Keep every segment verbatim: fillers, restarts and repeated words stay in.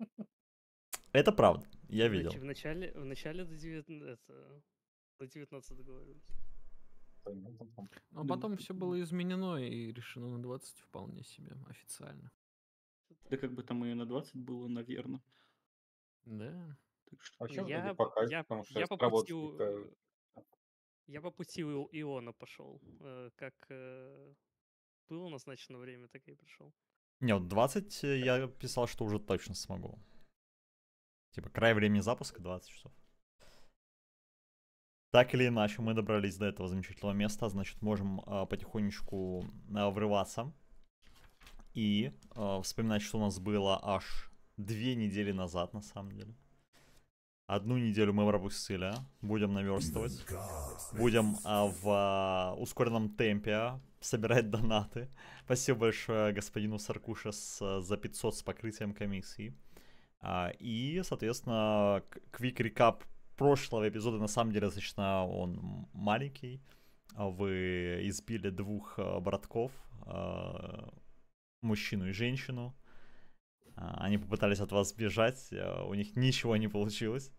Это правда, я В, видел. нач- в начале, в начале до девятнадцати, до девятнадцати договаривались. Но потом все было изменено и решено на двадцать вполне себе официально. Да как бы там и на двадцать было, наверное. Да. Так что... Вообще вроде Я, по кайфу, я, потому что я по пути, разработчики-то... у- я по пути у Иона пошел. э, Как э, было назначено время, так и пришел. Не, вот двадцать э, я писал, что уже точно смогу. Типа, край времени запуска двадцать часов. Так или иначе, мы добрались до этого замечательного места, значит, можем э, потихонечку э, врываться и э, вспоминать, что у нас было аж две недели назад, на самом деле. Одну неделю мы пропустили, будем наверстывать, будем э, в э, ускоренном темпе собирать донаты. Спасибо большое господину Саркуша с, за пятьсот с покрытием комиссии. А, и, соответственно, quick recap прошлого эпизода, на самом деле, достаточно он маленький. Вы избили двух братков, мужчину и женщину. Они попытались от вас сбежать, у них ничего не получилось.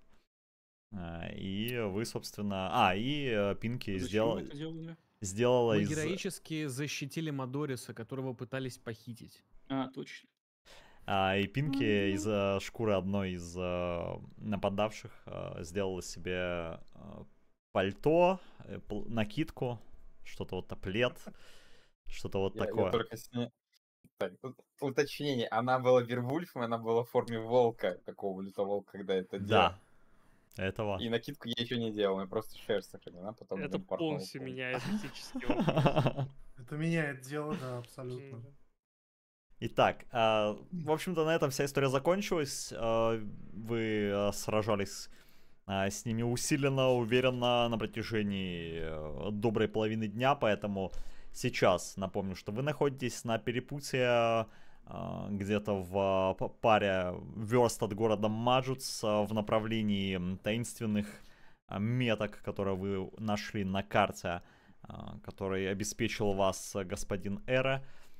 И вы, собственно... А, и Пинки сделал... сделала Вы из... героически защитили Мадориса, которого пытались похитить. А, точно. А, и Пинки mm-hmm. из uh, шкуры одной из uh, нападавших uh, сделала себе uh, пальто, пл- накидку, что-то вот плед, что-то вот я, такое. Я только с ней... Так, уточнение, она была Вервульфом, она была в форме волка, какого лютого волка, когда это Да, делал. Этого. И накидку я еще не делал, я просто шерсть сохранена, потом... Это полностью меняет этический вопрос. Это меняет дело, да, абсолютно. Итак, э, в общем-то, на этом вся история закончилась. Э, вы э, сражались э, с ними усиленно, уверенно на протяжении э, доброй половины дня, поэтому сейчас напомню, что вы находитесь на перепутье э, где-то в э, паре верст от города Маджутс э, в направлении таинственных э, меток, которые вы нашли на карте, э, который обеспечил вас э, господин Эра.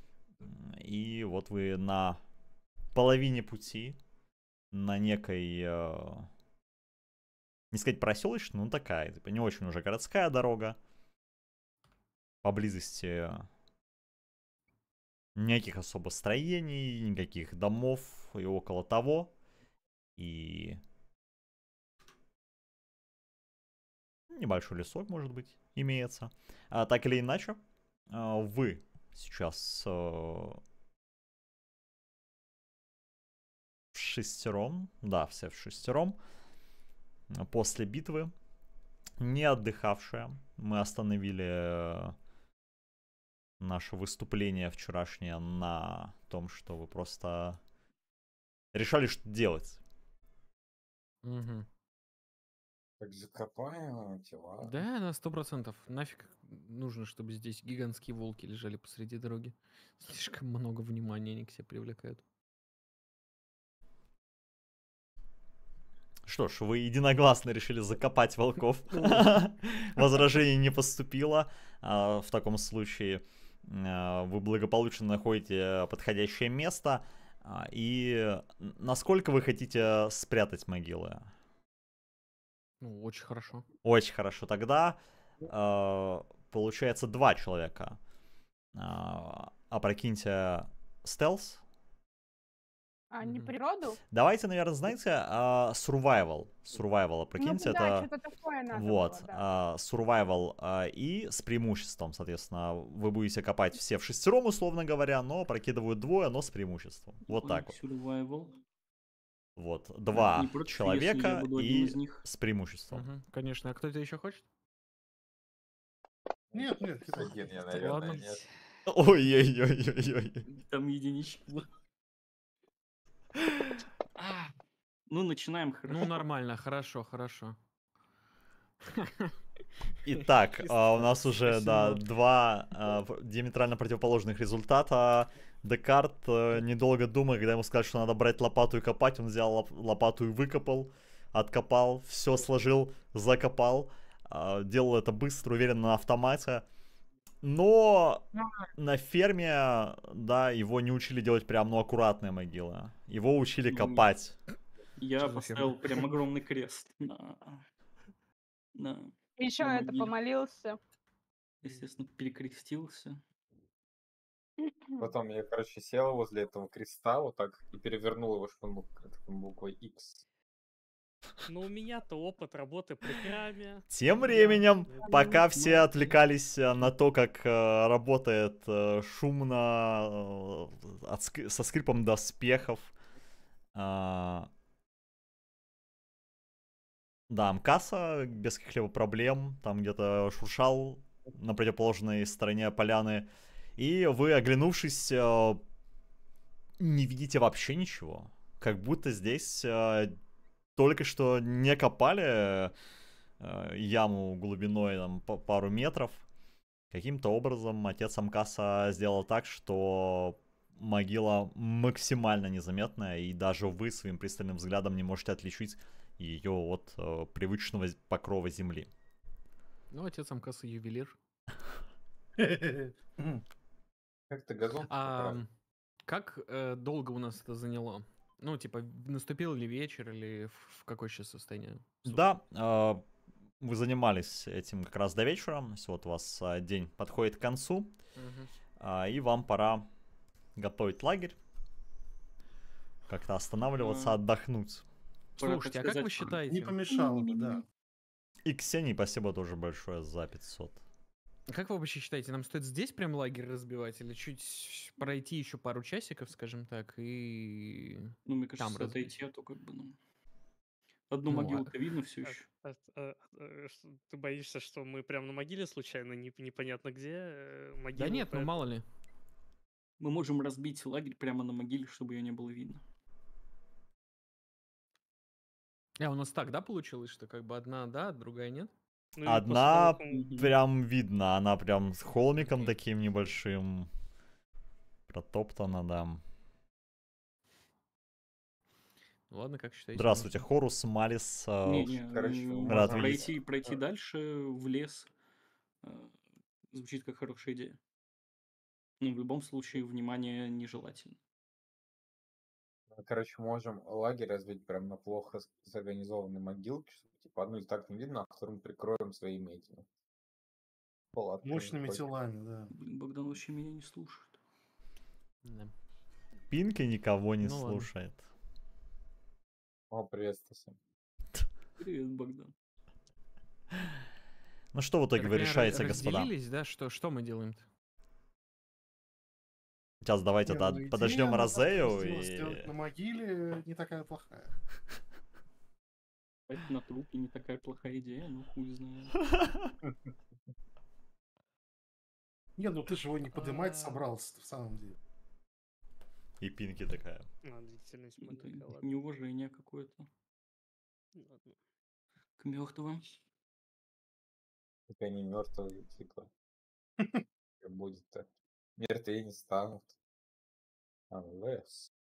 И вот вы на половине пути, на некой, э, не сказать проселочной, но такая, типа, не очень уже городская дорога. Поблизости никаких особо строений, никаких домов и около того. И небольшой лесок, может быть, имеется. А, так или иначе, э, вы сейчас... Э, в шестером, да, все в шестером, после битвы, не отдыхавшие. Мы остановили наше выступление вчерашнее на том, что вы просто решали, что делать. Угу. Так закопаем тела. Да, на сто процентов. Нафиг нужно, чтобы здесь гигантские волки лежали посреди дороги. Слишком много внимания они к себе привлекают. Что ж, вы единогласно решили закопать волков. Возражений не поступило. В таком случае вы благополучно находите подходящее место. И насколько вы хотите спрятать могилы? Ну, очень хорошо. Очень хорошо. Тогда получается два человека. Опрокиньте стелс. А, не природу? Давайте, наверное, знаете, uh, survival. Survival, прикиньте, ну, да, это... что-то такое надо вот, было, да. uh, survival uh, и с преимуществом, соответственно, вы будете копать все в шестером, условно говоря, но прокидывают двое, но с преимуществом. Вот так вот. Survival. Вот, два а, против, человека и с преимуществом. Угу, конечно, а кто-то еще хочет? Нет, нет. Один я, наверное, Ладно. нет. Ой-ой-ой-ой-ой. Там единичка была. А, ну, начинаем хорошо. Ну, нормально, хорошо, хорошо. Итак, а, у нас уже, да, два а, диаметрально противоположных результата. Декарт, а, недолго думая, когда ему сказали, что надо брать лопату и копать, он взял лоп лопату и выкопал, откопал, все сложил, закопал. А, делал это быстро, уверенно, на автомате. Но на ферме, да, его не учили делать прям, ну, аккуратные могилы. Его учили Ну, копать. Я Что за поставил ферма? прям огромный крест на, на, Еще на это могиле. помолился. Естественно, перекрестился. Потом я, короче, сел возле этого креста вот так и перевернул его, чтобы он был такой буквой X. Ну, у меня-то опыт работы при храме. Тем Я- временем, это- пока все Ну, отвлекались э, на то, как э, работает э, шумно, э, от ск- со скрипом доспехов, а, да, Мкаса без каких-либо проблем там где-то шуршал на противоположной стороне поляны, и вы, оглянувшись, э, не видите вообще ничего. Как будто здесь э, только что не копали э, яму глубиной там, по пару метров. Каким-то образом отец Амкаса сделал так, что могила максимально незаметная, и даже вы своим пристальным взглядом не можете отличить ее от э, привычного з- покрова земли. Ну, отец Амкаса ювелир. Как ты газон А поправил? м, как э, долго у нас это заняло? Ну, типа, в- наступил ли вечер или в, в какое сейчас состояние? суток? Да, э, вы занимались этим как раз до вечера. То есть вот у вас э, день подходит к концу, Мгм. а, и вам пора готовить лагерь, как-то останавливаться, А, отдохнуть. Пора, Слушайте, так а как вы сказать, Не считаете, помешало бы, да. И Ксении спасибо тоже большое за пятьсот. как вы вообще считаете, нам стоит здесь прям лагерь разбивать или чуть пройти еще пару часиков, скажем так, и Ну, мне там кажется, разбить? отойти, а то как бы, ну... Одну Ну, а- могилу-то видно все А- еще. а- а- а, что, Ты боишься, что мы прям на могиле случайно, не- непонятно где, э, Да могилу, нет, ну поэтому- мало ли. Мы можем разбить лагерь прямо на могиле, чтобы ее не было видно. А, у нас так, да, получилось, что как бы одна, да, другая нет? Ну, и после Одна того, как мы- Мгм. прям видно, она прям с холмиком Окей. таким небольшим. Протоптана, да. Ну ладно, как считаете? Здравствуйте, можно? Хорус, Малис. э, Не-не, короче, э, мы Рад можем- видеть. пройти, пройти Э. дальше в лес э, звучит как хорошая идея. Но в любом случае внимание нежелательно. Мы, короче, можем лагерь разбить прям на плохо с- зорганизованной могилке, чтобы, типа, одну из так не видно, а вторую прикроем своими этими палатками. Мощными Хоть- телами, да. Блин, Богдан вообще меня не слушает. Да. Пинки никого не Ну ладно. слушает. О, приветствую всем. Привет, Богдан. Ну что в итоге Так вы мы ра- решаете, господа? разделились, да? Что, что мы делаем-то? Сейчас давайте Не, да, ну, идея подождем на- Розею сделать- и... сделать на могиле не такая плохая. Спать на трупе не такая плохая идея, ну хуй знает. Не, ну ты же его не поднимать А. собрался в самом деле. И Пинки такая. А, длительность Это маленькая, ладно. неуважение какое-то Ладно. к мертвым. Как они мертвые, типа. Как будет-то. Мертвее не станут. Unless.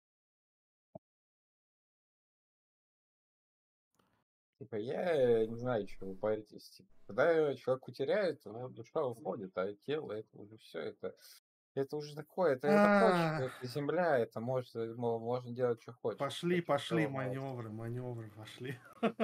Типа, я не знаю, что вы паритесь. Типа, когда человек утеряет, ну, душа уходит, а тело это уже все, это, это уже такое, это, это почва, Ах. это земля, это может, мо- можно делать, что хочешь. Пошли, Почва пошли всё ломается. маневры, маневры пошли.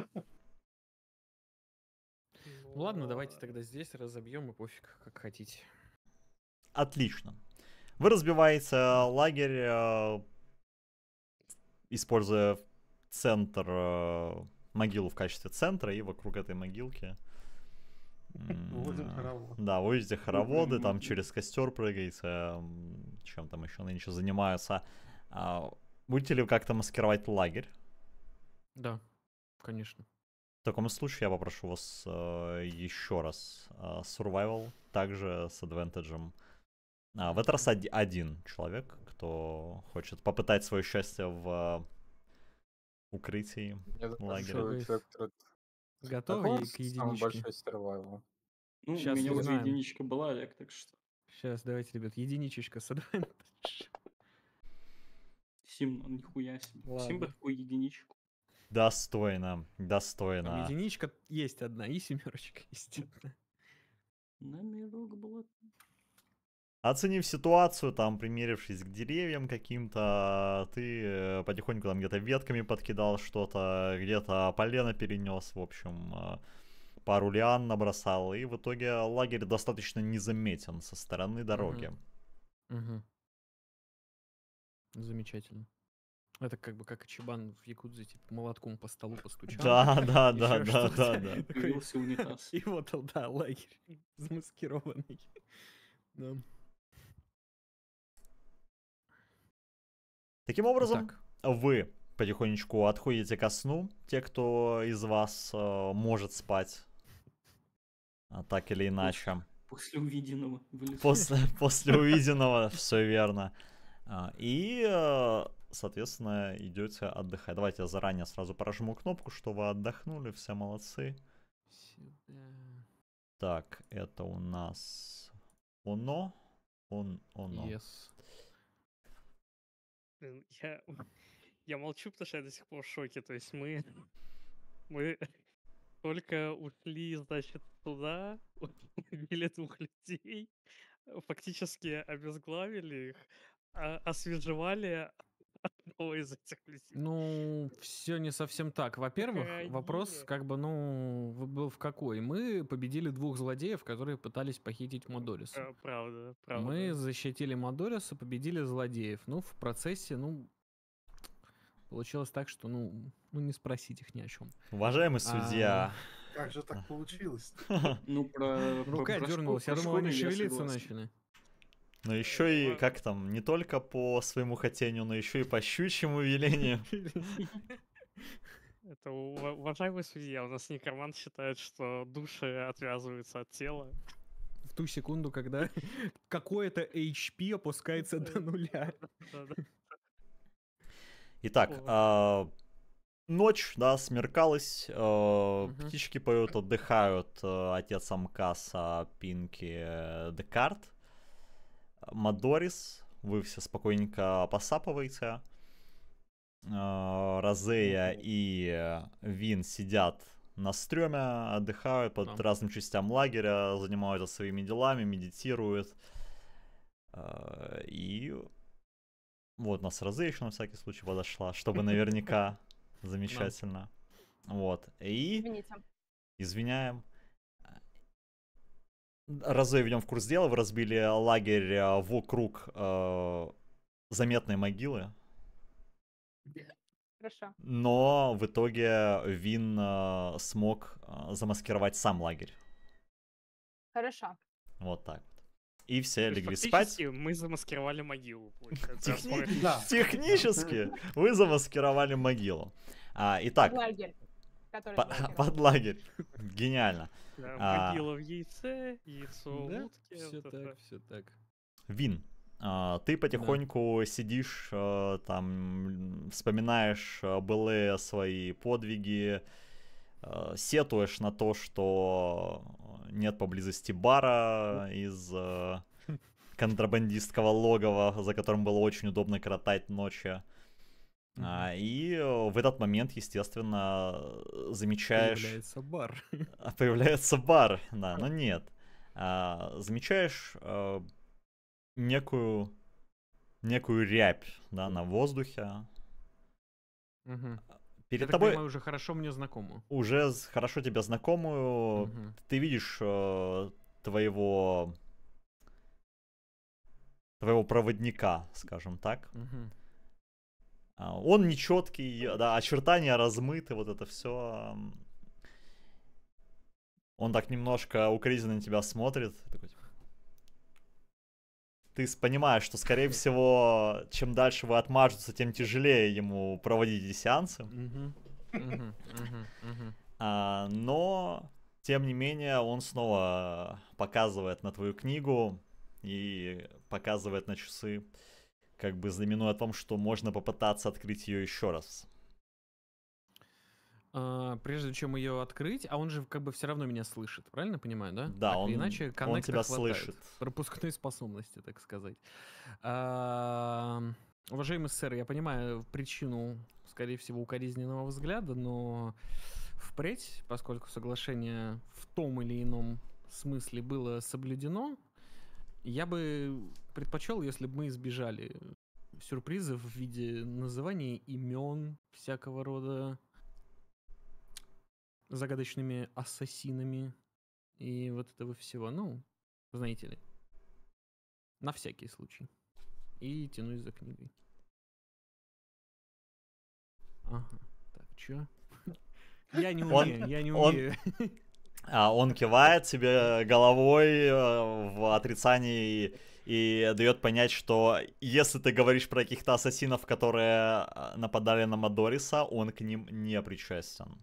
Ну ладно, давайте Но- тогда здесь разобьем и пофиг, как хотите. Отлично. Вы разбиваете лагерь, э, используя центр, э, могилу в качестве центра, и вокруг этой могилки. Выводим м, хоровод. Да, выводите хороводы, там Мгм. через костер прыгаете, м, чем там еще нынче занимаются. А, Будете ли вы как-то маскировать лагерь? Да, конечно. В таком случае я попрошу вас э, еще раз э, survival, также с адвентеджем. А, в этот раз оди- один человек, кто хочет попытать свое счастье в э, укрытии. Я думаю, лагеря. что Гайс. человек, который- Готовы Какой и к самый единичке? большой survival? Ну, Щас у меня уже узнаем. единичка была, Олег, так что Сейчас, давайте, ребят, единичечка с advantage. Сим, ну, нихуя себе. Сим бы Ладно. такую единичку. Достойно, Там достойно. единичка есть одна и семерочка есть одна. Номерок блат. Оценив ситуацию, там, примерившись к деревьям каким-то, ты э, потихоньку там где-то ветками подкидал что-то, где-то полено перенес, в общем, э, пару лиан набросал, и в итоге лагерь достаточно незаметен со стороны дороги. Мгм. Замечательно. Это как бы как Ичибан в Якудзе, типа молотком по столу постучал. Да, да, да, ещё да, что-то. да, да. Такой, Появился унитаз. И вот, да, лагерь замаскированный. Да. Таким образом, Так. вы потихонечку отходите ко сну. Те, кто из вас э, может спать, а, так или иначе. После увиденного в лесу. После, после увиденного, все верно. А, И, э, соответственно, идете отдыхать. Давайте я заранее сразу прожму кнопку, что вы отдохнули. Все молодцы. Сюда. Так, это у нас оно. Он, оно. Yes. Блин, Я, я молчу, потому что я до сих пор в шоке. То есть мы, мы только ушли, значит, туда, убили двух людей, фактически обезглавили их, а- освежевали одного из этих людей. Ну, все не совсем так. Во-первых, вопрос, Похоронили. как бы, ну, в- был в какой? Мы победили двух злодеев, которые пытались похитить Мадориса. Пра- Правда, правда. Мы защитили Мадориса, победили злодеев. Ну, в процессе, ну, получилось так, что, ну, ну не спросить их ни о чем. Уважаемый судья. Как же так получилось? Ну, про... про- Рука про дернулась, я шко- про думал, они школьный я шевелиться согласен. начали. Но еще и, Ва- как там, не только по своему хотению, но еще и по щучьему велению. Это ува- уважаемый судья, у нас некромант считает, что души отвязываются от тела. В ту секунду, когда какое-то эйч пи опускается до нуля. Да-да. Итак, Ой. а, ночь, да, смеркалась, а, Мгм. птички поют, отдыхают, а, отец Амкаса, Пинки, э, Декарт, Мадорис, вы все спокойненько посапываете. А, Розея и э, Вин сидят на стреме, отдыхают под Да. разным частям лагеря, занимаются своими делами, медитируют. А, И вот нас Розея еще на всякий случай подошла, чтобы наверняка. Замечательно. Вот. И Извините. извиняем. Розею ведем в курс дела. Вы разбили лагерь э, вокруг э, заметной могилы. Хорошо. Но в итоге Вин э, смог э, замаскировать сам лагерь. Хорошо. Вот так вот. И все То есть легли спать. фактически мы замаскировали могилу, получается. раз мы- Техни- Да. Технически вы замаскировали могилу. А, итак, Под лагерь, который по- блокировал. под лагерь. Гениально. Да, А. могила в яйце, яйцо в Да, утке. все вот это. так, все так. Вин, а, ты потихоньку сидишь, а, там, м, вспоминаешь а, былые свои подвиги, а, сетуешь на то, что нет поблизости бара из а, контрабандистского логова, за которым было очень удобно коротать ночи. А, и э, в этот момент, естественно, замечаешь... Появляется бар. А, Появляется бар, да, но нет. А, замечаешь а, некую, некую рябь, да, на воздухе. Мгм. Перед Я так тобой понимаю, уже хорошо мне знакомо. уже с- хорошо тебе знакомую, Мгм. ты видишь э, твоего твоего проводника, скажем так. Мгм. А, Он нечеткий, да, очертания размыты, вот это все. Он так немножко укоризненно на тебя смотрит. Такой, типа, ты с- понимаешь, что, скорее всего, чем дальше вы отмажутся, тем тяжелее ему проводить эти сеансы. Мгм. Мгм. Мгм. Мгм. А, но, тем не менее, он снова показывает на твою книгу и показывает на часы, как бы знаменуя о том, что можно попытаться открыть ее еще раз. А, Прежде чем ее открыть, а он же как бы все равно меня слышит, правильно понимаю, да? Да, Так он- или иначе, он коннекта тебя хватает. слышит. Пропускной способности, так сказать. А, Уважаемый сэр, я понимаю причину, скорее всего, укоризненного взгляда, но впредь, поскольку соглашение в том или ином смысле было соблюдено, я бы предпочел, если бы мы избежали сюрпризов в виде называния имен всякого рода загадочными ассасинами и вот этого всего. Ну, знаете ли. На всякий случай. И тянусь за книгой. Ага. Так, чё? Я не Он- умею, я не он- умею. А он кивает тебе головой э, в отрицании и, и дает понять, что если ты говоришь про каких-то ассасинов, которые э, нападали на Мадориса, он к ним не причастен.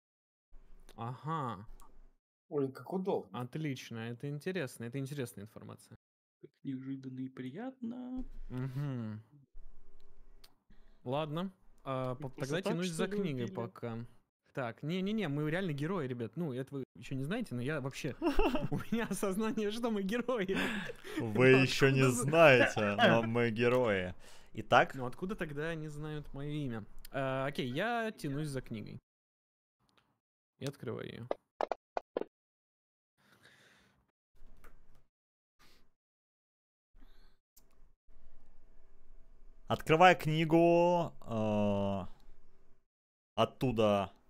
Ага. Ой, как удобно. Отлично, это интересно, это интересная информация. Как неожиданно и приятно. Угу. Ладно, а, по- Просто тогда так, тянусь что за ли, книгой убили? пока. Так, не-не-не, мы реально герои, ребят. Ну, это вы еще не знаете, но я вообще... У меня осознание, что мы герои. Вы Ну, еще не откуда за- знаете, но мы герои. Итак, Ну, откуда тогда они знают мое имя? А, окей, я тянусь за книгой. И открываю ее. открывая книгу, э, оттуда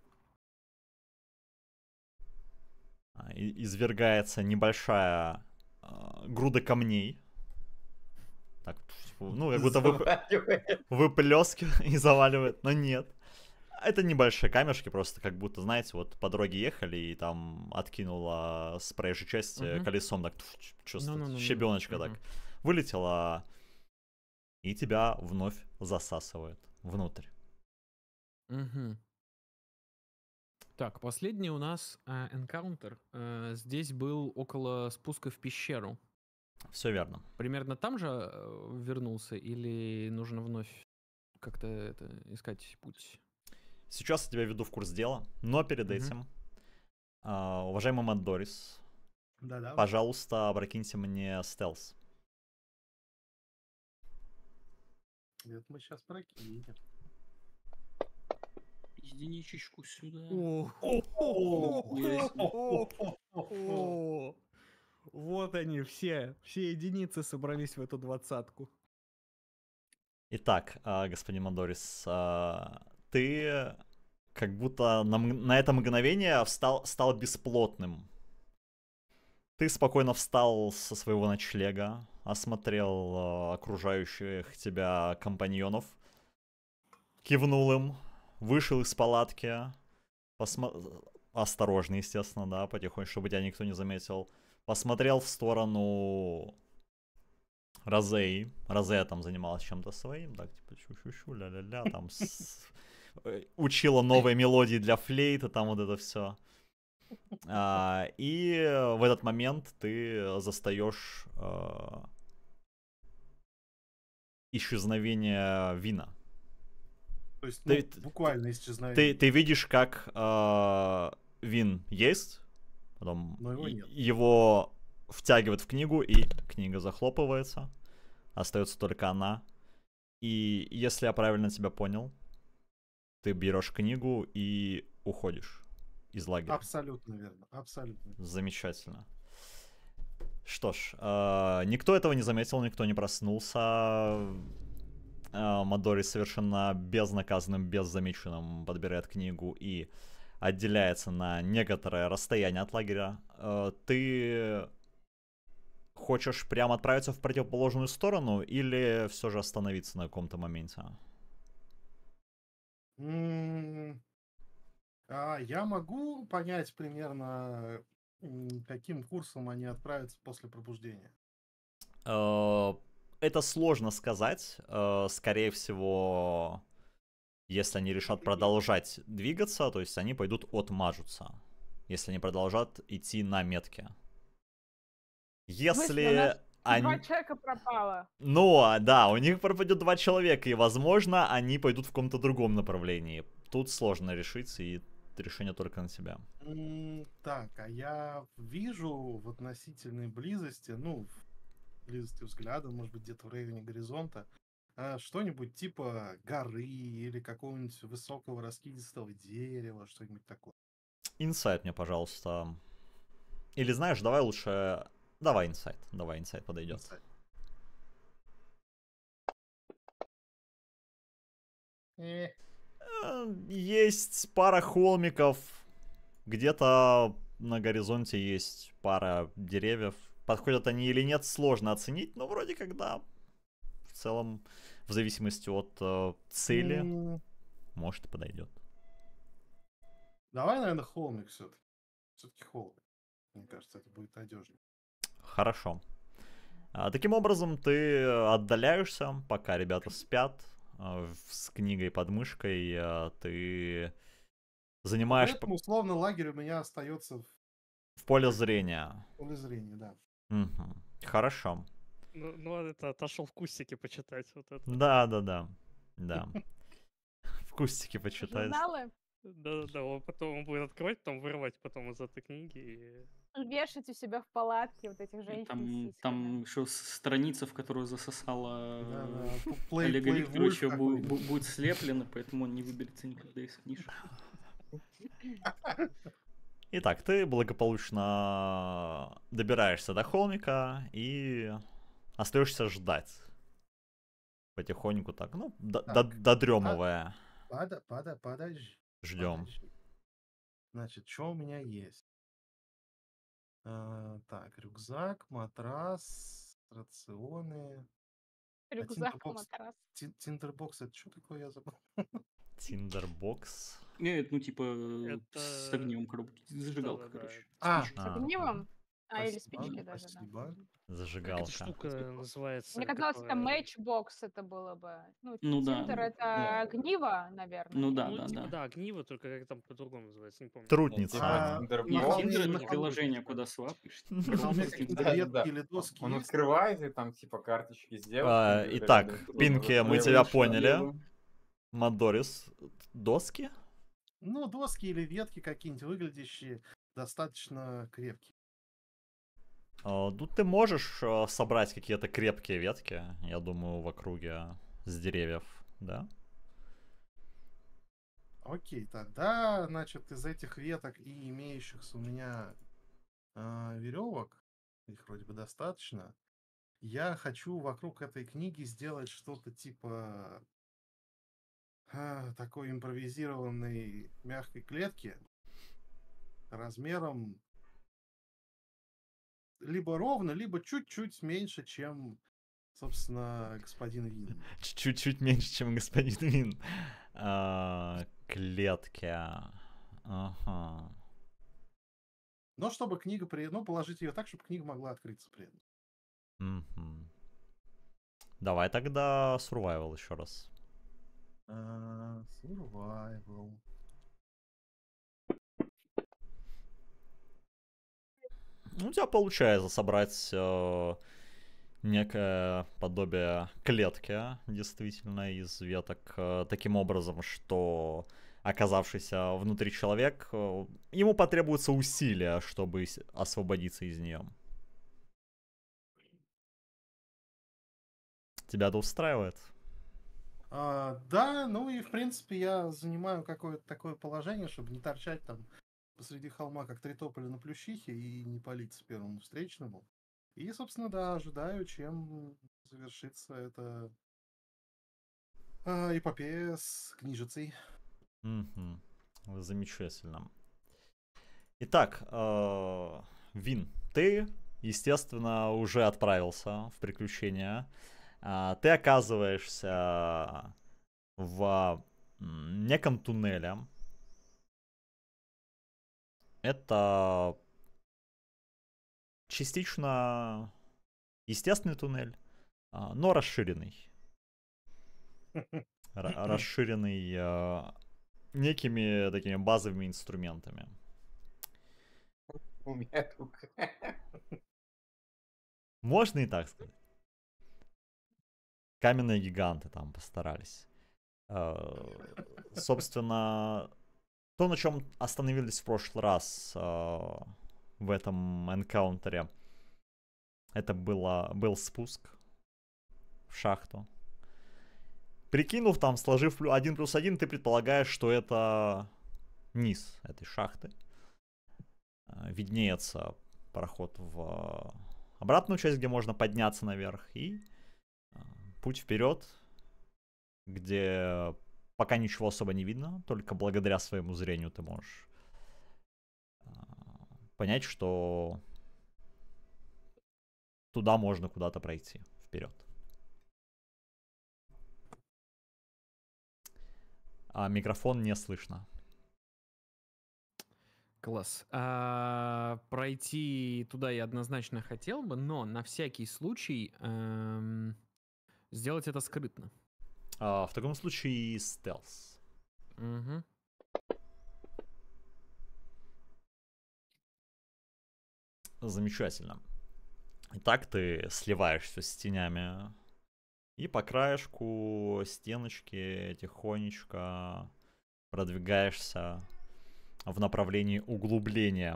а, и- извергается небольшая э, груда камней. Так, ну, как будто вы, Заваливает. выплескивает и заваливает, но нет. Это небольшие камешки, просто как будто, знаете, вот по дороге ехали и там откинуло с проезжей части Мгм. колесом, так чувствует, Ну-ну-ну-ну. щебеночка так Мгм. вылетела, и тебя вновь засасывает внутрь. Мгм. Так, последний у нас э, энкаунтер. Э, здесь был около спуска в пещеру. Все верно. Примерно там же э, вернулся или нужно вновь как-то это искать путь? Сейчас я тебя веду в курс дела, но перед Мгм. этим, а, уважаемый Маддорис, Да-да. пожалуйста, обракиньте мне стелс. Это мы сейчас прокинем. Единичечку сюда. О, вот они все, все единицы собрались в эту двадцатку. Итак, а, господин Маддорис, а, ты как будто на, м- на это мгновение встал, стал бесплотным. Ты спокойно встал со своего ночлега, осмотрел а, окружающих тебя компаньонов, кивнул им, вышел из палатки, посмо- осторожно, естественно, да, потихоньку, чтобы тебя никто не заметил, посмотрел в сторону Розеи. Розея там занималась чем-то своим, так, типа, чу-чу-чу, ля-ля-ля, там с- э, учила новые мелодии для флейта, там вот это все. И в этот момент ты застаешь а, исчезновение Вина. То есть, Ты- ну, буквально исчезновение. Ты, ты видишь, как а, Вин есть, потом Но его и- нет. его втягивают в книгу, и книга захлопывается. Остается только она. И если я правильно тебя понял, ты берешь книгу и уходишь из лагеря. Абсолютно верно. Абсолютно. верно. Замечательно. Что ж, э, никто этого не заметил, никто не проснулся. Э, Мадори совершенно безнаказанным, беззамеченным подбирает книгу и отделяется на некоторое расстояние от лагеря. Э, ты хочешь прямо отправиться в противоположную сторону или все же остановиться на каком-то моменте? М, а я могу понять примерно, м, каким курсом они отправятся после пробуждения. Э, Это сложно сказать. Э, Скорее всего, если они решат продолжать двигаться, то есть они пойдут отмажутся. Если они продолжат идти на метке. смысле? У нас Если Два они... человека пропало. Ну, а, да, у них пропадет два человека, и, возможно, они пойдут в каком-то другом направлении. Тут сложно решить, и решение только на тебя. М, Так, а я вижу в относительной близости, ну, в близости взгляда, может быть, где-то в районе горизонта, а, что-нибудь типа горы или какого-нибудь высокого раскидистого дерева, что-нибудь такое. Инсайт мне, пожалуйста. Или знаешь, давай лучше... Давай инсайт. Давай инсайт подойдет. Инсайт. Э, Э, Есть пара холмиков. Где-то на горизонте есть пара деревьев. Подходят они или нет, сложно оценить. Но вроде как да. В целом, в зависимости от э, цели, м, может и подойдет. Давай, наверное, холмик все-таки. Все-таки холмик. Мне кажется, это будет надежнее. Хорошо. А, таким образом, ты отдаляешься, пока ребята спят. а, в- С книгой под мышкой а, ты занимаешь п- Поэтому, условно, лагерь у меня остается в в поле зрения. поле зрения, да. Мгм. Хорошо. Ну, ну а это отошел в кустике почитать вот это. Да, да, да. Да. В кустике почитать. Журналы Да-да-да, он потом он будет открывать, потом вырывать потом из этой книги. И... вешать у себя в палатке вот этих женщин с Там, сиськами. там еще страница, в которую засосала Да-да. э, П- плей- Олега плей Викторовича, вульф бу- какой-нибудь. бу- будет слеплена, поэтому он не выберется никогда из книжек. Итак, ты благополучно добираешься до холмика и остаешься ждать. Потихоньку так, ну, до- до- Так, додремывая. Пода, пода, подожди. Ждем. подожди. Значит, что у меня есть? А, так, рюкзак, матрас, рационы. А Рюкзак, тиндербокс, матрас. тин- тиндербокс, это что такое, я забыл? Тиндербокс. Нет, ну типа э, Это- с огнем коробки. Зажигалка, Да-да-да, короче. А, Спичка. С А, огнивом? А, или спасибо, спички даже, да. спасибо. Как эта Зажигалка. штука называется? Мне казалось, это которая- matchbox это было бы. Ну, Ну да. тиндер ну, это огниво, наверное. Ну нет? да, Ну, да, типа, да. да, огниво, только как там по-другому называется, не помню. Трутница. А, Тиндер на Нет, бокс. холме- Тиндер на это холме- приложение, куда свапаешь. На Коробка холме с какие-то Тиндером. ветки или доски Он есть? открывает, и там типа карточки с А, девушками. итак, рядом. Пинки, мы Левую, тебя ш- поняли. левую. Мадорис. Доски? Ну, доски или ветки какие-нибудь, выглядящие достаточно крепкие. А, Тут ты можешь а, собрать какие-то крепкие ветки, я думаю, в округе с деревьев, да? Окей, тогда, значит, из этих веток и имеющихся у меня веревок, их вроде бы достаточно, я хочу вокруг этой книги сделать что-то типа а, такой импровизированной мягкой клетки размером либо ровно, либо чуть-чуть меньше, чем, собственно, господин Вин. Чуть-чуть меньше, чем господин Вин. А, Клетки. Ага. Но чтобы книга при... Ну, положить ее так, чтобы книга могла открыться при этом. Мгм. Давай тогда survival еще раз. А, Survival. Ну, у тебя получается собрать э, некое подобие клетки, действительно, из веток, э, таким образом, что оказавшийся внутри человек, э, ему потребуется усилия, чтобы с- освободиться из нее. Тебя это устраивает? А, да, ну и в принципе я занимаю какое-то такое положение, чтобы не торчать там посреди холма, как три тополя на плющихе, и не палиться первому встречному. И, собственно, да, ожидаю, чем завершится эта а, эпопея с книжицей. Мгм. Замечательно. Итак, э, Вин, ты, естественно, уже отправился в приключения. А, Ты оказываешься в м, неком туннеле. Это частично естественный туннель, а, но расширенный. Ра- Расширенный э, некими такими базовыми инструментами. У меня рука. Можно и так сказать. Каменные гиганты там постарались. Э, Собственно, то, на чем остановились в прошлый раз э, в этом энкаунтере, это было, был спуск в шахту. Прикинув там, сложив плю- один плюс один, ты предполагаешь, что это низ этой шахты. Э, Виднеется проход в обратную часть, где можно подняться наверх, и путь вперед, где пока ничего особо не видно, только благодаря своему зрению ты можешь понять, что туда можно куда-то пройти вперед. А микрофон не слышно. Класс. А, пройти туда я однозначно хотел бы, но на всякий случай эм, сделать это скрытно. А, в таком случае стелс. Угу. Замечательно. Итак, ты сливаешься с тенями и по краешку стеночки тихонечко продвигаешься в направлении углубления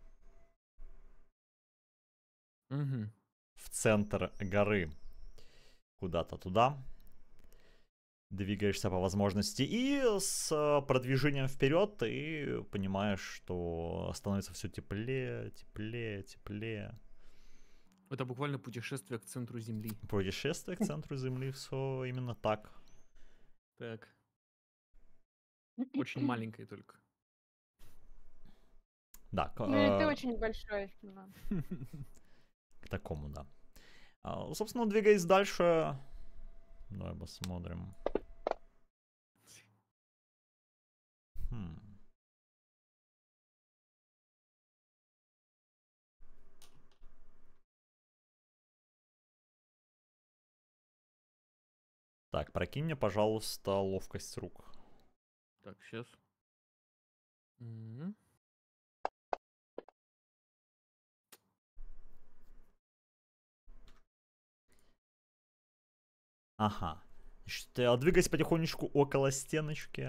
Угу. в центр горы. Куда-то туда. Двигаешься по возможности. И с продвижением вперед ты понимаешь, что становится все теплее, теплее, теплее. Это буквально путешествие к центру Земли. Путешествие к центру Земли, все именно так. Так. Очень маленькое только. Да, к, Ну, и ты э, очень большой. да. к такому, да. А, собственно, двигаясь дальше, давай посмотрим. Хм. Так, прокинь мне, пожалуйста, ловкость рук. Так, сейчас. Угу. Ага. Значит, э, двигаясь потихонечку около стеночки,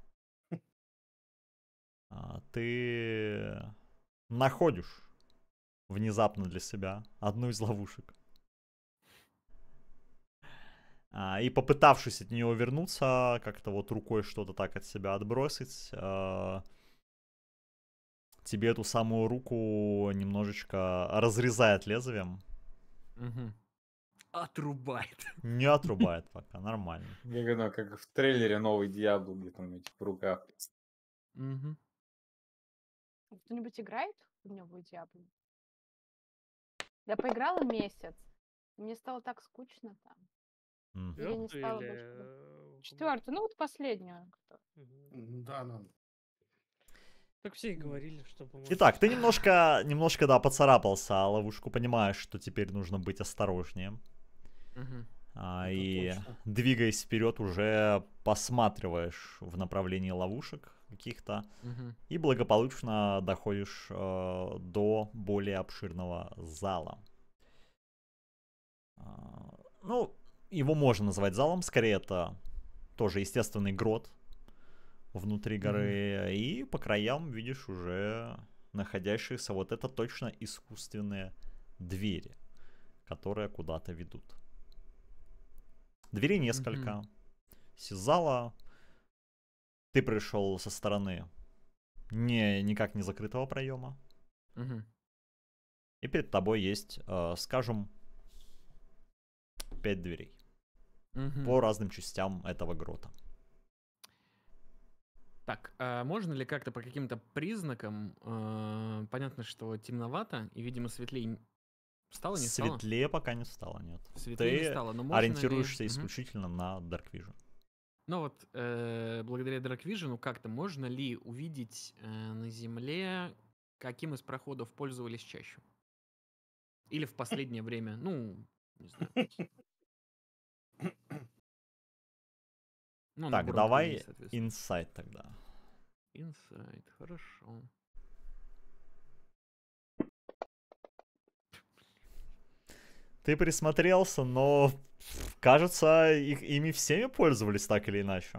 а, ты находишь внезапно для себя одну из ловушек. А, и попытавшись от нее увернуться, как-то вот рукой что-то так от себя отбросить, а, тебе эту самую руку немножечко разрезает лезвием. Угу. Отрубает. Не отрубает пока, нормально. Я говорю, как в трейлере новый Диабло, где там эти в руках. Угу. Кто-нибудь играет в новую Диабло? Я поиграла месяц. Мне стало так скучно там. М. Я не Четвертую стала или... больше играть. э, в- Четвертую, ну вот последнюю. кто- Мгм. М, Да, да. Так все и говорили, что по Итак, ты немножко, немножко, да, поцарапался о ловушку, понимаешь, что теперь нужно быть осторожнее. Угу. А, Это и точно. двигаясь вперед, уже посматриваешь в направлении ловушек каких-то Угу. и благополучно доходишь э, до более обширного зала. А, ну, его можно назвать залом, скорее это тоже естественный грот внутри горы, и по краям видишь уже находящиеся вот это точно искусственные двери, которые куда-то ведут. Дверей несколько. Мгм. Из зала ты пришел со стороны не, никак не закрытого проема. Угу. И перед тобой есть, э, скажем, пять дверей по разным частям этого грота. Так, а можно ли как-то по каким-то признакам, э, понятно, что темновато, и, видимо, светлее н- стало, не стало? Светлее пока не стало, нет. Светлее не Ты стало, но можно ориентируешься ли... Мгм. исключительно на Dark Vision. Ну вот, э, благодаря Dark Vision как-то можно ли увидеть э, на Земле, каким из проходов пользовались чаще? Или в последнее время, ну, не знаю. Ну, Так, набор открытий, давай соответственно. инсайт тогда. Инсайт, хорошо. Ты присмотрелся, но кажется, их, ими всеми пользовались так или иначе.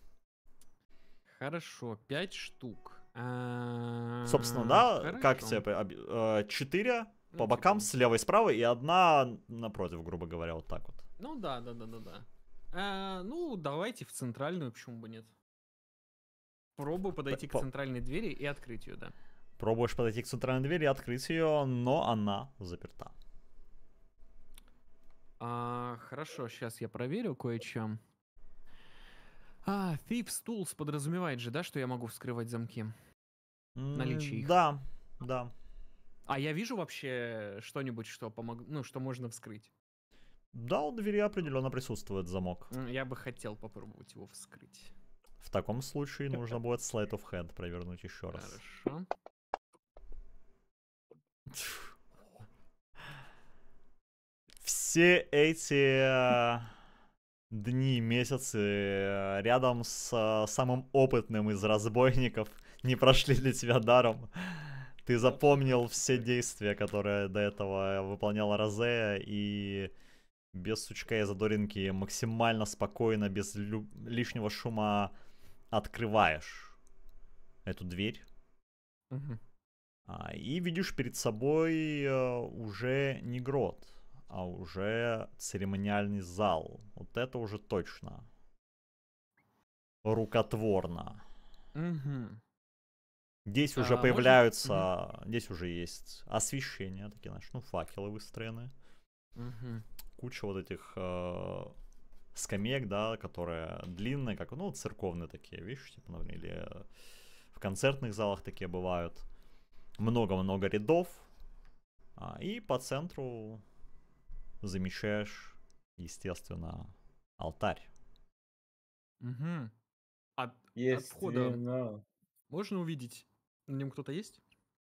Хорошо, пять штук. А, Собственно, да, как хорошо. тебе об- э, четыре Ну, по бокам, типа. слева и справа, и одна напротив, грубо говоря, вот так вот. Ну да, да, да, да, да. А, ну, давайте в центральную, почему бы нет. Пробую подойти к по- центральной двери и открыть ее, да. Пробуешь подойти к центральной двери и открыть ее, но она заперта. А, хорошо, сейчас я проверю кое-что. А, Thieves Tools подразумевает же, да, что я могу вскрывать замки? Наличие М, их. Да, да. А я вижу вообще что-нибудь, что помог... ну, что можно вскрыть? Да, у двери определенно присутствует замок. М, Я бы хотел попробовать его вскрыть. В таком случае нужно будет Sleight of Hand провернуть еще раз. Хорошо. Все эти э, дни, месяцы э, рядом с э, самым опытным из разбойников не прошли для тебя даром. Ты запомнил все действия, которые до этого выполняла Розея, и без сучка и задоринки максимально спокойно, без лю- лишнего шума открываешь эту дверь. Мгм. А, и видишь перед собой э, уже не грот, а уже церемониальный зал. Вот это уже точно рукотворно. Мгм. Здесь уже А, можно- появляются, здесь уже есть освещение, такие, знаешь, ну, факелы выстроены. Мгм. Куча вот этих э, скамеек, да, которые длинные, как, ну, церковные такие, видишь, типа, например, или э, в концертных залах такие бывают. Много-много рядов. А, и по центру замечаешь, естественно, алтарь. Мгм. От, от Есть входа вино. можно увидеть, на нем кто-то есть?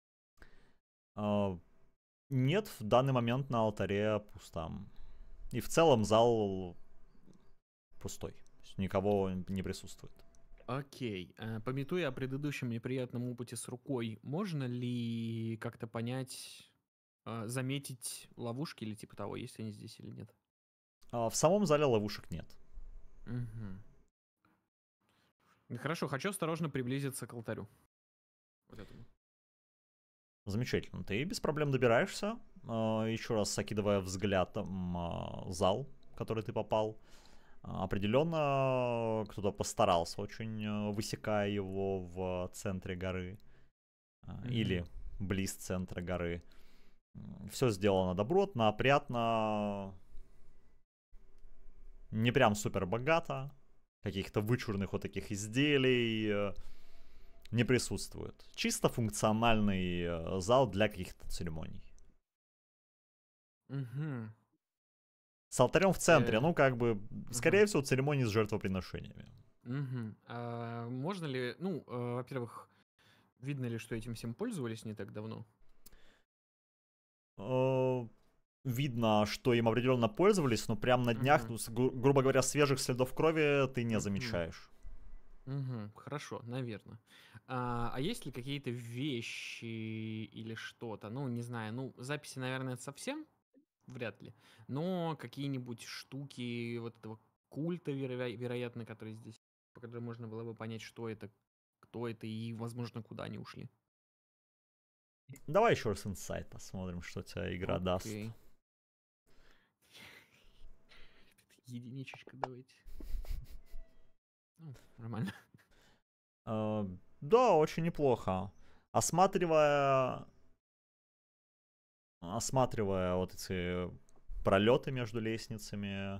А, нет, в данный момент на алтаре пусто. И в целом зал пустой. То есть никого не присутствует. Окей. Э, Памятуя о предыдущем неприятном опыте с рукой, можно ли как-то понять, э, заметить ловушки или типа того, есть они здесь или нет? А в самом зале ловушек нет. Мгм. Ну, Хорошо, хочу осторожно приблизиться к алтарю. Вот этому. Замечательно. Ты без проблем добираешься. а, Еще раз окидывая взглядом а, зал, в который ты попал. А, Определенно кто-то постарался очень, а, высекая его в центре горы. а, Мгм. Или близ центра горы. Все сделано добротно, опрятно. Не прям супер богато. Каких-то вычурных вот таких изделий э, не присутствует. Чисто функциональный э, зал для каких-то церемоний. Мгм. С алтарем в центре, Э, ну как бы, скорее всего, церемонии с жертвоприношениями. Мгм. А можно ли, ну, э, во-первых, видно ли, что этим всем пользовались не так давно? Э, Видно, что им определенно пользовались, но прям на днях, Мгм. ну, с- гру- грубо говоря, свежих следов крови ты не Мгм. замечаешь. Мгм. Хорошо, наверное. А, а есть ли какие-то вещи или что-то? Ну, не знаю, ну, записи, наверное, совсем вряд ли. Но какие-нибудь штуки вот этого культа, веро- вероятно, который здесь, по которым можно было бы понять, что это, кто это и, возможно, куда они ушли. Давай еще раз инсайт посмотрим, что тебе игра даст. Окей. Единичечка давайте. Ну, нормально. Э, Да, очень неплохо. Осматривая, осматривая вот эти пролеты между лестницами,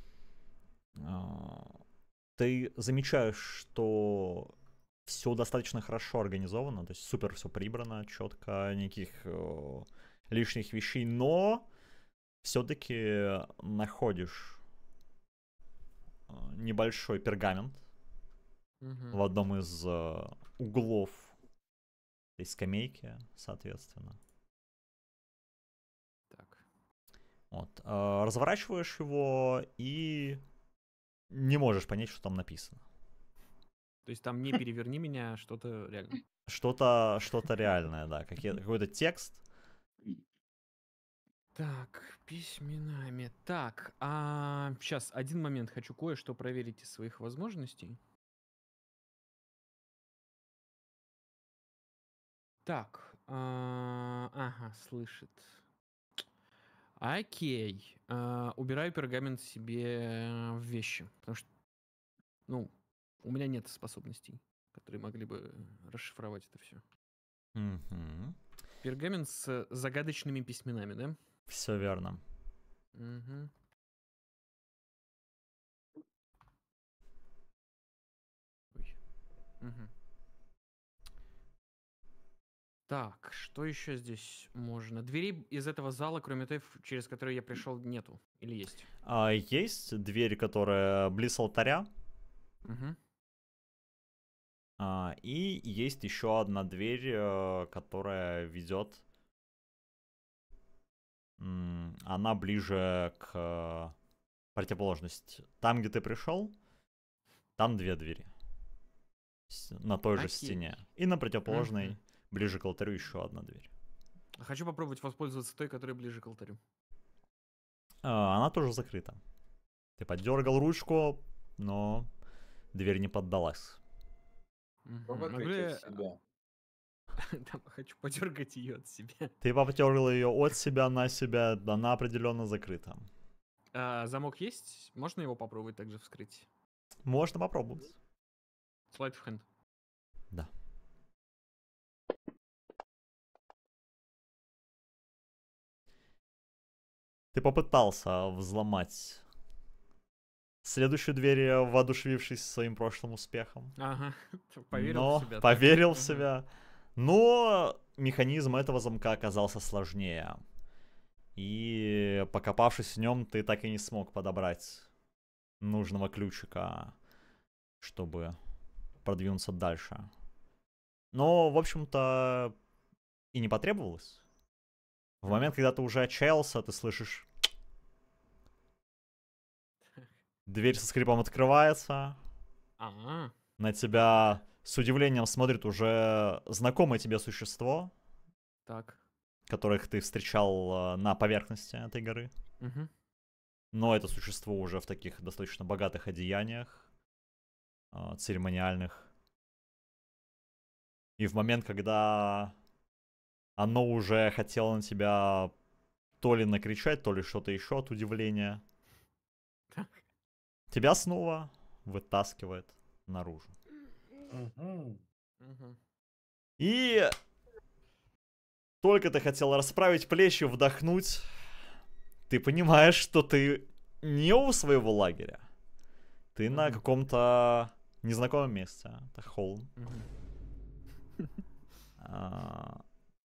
а, ты замечаешь, что все достаточно хорошо организовано, то есть супер все прибрано, четко, никаких э, лишних вещей, но все-таки находишь э, небольшой пергамент Мгм. в одном из э, углов этой скамейки, соответственно. Так. Вот. э, Разворачиваешь его и не можешь понять, что там написано. То есть там не переверни меня, а что-то реально. Что-то, что-то реальное, да, какие- какой-то текст. Так, письменами. Так, а сейчас один момент, хочу кое-что проверить из своих возможностей. Так, а, ага, слышит. Окей, а, убираю пергамент себе в вещи, потому что, ну, у меня нет способностей, которые могли бы расшифровать это все. Мгм. Пергамент с загадочными письменами, да? Все верно. Мгм. Ой. Мгм. Так, что еще здесь можно? Дверей из этого зала, кроме той, в- через которую я пришел, нету. Или есть? А, есть дверь, которая близ алтаря, Мгм. а, и есть еще одна дверь, э, которая ведет. м, Она ближе к э, противоположности. Там, где ты пришел, там две двери. С- На той же Окей. стене. И на противоположной, Мгм. ближе к алтарю, еще одна дверь. Хочу попробовать воспользоваться той, которая ближе к алтарю. А, Она тоже закрыта. Ты подергал ручку, но дверь не поддалась. Мгм. Попробуй Могу ли... открыть от себя. Там хочу подергать ее от себя. Ты подергал ее от себя на себя, она определенно закрыта. А, замок есть? Можно его попробовать также вскрыть? Можно попробовать. Слайд в hand. Да. Ты попытался взломать следующую дверь, воодушевившись своим прошлым успехом. Ага. Поверил но в себя. так? поверил в Мгм. себя. Но механизм этого замка оказался сложнее. И покопавшись в нем, ты так и не смог подобрать нужного ключика, чтобы продвинуться дальше. Но, в общем-то, и не потребовалось. В момент, когда ты уже отчаялся, ты слышишь... Дверь со скрипом открывается. А, На тебя с удивлением смотрит уже знакомое тебе существо, так. которых ты встречал э, на поверхности этой горы. Мгм. Но это существо уже в таких достаточно богатых одеяниях, э, церемониальных. И в момент, когда оно уже хотело на тебя то ли накричать, то ли что-то еще от удивления, Так. тебя снова вытаскивает наружу. Мгм. Мгм. И только ты хотел расправить плечи, вдохнуть, ты понимаешь, что ты не у своего лагеря. Ты на Мгм. каком-то незнакомом месте. Это холм. Мгм. А,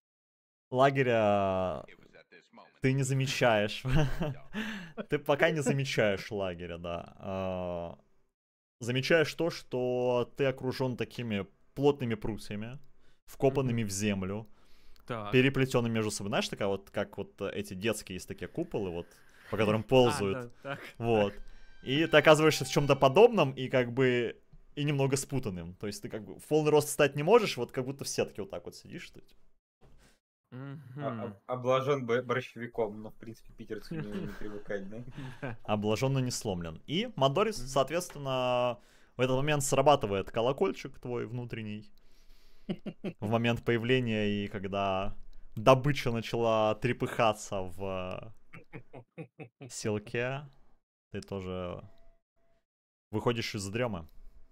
Лагеря ты не замечаешь. Ты пока не замечаешь лагеря, да. А, Замечаешь то, что ты окружен такими плотными прутьями, вкопанными в землю, Так. переплетенными между собой. Знаешь, такая вот, как вот эти детские есть такие куполы, вот, по которым А, ползают. да, так. Вот. И ты оказываешься в чем-то подобном, и как бы и немного спутанным. То есть ты как бы в полный рост встать не можешь, вот как будто в сетке вот так вот сидишь. Ты. А- Мгм. об- Облажен бо- борщевиком, но в принципе питерцу не, не привыкать, да? Да. Облажен, но не сломлен. И Мадорис, Мгм. соответственно, в этот момент срабатывает колокольчик твой внутренний. В момент появления и когда добыча начала трепыхаться в селке, ты тоже выходишь из дремы.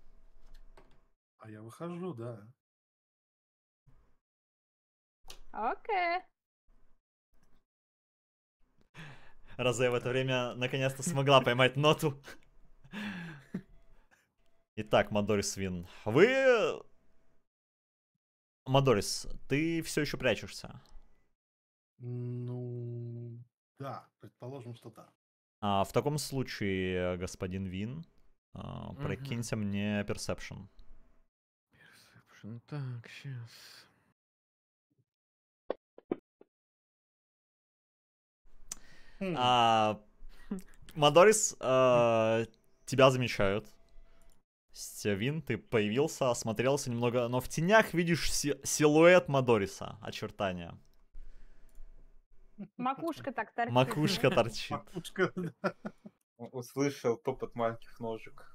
А я выхожу, да. Окей. Розе в это время наконец-то смогла поймать ноту. Итак, Мадорис Вин. Вы... Мадорис, ты все еще прячешься. Ну, да, предположим, что да. А, в таком случае, господин Вин, а, Мгм. прокиньте мне Perception. Perception. Так, сейчас. Хм, А, Мадорис, а, тебя замечают. С- Вин, ты появился, осмотрелся немного, но в тенях видишь си- силуэт Мадориса, очертания. Макушка так торчит. Макушка торчит. макушка, да. У- Услышал топот маленьких ножек.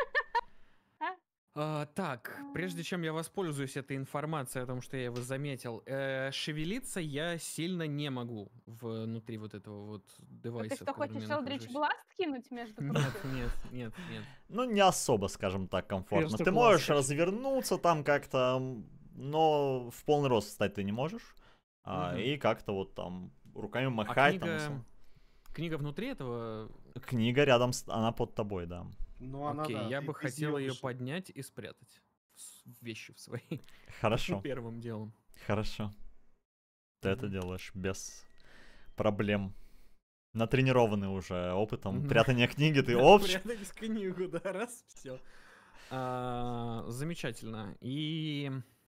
А, так, прежде чем я воспользуюсь этой информацией о том, что я его заметил, э, шевелиться я сильно не могу внутри вот этого вот А ты девайса, что, в котором хочешь я Eldritch нахожусь. Blast кинуть между Нет, прочим? нет, нет, нет. Ну, не особо, скажем так, комфортно. Между Ты можешь глазками. развернуться там как-то, м, но в полный рост встать ты не можешь. А, Мгм. и как-то вот там руками А махать. Там, и книга, всё. книга внутри этого? Книга рядом, с... она под тобой, да. Ну, она, Окей, да, я ты бы без хотел неё ее вышел. поднять и спрятать. С- Вещи в свои. Хорошо, Первым делом. хорошо. Ты это Мгм. делаешь без проблем. Натренированный уже опытом Мгм. прятания книги, ты оп, Прятать книгу, да, раз, все. Замечательно. И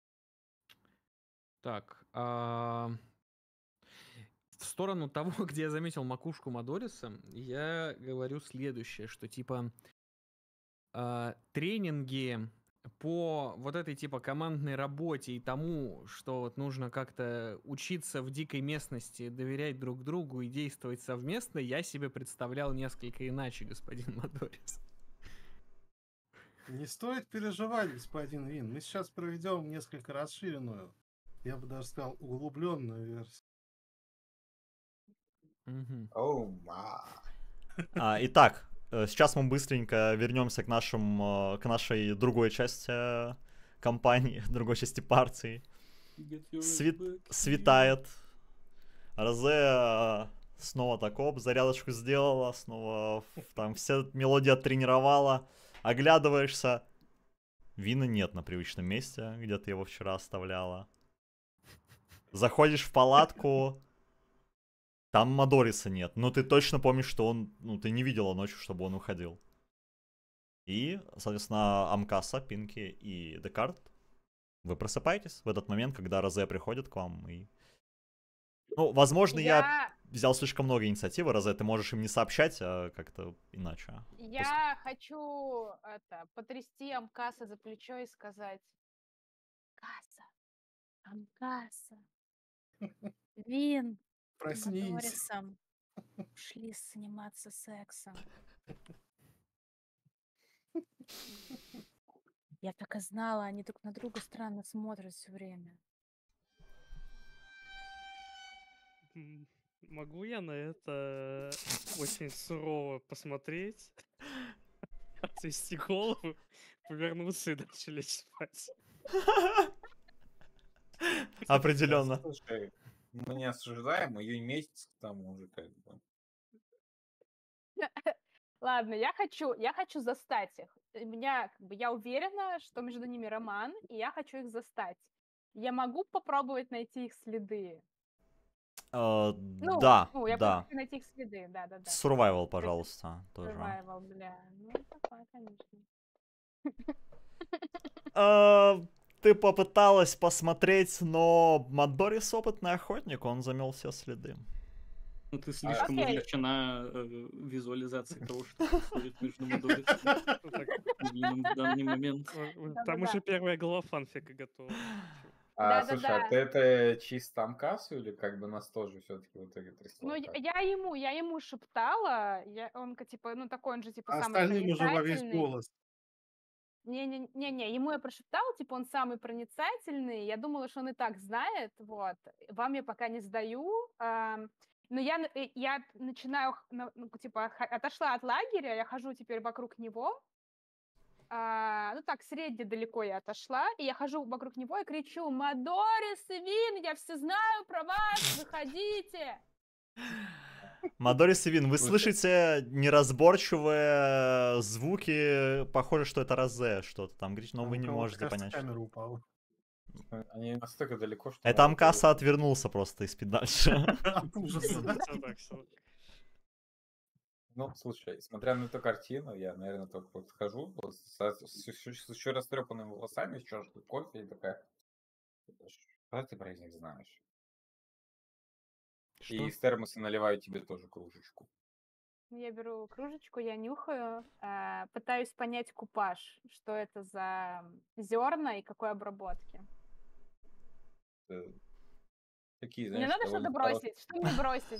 так, а, в сторону того, где я заметил макушку Мадориса, я говорю следующее, что типа а, тренинги по вот этой типа командной работе и тому, что вот нужно как-то учиться в дикой местности, доверять друг другу и действовать совместно, я себе представлял несколько иначе, господин Мадорис. Не стоит переживать, господин Вин. Мы сейчас проведем несколько расширенную, я бы даже сказал, углубленную версию. Мгм. Оу, ма. А, итак, э, сейчас мы быстренько вернемся к нашим, э, к нашей другой части э, компании, другой части партии. Get your Свит- back here. Светает. Розе э, снова так оп, зарядочку сделала, снова в- там все мелодии оттренировала. Оглядываешься. Вина нет на привычном месте, где ты его вчера оставляла. Заходишь в палатку. Там Мадориса нет. Но ты точно помнишь, что он... Ну, ты не видела ночью, чтобы он уходил. И, соответственно, Амкаса, Пинки и Декарт, вы просыпаетесь в этот момент, когда Розе приходит к вам и... Ну, возможно, я, Я, взял слишком много инициативы, Розе, ты можешь им не сообщать, а как-то иначе. я хочу это, потрясти Амкаса за плечо и сказать: Каса, Амкаса, Вин с Проснись. Мадорисом ушли заниматься сексом. Я так и знала, они друг на друга странно смотрят все время. М, Могу я на это очень сурово посмотреть, отвести голову, повернуться и дальше лечь спать? Определенно. Слушай, мы не осуждаем, ее месяц к тому уже как бы. Ладно, я хочу, я хочу застать их. У меня, как бы, я уверена, что между ними роман, и я хочу их застать. Я могу попробовать найти их следы. Э, Ну, Да, ну, я да. хочу найти их следы, да-да-да. Survival, пожалуйста, тоже. Survival, бля. Ну, такое, конечно. Э, Ты попыталась посмотреть, но Мадорис опытный охотник, он замел все следы. Ну, ты слишком Окей. увлечена э, визуализацией того, что происходит между Мадорисом Ну так, и Вином в данный момент. э, э, там Да-да-да. уже первая глава фанфика готова. А, Да-да-да. слушай, а ты это чисто Амкасу или как бы нас тоже все-таки в итоге трясло? Ну, я, как? я ему, я ему шептала, я, он ка- типа, ну такой, он же типа А самый остальным уже во весь проницательный. голос. Не-не-не, ему я прошептала, типа, он самый проницательный. Я думала, что он и так знает, вот. Вам я пока не сдаю. ам, Но я, н- э, я начинаю, х- на- ну, типа, ха- отошла от лагеря, я хожу теперь вокруг него. А, ну так, средне далеко я отошла, и я хожу вокруг него и кричу: Мадорис и Вин, я все знаю про вас, выходите! Мадорис и Вин, вы Слушай. слышите неразборчивые звуки, похоже, что это Розе что-то там говорит, но Там вы у не кого-то, можете кажется, понять. что- камера упала. Они настолько далеко, что... Это надо Амкаса было- отвернулся просто и спит дальше. От ужаса, да? Всё так, всё так. Ну, слушай, смотря на эту картину, я, наверное, только вот схожу вот с, с- с- с еще растрепанными волосами, с чашкой кофе и такая... Что ты про них знаешь? Что? И из термоса наливаю тебе тоже кружечку. Я беру кружечку, я нюхаю, а, пытаюсь понять купаж, что это за зерна и какой обработки. Э, Такие, Мне знаешь, надо что-то довольно хорошие. бросить. Что мне бросить?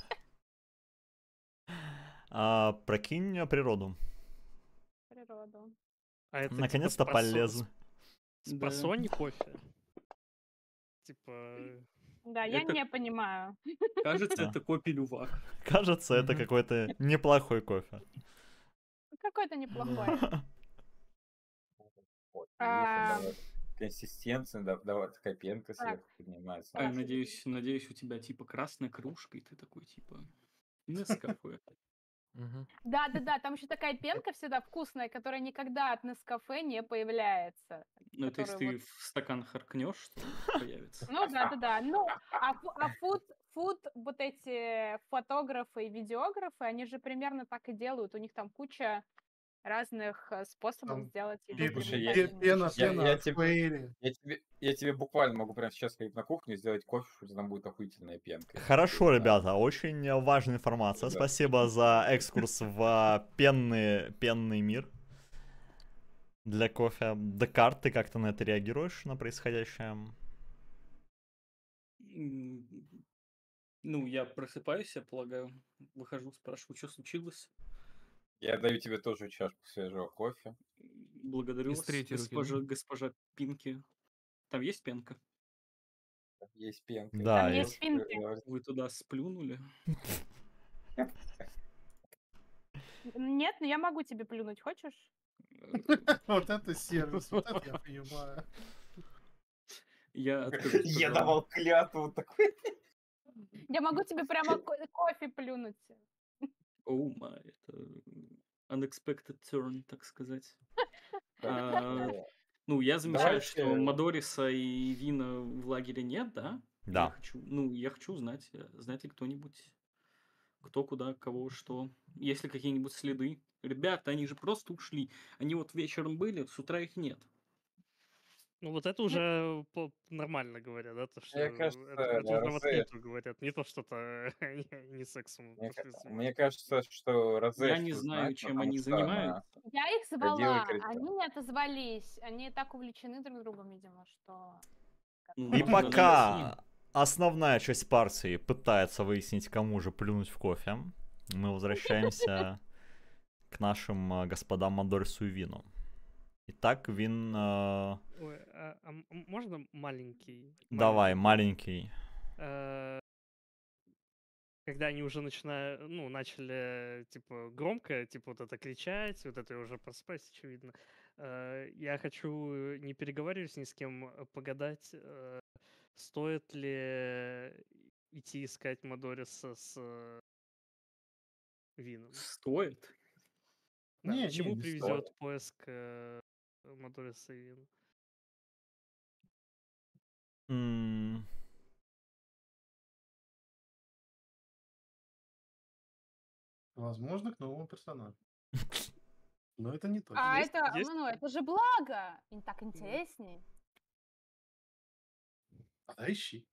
А, Прокинь природу. Природу. А это Наконец-то типа полезно. С Да. просонья кофе? Типа... Да, я Это- не понимаю. Кажется, Да. это копи-лювак. Кажется, это Мгм. какой-то неплохой кофе. Какой-то неплохой. Вот, А, видишь, консистенция, да, да, такая пенка Так, сверху поднимается. А, я так. надеюсь, надеюсь, у тебя типа красная кружка, и ты такой типа Нескафе. Мгм. Да-да-да, там еще такая пенка всегда вкусная, которая никогда от Нескафе не появляется. Ну, это если Которую вот... ты в стакан харкнешь, что появится. Ну да-да-да. Ну, а, фу- а фуд, фуд, вот эти фотографы и видеографы, они же примерно так и делают. У них там куча разных э, способов Там сделать еду пе- Слушай, я, пе- привлекательной. пена, я, пена я от тебе, фейри. я, тебе, я тебе буквально могу прямо сейчас ходить на кухню и сделать кофе, что у тебя там будет охуительная пенка. Хорошо, Да. ребята, очень э, важная информация. Да. Спасибо за экскурс в э, пенный, пенный мир для кофе. Декарт, ты как-то на это реагируешь, на происходящее? М, Ну, я просыпаюсь, я полагаю, выхожу, спрашиваю, что случилось. Я даю тебе тоже чашку свежего кофе. Благодарю Из вас, третьей руки, да? госпожа, госпожа Пинки. Там есть пенка? Есть пенка. Да, Там я есть есть. тоже пинки. говорю. Вы туда сплюнули? Нет, но я могу тебе плюнуть, хочешь? Вот это сервис, вот это я понимаю. Я откажусь, Я пожалуй. давал клятву такой. Я могу тебе прямо ко- кофе плюнуть. Оу май, это unexpected turn, так сказать. А, Ну, я замечаю, что Давайте- Мадориса и Вина в лагере нет, да? Я Да. хочу, ну, я хочу узнать, э, знает ли кто-нибудь, кто, куда, кого, что. Есть ли какие-нибудь следы? Ребята, они же просто ушли. Они вот вечером были, с утра их нет. Ну вот это уже по- нормально говорят, да, то, что Мне кажется, это, это уже в Розе- открытую говорят, не то что-то они не сексом Мне, пошли ка- заниматься. мне кажется, что Розе Я не что знаю, знает, чем потому они что она занимаются. Я их ходила и звала, кричала. они не отозвались. Они так увлечены друг другом, видимо, что... Ну, И надо Может, найти. пока основная часть партии пытается выяснить, кому же плюнуть в кофе, мы возвращаемся к нашим э, господам Мадорису и Вину. Итак, Вин, э, Ой, а- а м- можно маленький? давай, маленький? маленький. Э, Когда они уже начинают, ну, начали, типа, громко, типа, вот это кричать, вот это я уже просыпаюсь, очевидно. Э, Я хочу не переговаривать ни с кем, а погадать, э, стоит ли идти искать Мадориса с э, Вином. Стоит. Да, Не, к не, чему не приведет стоит. поиск э, Мадориса и Вина? М, Возможно, к новому персонажу. Но это не точно. А Есть- это, есть- ну, это же благо. Им так интереснее. А ищи.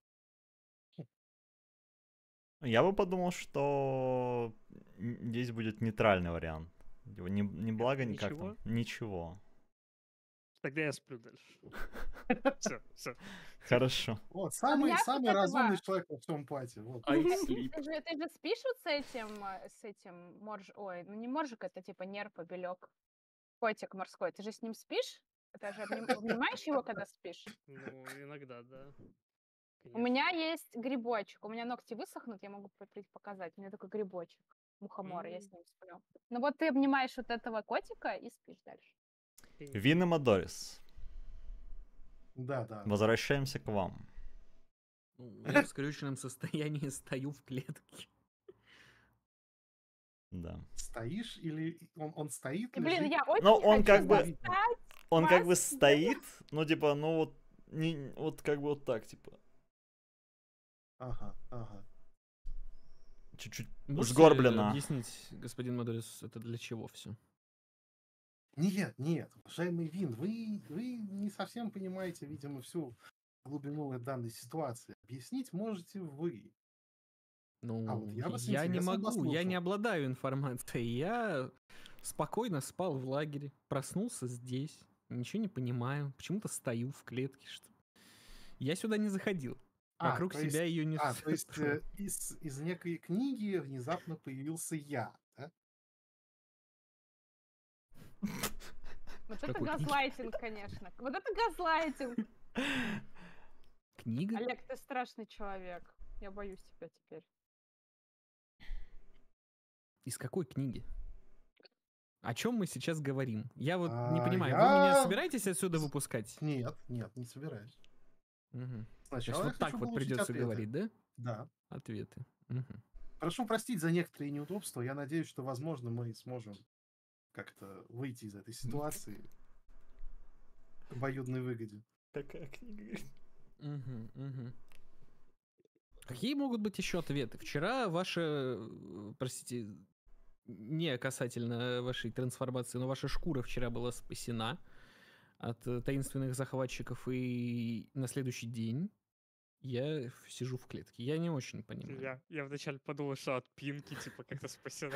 Я бы подумал, что н- здесь будет нейтральный вариант. Типа, Не, не благо никак там. ничего? Ничего. Тогда я сплю дальше. Все, все. Хорошо. Вот, самый, меня самый вот этого- разумный человек во всем пати. Вот. I Ты sleep. же, ты же спишь вот с этим, э, с этим морж... Ой, ну не моржик, это типа нерв, побелек. Котик морской. Ты же с ним спишь? Ты же обним- обнимаешь его, когда спишь? Ну, иногда, да. У Конечно. меня есть грибочек. У меня ногти высохнут, я могу по- при- показать. У меня такой грибочек. Мухомор, я М. с ним сплю. Ну вот ты обнимаешь вот этого котика и спишь дальше. Вин и Мадорис, Да, да. возвращаемся к вам. Ну, я в скрюченном состоянии стою в клетке. Да. Стоишь или он, он стоит, И, блин, лежит? я очень Ну, он хочу как бы- застать Он как бы вас, стоит, ну типа, ну вот, не, вот как бы вот так, типа, Ага, ага. чуть-чуть Можете сгорбленно. объяснить, господин Мадорис, это для чего все? Нет, нет, уважаемый Вин, вы, вы не совсем понимаете, видимо, всю глубину данной ситуации. Объяснить можете вы. Ну, А вот я вас я не интересом могу, я не послушал. обладаю информацией. Я спокойно спал в лагере, проснулся здесь, ничего не понимаю, почему-то стою в клетке. Что... Я сюда не заходил. А, Вокруг то себя есть- ее не А, то есть строил. э, из, из некой книги внезапно появился я, да? Вот В это какой книге? газлайтинг, конечно. Вот это газлайтинг. Книга? Олег, ты страшный человек. Я боюсь тебя теперь. Из какой книги? О чем мы сейчас говорим? Я вот не А, понимаю, вы меня я- собираетесь отсюда выпускать? Нет, нет, не собираюсь. Мгм. То есть Сначала я вот так хочу вот получить придется ответы. говорить, да? Да. Ответы. Мгм. Прошу простить за некоторые неудобства. Я надеюсь, что, возможно, мы сможем как-то выйти из этой ситуации к обоюдной выгоде. Какая книга? Мгм, мгм. Какие могут быть еще ответы? Вчера ваша, э, простите, не касательно вашей трансформации, но ваша шкура вчера была спасена от э, таинственных захватчиков, и на следующий день я ф- сижу в клетке. Я не очень понимаю. Я, я вначале подумал, что от пинки, типа, как-то спасена.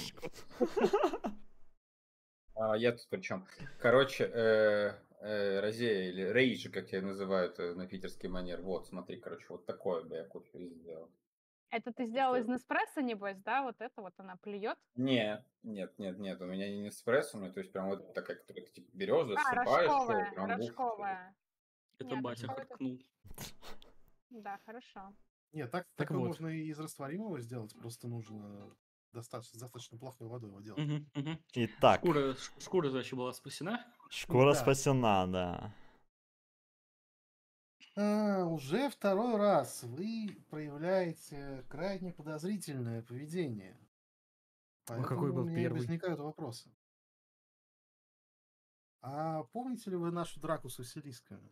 А, я тут при чем? Короче, э, э, Розея или Рейджи, как тебя называют э, на питерский манер. Вот, смотри, короче, вот такое бы я кофе сделал. Это ты сделал из Что? Неспрессо, небось, да? Вот это вот она плюет. Не, нет, нет, нет, у меня не эспрессо, у меня, то есть прям вот такая, которую ты типа берешь, А, засыпаешь, всё, рожковая, прям буф. рожковая. Это Нет, батя рожковая это- харкнул. Да, хорошо. Нет, так, Так такое вот. можно и из растворимого сделать, просто нужно достаточно, достаточно плохой водой его делать. Мгм, мгм. Итак, Шкура, ш- шкура, значит, была спасена. шкура Да. спасена, да. А, уже второй раз вы проявляете крайне подозрительное поведение. Поэтому какой был у меня и первый? возникают вопросы. А помните ли вы нашу драку с Василисками?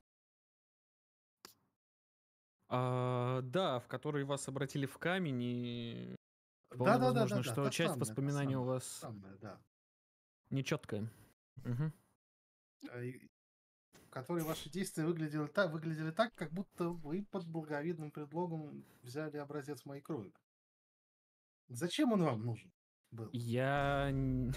А, да, в который вас обратили в камень, и вполне Да-да-да-да-да, возможно, что та часть самая, та воспоминаний у самая, вас самая, да. нечеткая. Мгм. А, и- В которой ваши действия выглядели так, выглядели так, как будто вы под благовидным предлогом взяли образец моей крови. Зачем он вам нужен был? Я... н-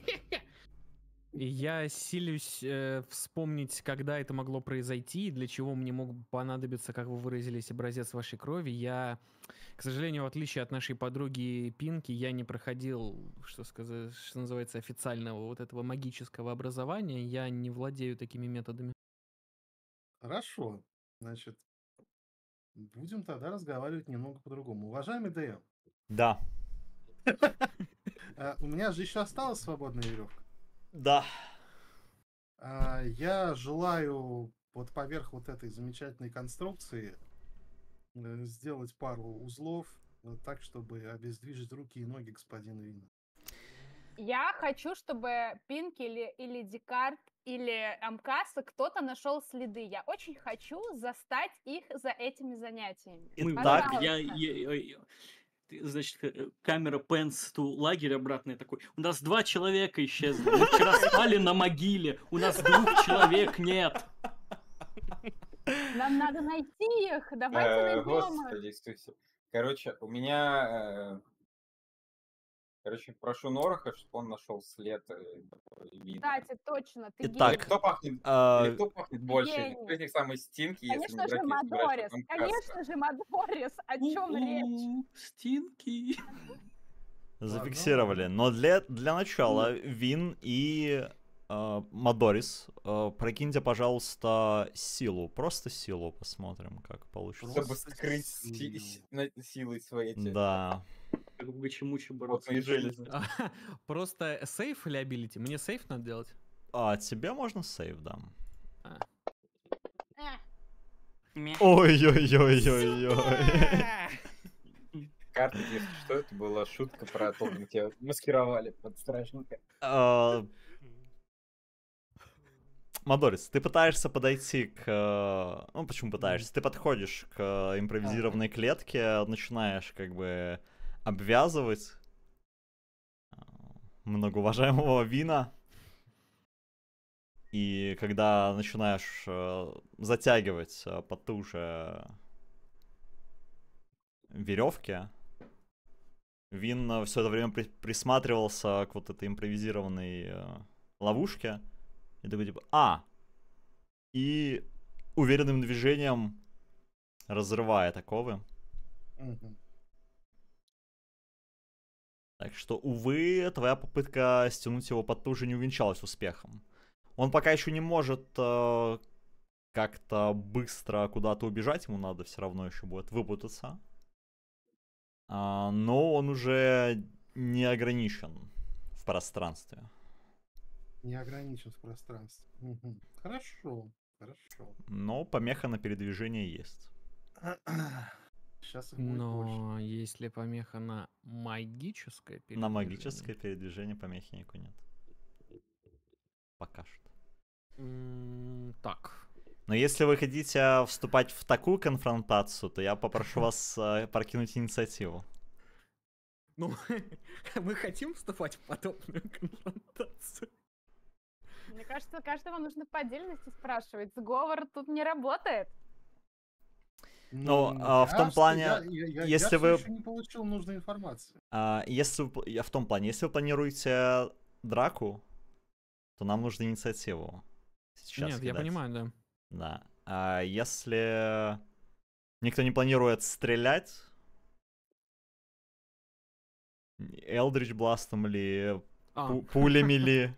Я силюсь э, вспомнить, когда это могло произойти, и для чего мне мог понадобиться, как вы выразились, образец вашей крови. Я, к сожалению, в отличие от нашей подруги Пинки, я не проходил, что сказать, что называется, официального вот этого магического образования. Я не владею такими методами. Хорошо. Значит, будем тогда разговаривать немного по-другому. Уважаемый ДМ, Да. а, у меня же еще осталась свободная веревка. Да. А, Я желаю вот поверх вот этой замечательной конструкции э, сделать пару узлов э, так, чтобы обездвижить руки и ноги господина Вина. Я хочу, чтобы Пинки или, или Декарт или Амкаса кто-то нашел следы. Я очень хочу застать их за этими занятиями. Мы Итак. вот- я, я- я- ты, значит, э, камера пенс ту лагерь обратный такой. У нас два человека исчезли. Мы вчера спали на могиле. У нас двух человек нет. Нам надо найти их. Давайте Э, найдем их. Господи Иисусе. Короче, у меня... э, Короче, прошу Нороха, чтобы он нашел след э, Вина. Кстати, точно, ты Итак, Или кто пахнет, а, или кто пахнет больше? гений. Кто из них самый стинки, если Конечно не же, брать не собирать, Мадорис. потом Конечно же, Мадорис. О чем речь? У-у, Стинки. зафиксировали. Но для, для начала Вин и э, Мадорис, э, прокиньте, пожалуйста, силу. Просто силу посмотрим, как получится. чтобы Просто скрыть силу. си- си- на- силой свои эти Да. Как в Гачимуче бороться. потные железы. Просто сейф или абилити? Мне сейф надо делать? А тебе можно сейв дам. А. Эх, Ой-ой-ой-ой-ой. Карты, если что, это была шутка про то, как тебя маскировали под стражника. А, Мадорис, ты пытаешься подойти к... э, Ну, почему пытаешься? Ты подходишь к э, импровизированной клетке, начинаешь как бы обвязывать э, многоуважаемого Вина. И когда начинаешь э, затягивать э, потуже веревки, Вин все это время при- присматривался к вот этой импровизированной э, ловушке. И такой типа, а! И уверенным движением разрывает оковы. Мгм. Так что, увы, твоя попытка стянуть его потуже не увенчалась успехом. Он пока еще не может э, как-то быстро куда-то убежать, ему надо все равно еще будет выпутаться. А, но он уже не ограничен в пространстве. Не ограничен в пространстве. Мгм. Хорошо, хорошо. Но помеха на передвижение есть. Сейчас их будет больше. Но если помеха на магическое На передвижение... магическое передвижение помехи никакой нет. Пока что. М, Так. Но если вы хотите вступать в такую конфронтацию, то я попрошу вас э, прокинуть инициативу. Ну, мы хотим вступать в подобную конфронтацию. Мне кажется, каждого нужно по отдельности спрашивать. Сговор тут не работает. Ну, М, а, в я том что- плане, я- я- я- если я вы- все еще не получил нужной информации. А, если вы, пл- я в том плане, если вы планируете драку, то нам нужна инициативу. Сейчас Нет, я кидать. понимаю, да. Да. А если никто не планирует стрелять, Элдридж Бластом ли, А, пу- пулями ли,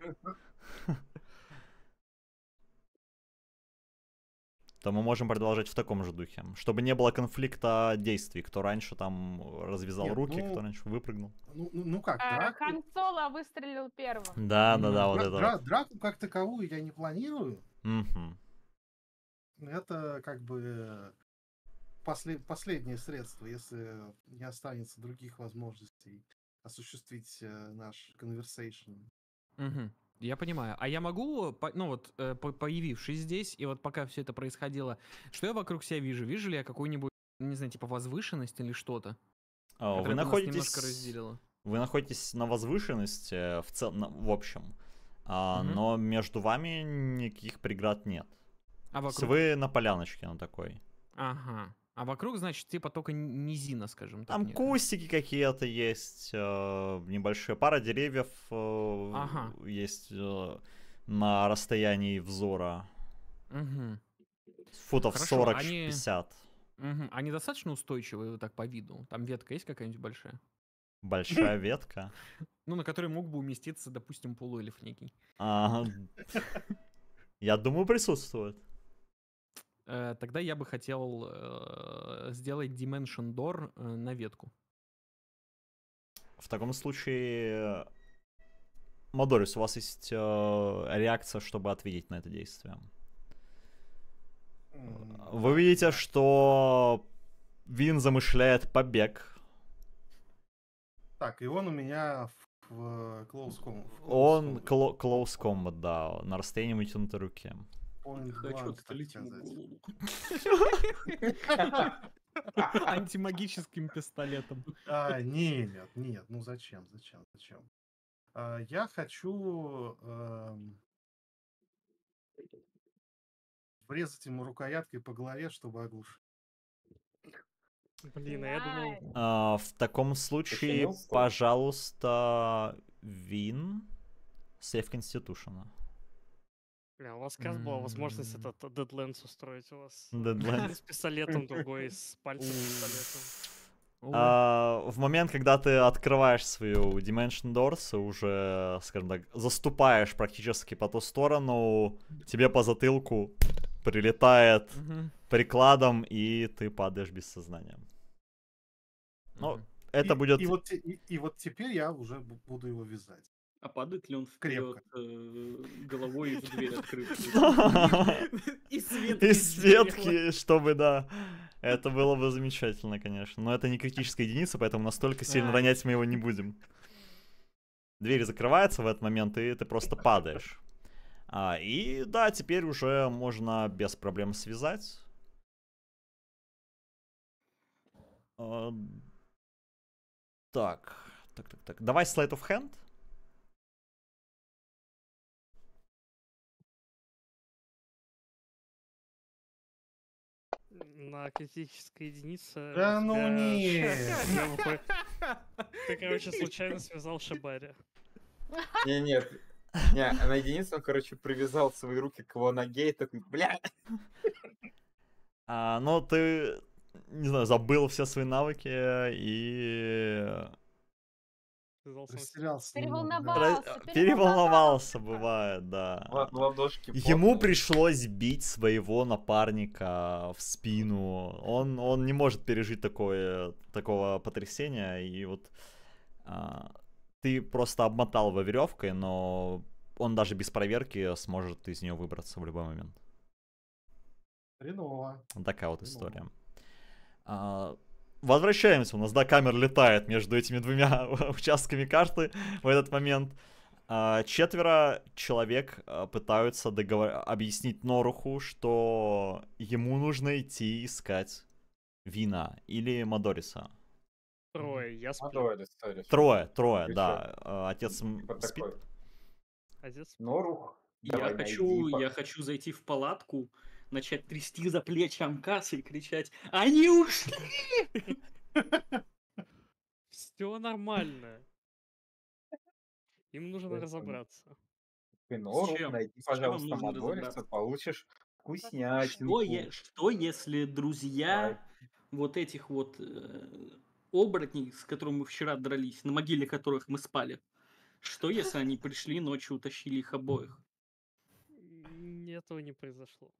то мы можем продолжать в таком же духе. Чтобы не было конфликта действий, кто раньше там развязал Нет, руки, ну, кто раньше выпрыгнул. Ну, ну- ну как, А, драку, Хан Соло выстрелил первым. Да, да, Ну, да, вот дра- это дра- вот. драку как таковую я не планирую. Мгм. Это как бы послед- последнее средство, если не останется других возможностей осуществить э, наш conversation. мгм. Я понимаю. А я могу, по- ну вот, э, по- появившись здесь, и вот пока все это происходило, что я вокруг себя вижу? Вижу ли я какую-нибудь, не знаю, типа возвышенность или что-то, А, которое Вы бы нас находитесь... немножко разделило? Вы находитесь на возвышенности в цел... на- в общем, а, Мгм. но между вами никаких преград нет. А То есть вокруг... вы на поляночке на такой. Ага. А вокруг, значит, типа только н- низина, скажем так. Там некая. кустики какие-то есть, э, небольшие пара деревьев э, Ага. есть э, на расстоянии взора. Мгм. Футов Хорошо, они- сорок-пятьдесят. Мгм. Они достаточно устойчивые вот так по виду? Там ветка есть какая-нибудь большая? Большая ветка. Ну, на которой мог бы уместиться, допустим, полуэльф некий. А, Я думаю, присутствует. Э, Тогда я бы хотел э, сделать Dimension Door э, на ветку. В таком случае, Модорис, у вас есть э, реакция, чтобы ответить на это действие. М, Вы да, видите, да. что Вин замышляет побег. Так, и он у меня в, в close com- в close Он combat. кло- close combat, да, на расстоянии вытянутой руки. Point Хочу blank, отстрелить так ему сказать. голову. Антимагическим пистолетом. А, нет, нет, ну зачем, зачем, зачем? А, я хочу эм, врезать ему рукояткой по голове, чтобы оглушить. Блин, а я думал... Найс. А, в таком случае, Починил стол? пожалуйста, Вин, сейф Конститушена. Бля, у вас, как была возможность М. этот Deadlands устроить у вас. Deadlands. Один с пистолетом, другой с пальцем пистолетом. О, А, в момент, когда ты открываешь свою Dimension Doors и уже, скажем так, заступаешь практически по ту сторону, тебе по затылку прилетает мгм, прикладом, и ты падаешь без сознания. Ну, мгм. это и, будет... И вот, те- и, и вот теперь я уже бу- буду его вязать. А падает ли он Крепко. вперед э, головой в дверь открытой? И светки. Из светки, чтобы, да. Это было бы замечательно, конечно. Но это не критическая единица, поэтому настолько сильно Да. ронять мы его не будем. Дверь закрывается в этот момент, и ты просто падаешь. А, и да, теперь уже можно без проблем связать. А, так, так, так, так. Давай Sleight of Hand. На критической единице... Да у ну тебя нет. ш- у тебя выходит- Ты, короче, случайно связал Шибари. Не, нет. Не, на единицу он, короче, привязал свои руки к его ноге и такой, бля. А, но ты, не знаю, забыл все свои навыки и Связал сам себя. Растерялся немного, да. Переволновался. Ра- переволновался, бывает, да. Ладно, ладошки. Ему потные. пришлось бить своего напарника в спину. Он, он не может пережить такое, такого потрясения. И вот а, ты просто обмотал его веревкой, но он даже без проверки сможет из нее выбраться в любой момент. Хреново. Вот такая вот Хреново. история. А, возвращаемся. У нас, да, камера летает между этими двумя участками карты в этот момент. А, четверо человек а, пытаются договор... объяснить Норуху, что ему нужно идти искать Вина или Мадориса. Трое, я А сплю. то это история. Трое, трое, Ты да. А, Отец м, Типа спит. такой. Отец Норух, Я давай хочу, найди. я хочу зайти в палатку, начать трясти за плечи Амкаса и кричать: «Они ушли!» Все нормально. Им нужно Это- разобраться. Ты, С Норух, чем? найди, С чем вам пожалуйста, нужно Мадориса, разобраться? получишь Что, вкуснятинку. е- что если друзья вот этих вот э, оборотней, с которыми мы вчера дрались, на могиле которых мы спали, что если они пришли ночью, утащили их обоих? М, Этого не произошло.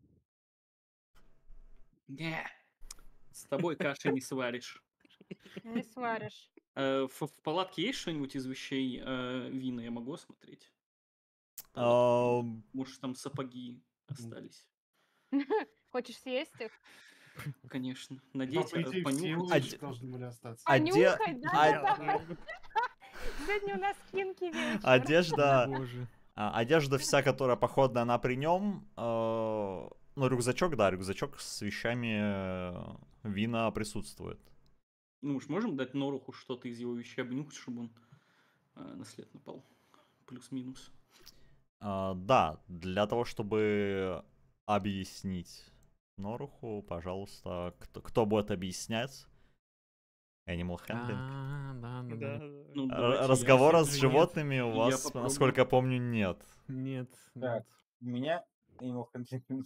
Не, с тобой каши не сваришь. Не сваришь. Э, В, в палатке есть что-нибудь из вещей э, Вина? Я могу осмотреть? А, Может, там сапоги остались? Хочешь съесть их? Конечно. Да, Надеть, по э, идее, все понюхать. у Оде- должны были остаться. Оде- Понюхать, да? а- Да, Сегодня у нас кинки вечер. Одежда, Боже. а, одежда вся, которая походная, она при нем. э, Ну, рюкзачок, да, рюкзачок с вещами э, Вина присутствует. Ну уж можем дать Норуху что-то из его вещей обнюхать, чтобы он э, на след напал. Плюс-минус. А, да, для того, чтобы объяснить Норуху, пожалуйста, кто, кто будет объяснять? Animal Handling. А, да, да, да, да. да. Ну, Р- давайте я Разговора нет, с нет. животными у Я вас, попробую. насколько я помню, нет. Нет, Так, нет. у меня Animal Handling.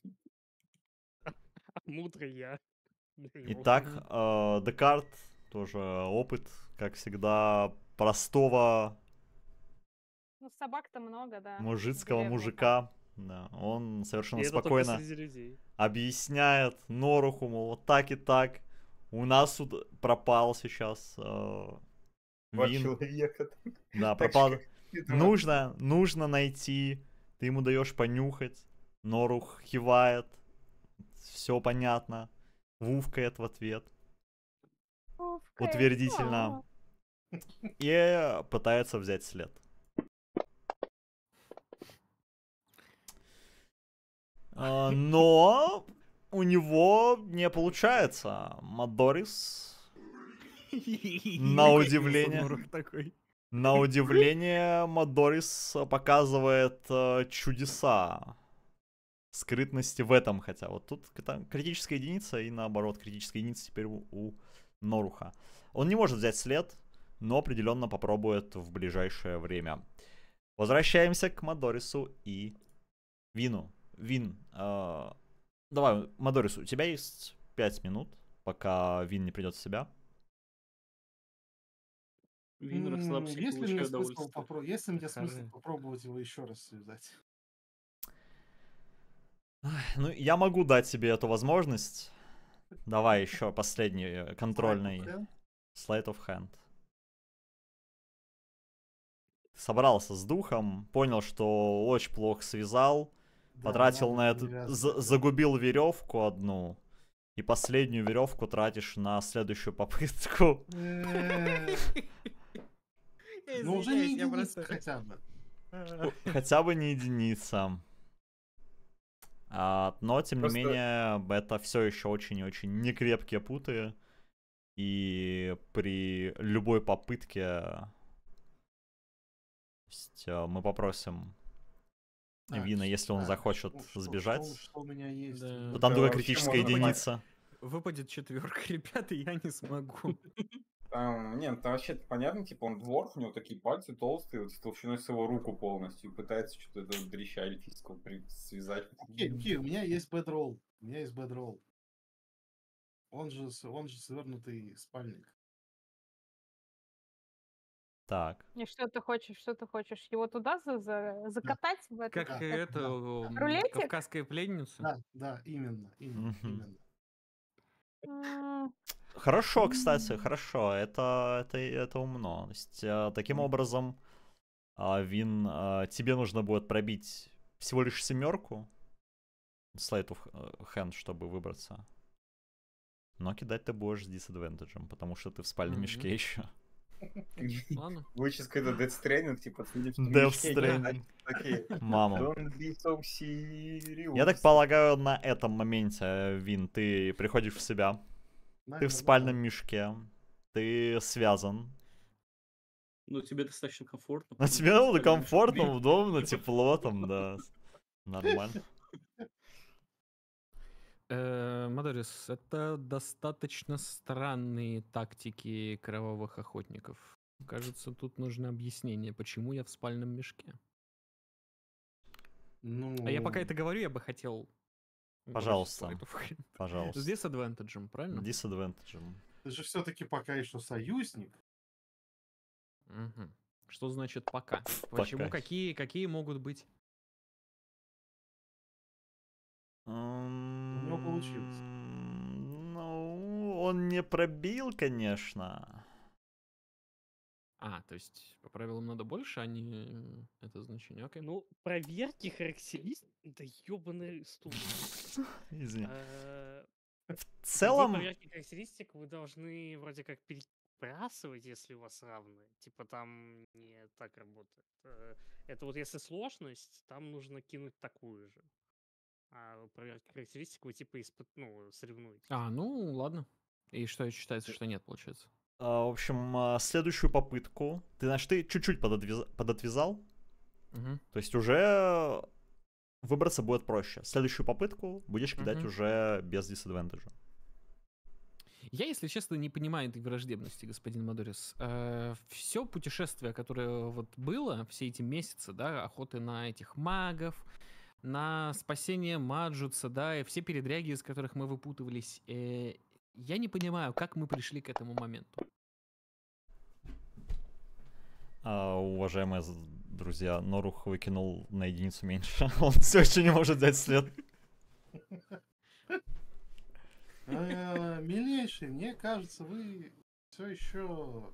Мудрый я. Да не мог. Итак, э, Декарт, тоже опыт, как всегда, простого Ну, собак-то много, да. в мужицкого деревне. мужика. Да, он И совершенно это только спокойно среди людей. объясняет Норуху, мол, вот так и так. У нас тут пропал сейчас э, Два Вин. человека. Да, Так пропал. же, как и два. Нужно, нужно найти. Ты ему даешь понюхать. Норух кивает. Все понятно. Вувкает в ответ. Уфкает. Утвердительно. И пытается взять след. А, Но у него не получается. Мадорис, на удивление, Норах такой. на удивление, Мадорис показывает э, чудеса скрытности в этом, хотя вот тут там критическая единица и наоборот критическая единица теперь у, у Норуха. Он не может взять след, но определенно попробует в ближайшее время. Возвращаемся к Мадорису и Вину. Вин, э, давай, Мадорис, у тебя есть пять минут, пока Вин не придет в себя. Вин, М, расслабься, Есть ли получай мне смысл удовольствие. попробовать? Есть ли мне смысл Хорошо. попробовать его еще раз связать? Ах, ну, я могу дать тебе эту возможность. Давай еще последний э, контрольный Ладно, Sleight of Hand. Собрался с духом, понял, что очень плохо связал, да, потратил надо на это, перевязывать, за- да. загубил веревку одну, и последнюю веревку тратишь на следующую попытку. Э, Ну уже не единица хотя бы. Хотя бы не единица. А, но, тем Просто- не менее, это все еще очень и очень некрепкие путы. И при любой попытке то есть, э, мы попросим Так, Вина, если он так, захочет что- что- сбежать, Что, что у меня есть? Да. то там Да, только вообще критическая можно понять. единица. Выпадет четверка, ребята, я не смогу. Там, не, ну, там вообще понятно, типа он дворф, у него такие пальцы толстые, вот с толщиной с его руку полностью, и пытается что-то этого дрища эльфийского при- связать. Окей, окей, у меня есть бэдролл. У меня есть бэдролл. Он же, с- он же свернутый спальник. Так. И что ты хочешь, что ты хочешь? Его туда за- за- закатать в это? Как Да, это, да. м, Рулетик? кавказская пленница. Да, да, именно, именно, Мгм. именно. М, Хорошо, кстати, хорошо. Это, это, это умно. То есть, э, таким М. образом, А, Вин, а, тебе нужно будет пробить всего лишь семерку. Slate of hand, чтобы выбраться. Но кидать ты будешь с disadvantage, потому что ты в спальном Мгм. мешке еще. Ладно. Будет сейчас какой-то Death Stranding, типа, сидишь в Death мешке, Stranding. такие, Мама. don't be so serious. Я так полагаю, на этом моменте, Вин, ты приходишь в себя. Ты в Наверно, спальном да. мешке. Ты связан. Ну, тебе достаточно комфортно. На потому тебе что ну, спальный мешок комфортно, греет. удобно, тепло там, да. Нормально. Э, Мадорис, это достаточно странные тактики кровавых охотников. Кажется, тут нужно объяснение, почему я в спальном мешке. Ну, А я пока это говорю, я бы хотел... бросить Пожалуйста. Slate of Hand. С Пожалуйста. disadvantage, правильно? Disadvantage. ты же все-таки пока еще союзник. Мгм. Что значит пока? Почему? Пока. Какие, какие могут быть? У него получилось. М, Ну, он не пробил, конечно. А, то есть по правилам надо больше, а не э, это значение. Окей. Ну, проверки характеристик... Да ёбаный стул. Извини. Э, В Любые целом, проверки характеристик вы должны вроде как перебрасывать, если у вас равные. Типа там не так работает. Э, Это вот если сложность, там нужно кинуть такую же. А проверки характеристик вы типа испыт... ну, соревнуетесь. А, ну ладно. И что считается, что нет, получается? а, в общем, а, следующую попытку. Ты, знаешь, ты чуть-чуть пододвиз- подотвязал. Мгм. То есть уже выбраться будет проще. Следующую попытку будешь кидать Мгм. уже без disadvantage. Я, если честно, не понимаю этой враждебности, господин Мадорис. Все путешествие, которое вот было, все эти месяцы, да, охоты на этих магов, на спасение Маджуца, да, и все передряги, из которых мы выпутывались, э, я не понимаю, как мы пришли к этому моменту. А, уважаемые з- друзья, Норух выкинул на единицу меньше. Он все еще не может взять след. Э, Милейший, мне кажется, вы все еще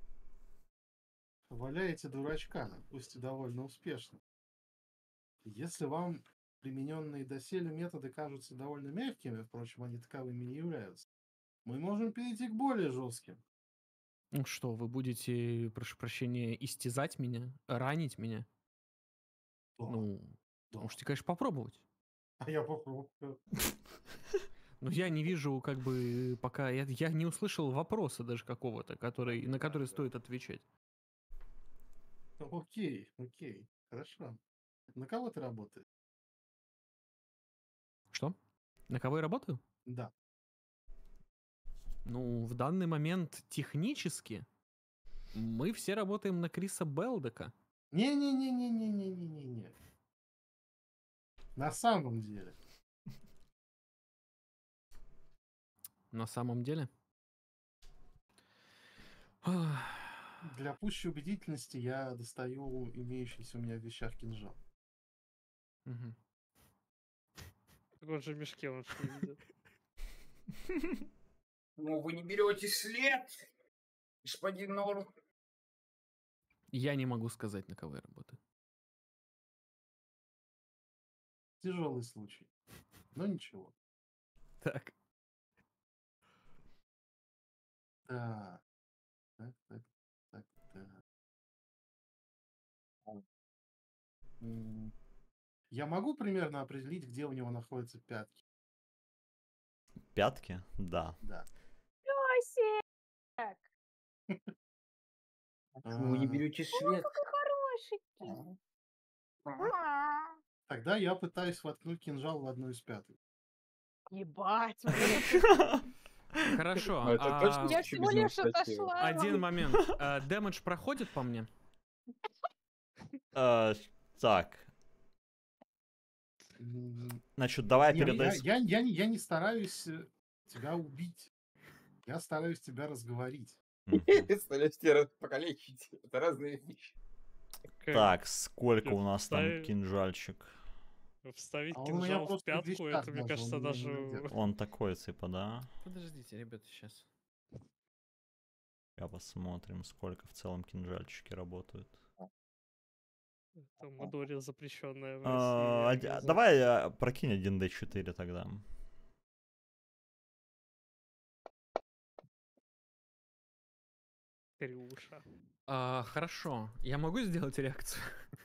валяете дурачка, пусть и довольно успешно. Если вам примененные доселе методы кажутся довольно мягкими, впрочем, они таковыми не являются, мы можем перейти к более жестким. Ну что, вы будете, прошу прощения, истязать меня, ранить меня? Да, Ну, да. можете, конечно, попробовать. А я попробую. Но я не вижу, как бы, пока... Я, я не услышал вопроса даже какого-то, который, на который стоит отвечать. Окей, окей, хорошо. На кого ты работаешь? Что? На кого я работаю? Да. Ну, в данный момент технически мы все работаем на Криса Белдека. Не-не-не-не-не-не-не-не. На самом деле. На самом деле. Ах, Для пущей убедительности я достаю имеющийся у меня в вещах кинжал. мгм. Так он же в мешке, он что не видит. Ну, вы не берете след, господин Норух. Я не могу сказать, на кого я работаю. Тяжелый случай. Но ничего. Так. Так. Так, так, так, так. М, Я могу примерно определить, где у него находятся пятки? Пятки? Да. Да. Пёсик! Вы не А, берете Ой, след. какой хорошенький. А, Тогда я пытаюсь воткнуть кинжал в одну из пяток. Ебать, вот это ты- Хорошо. Ну, это точно а, я Чё всего без лишь инициативы? отошла. Один момент. А, Дэмэдж проходит по мне? А, Так, М, значит, давай не, перед я, этим... я, я, не- я не стараюсь э, тебя убить. Я стараюсь тебя разговорить. Мгм. Представляешь, тебя покалечить. Это разные вещи. Как Так, сколько Ты у нас там встави- кинжальчик? Вставить А он у меня кинжал в просто в пятку, вещах это, мне даже, кажется, он меня не даже... найдет. Он такой, типа, да? Подождите, ребята, сейчас. Я посмотрим, сколько в целом кинжальчики работают. Это Мадори запрещенная в А, России оди- организация. Давай а, прокинь один дэ четыре тогда. Кирюша. А, хорошо. Я могу сделать реакцию?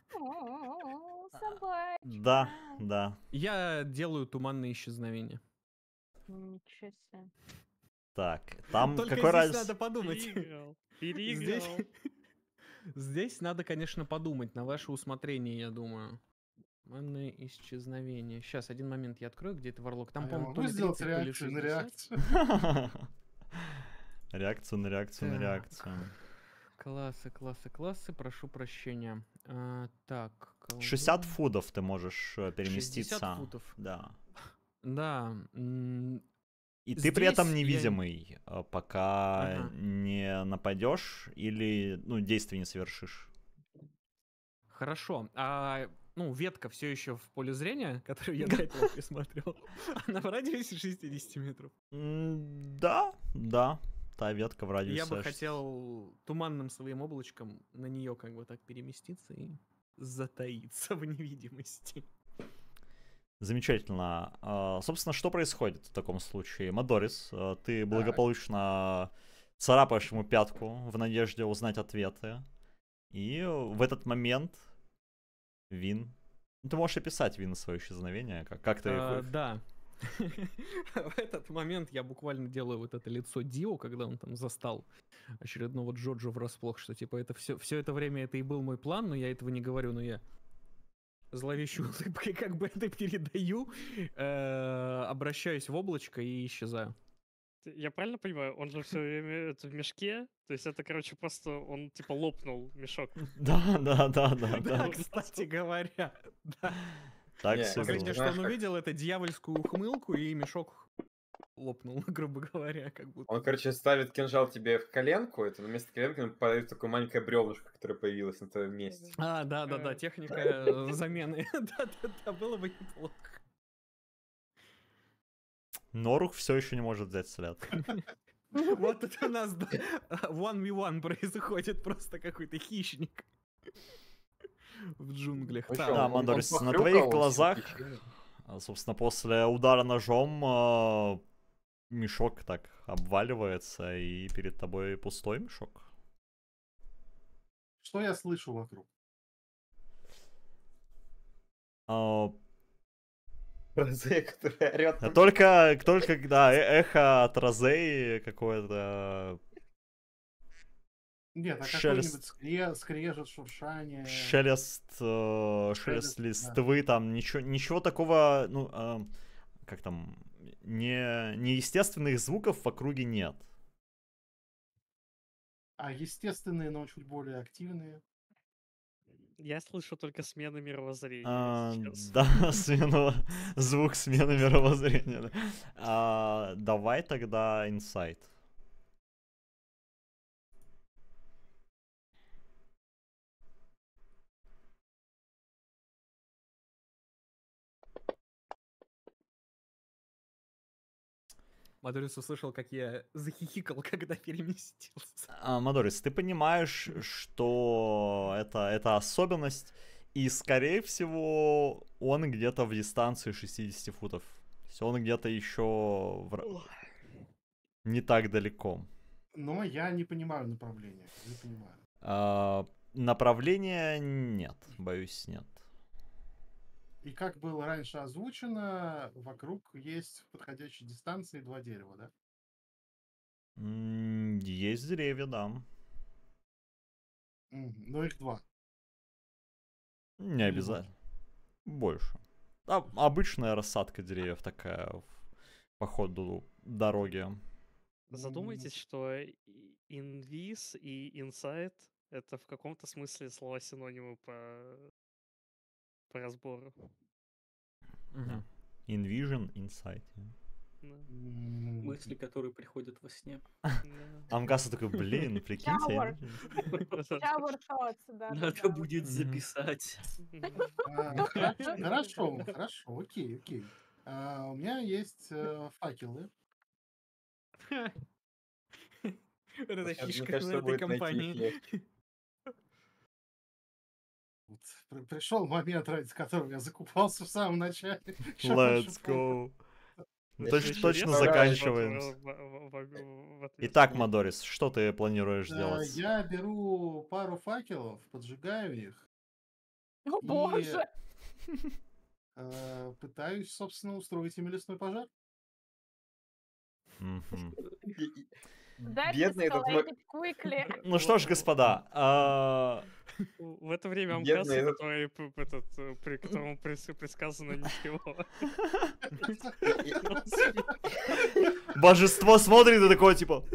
О, Да, собачка. да. Я делаю туманное исчезновение. Ничего себе. Так, там Только какой здесь раз... надо подумать. Переиграл. Здесь, Переиграл. здесь надо, конечно, подумать на ваше усмотрение, я думаю. Туманное исчезновение. Сейчас, один момент я открою, где это Варлок. Там, А я по-моему, то могу ли сделать тридцать, то ли реакцию на шестьдесят. реакцию? Реакцию на реакцию на Так. реакцию. Классы, классы, классы, прошу прощения. А, так, шестьдесят колдун. футов ты можешь э, шестьдесят переместиться. футов. Да. Да. м, И ты при этом Здесь я- невидимый, э, пока Ага. не нападешь или ну, действий не совершишь. Хорошо. А, ну, ветка все еще в поле зрения, которую я до этого присмотрел. Она в радиусе шестидесяти метров. М, Да, да. Та ветка в радиусе. Я бы ш- хотел туманным своим облачком на нее как бы так переместиться и затаиться в невидимости. Замечательно. А, Собственно, что происходит в таком случае? Мадорис, э, ты благополучно царапаешь ему пятку в надежде узнать ответы. И в этот момент Вин... Ну, ты можешь описать, Вин, свое исчезновение. Как, как ты... А, да. В этот момент я буквально делаю вот это лицо Дио, когда он там застал очередного Джоджо врасплох, что типа это все, все это время это и был мой план, но я этого не говорю, но я зловещей улыбкой как бы это передаю, э, обращаюсь в облачко и исчезаю. Ты- Я правильно понимаю, он же все время это в мешке? То есть это, короче, просто он типа лопнул мешок. Да, да, да, да, Да, да. кстати говоря, да. Так Не, все а Последнее, Знаешь, что он как- увидел, это дьявольскую ухмылку, и мешок лопнул, грубо говоря, как будто. Он, короче, ставит кинжал тебе в коленку, это на место коленки он подает такое маленькое бревнышко, которое появилось на твоем месте. А, да, да, да, Э. техника э, замены. Да, да, да, было бы неплохо. Норух все еще не может взять след. Вот это у нас да, один ви один происходит, просто какой-то хищник в джунглях. Ну Так, чё, Да, он- он Мандорис, на похрюкал, твоих он глазах, симпатичный. а, собственно, после удара ножом а, мешок так обваливается, и перед тобой пустой мешок. Что я слышу вокруг? А, Розея, который орёт. а Только, только, да, э- эхо от Розеи какое-то, Нет, а Шелест. какой-нибудь скре- скрежет, шуршание. шелест, э, шелест Шелест, да. листвы, там ничего, ничего такого, ну, а, как там, не, неестественных звуков в округе нет. А естественные, но чуть более активные. Я слышу только смены мировоззрения А, сейчас. да, смена, звук смены мировоззрения. да. А, давай тогда инсайт. Мадорис услышал, как я захихикал, когда переместился. А, Мадорис, ты понимаешь, что это, это особенность, и, скорее всего, он где-то в дистанции шестидесяти футов. То есть он где-то еще в ра- не так далеко. Но я не понимаю направления. Не понимаю. А, направления нет, боюсь, нет. И как было раньше озвучено, вокруг есть в подходящей дистанции два дерева, да? М, Есть деревья, да. Мгм. Но их два. Не Или обязательно. Больше. А, обычная рассадка деревьев такая в- по ходу дороги. Задумайтесь, что и- инвиз и инсайт — это в каком-то смысле слова-синонимы по, по разбору. Мгм. Invision, Insight. Да. М, Мысли, которые приходят во сне. Да. Амкаса такой, блин, прикиньте. Shower. Invision». Shower thoughts, да. да, Надо да, вот. будет Мгм. записать. Мгм. а, хо- Хорошо, хорошо, окей, окей. А, У меня есть э, факелы. Вот эта Мне фишка кажется, в этой будет найти их компании. легче. Вот при- пришел момент, ради которого я закупался в самом начале. Ща Let's лучше помню. go. Это Точно, же точно интересно, заканчиваем. в- в- в- в- в ответ. Итак, Мадорис, что ты планируешь Э, делать? Я беру пару факелов, поджигаю их О и боже! э, пытаюсь, собственно, устроить им лесной пожар. Мгм. That Бедный этот мой... escalated quickly. Ну что ж, господа, а, В это время Бедный Амкаса, этот- который, п- п- этот, э, при которому прис- предсказано ничего. божество смотрит и такое, типа...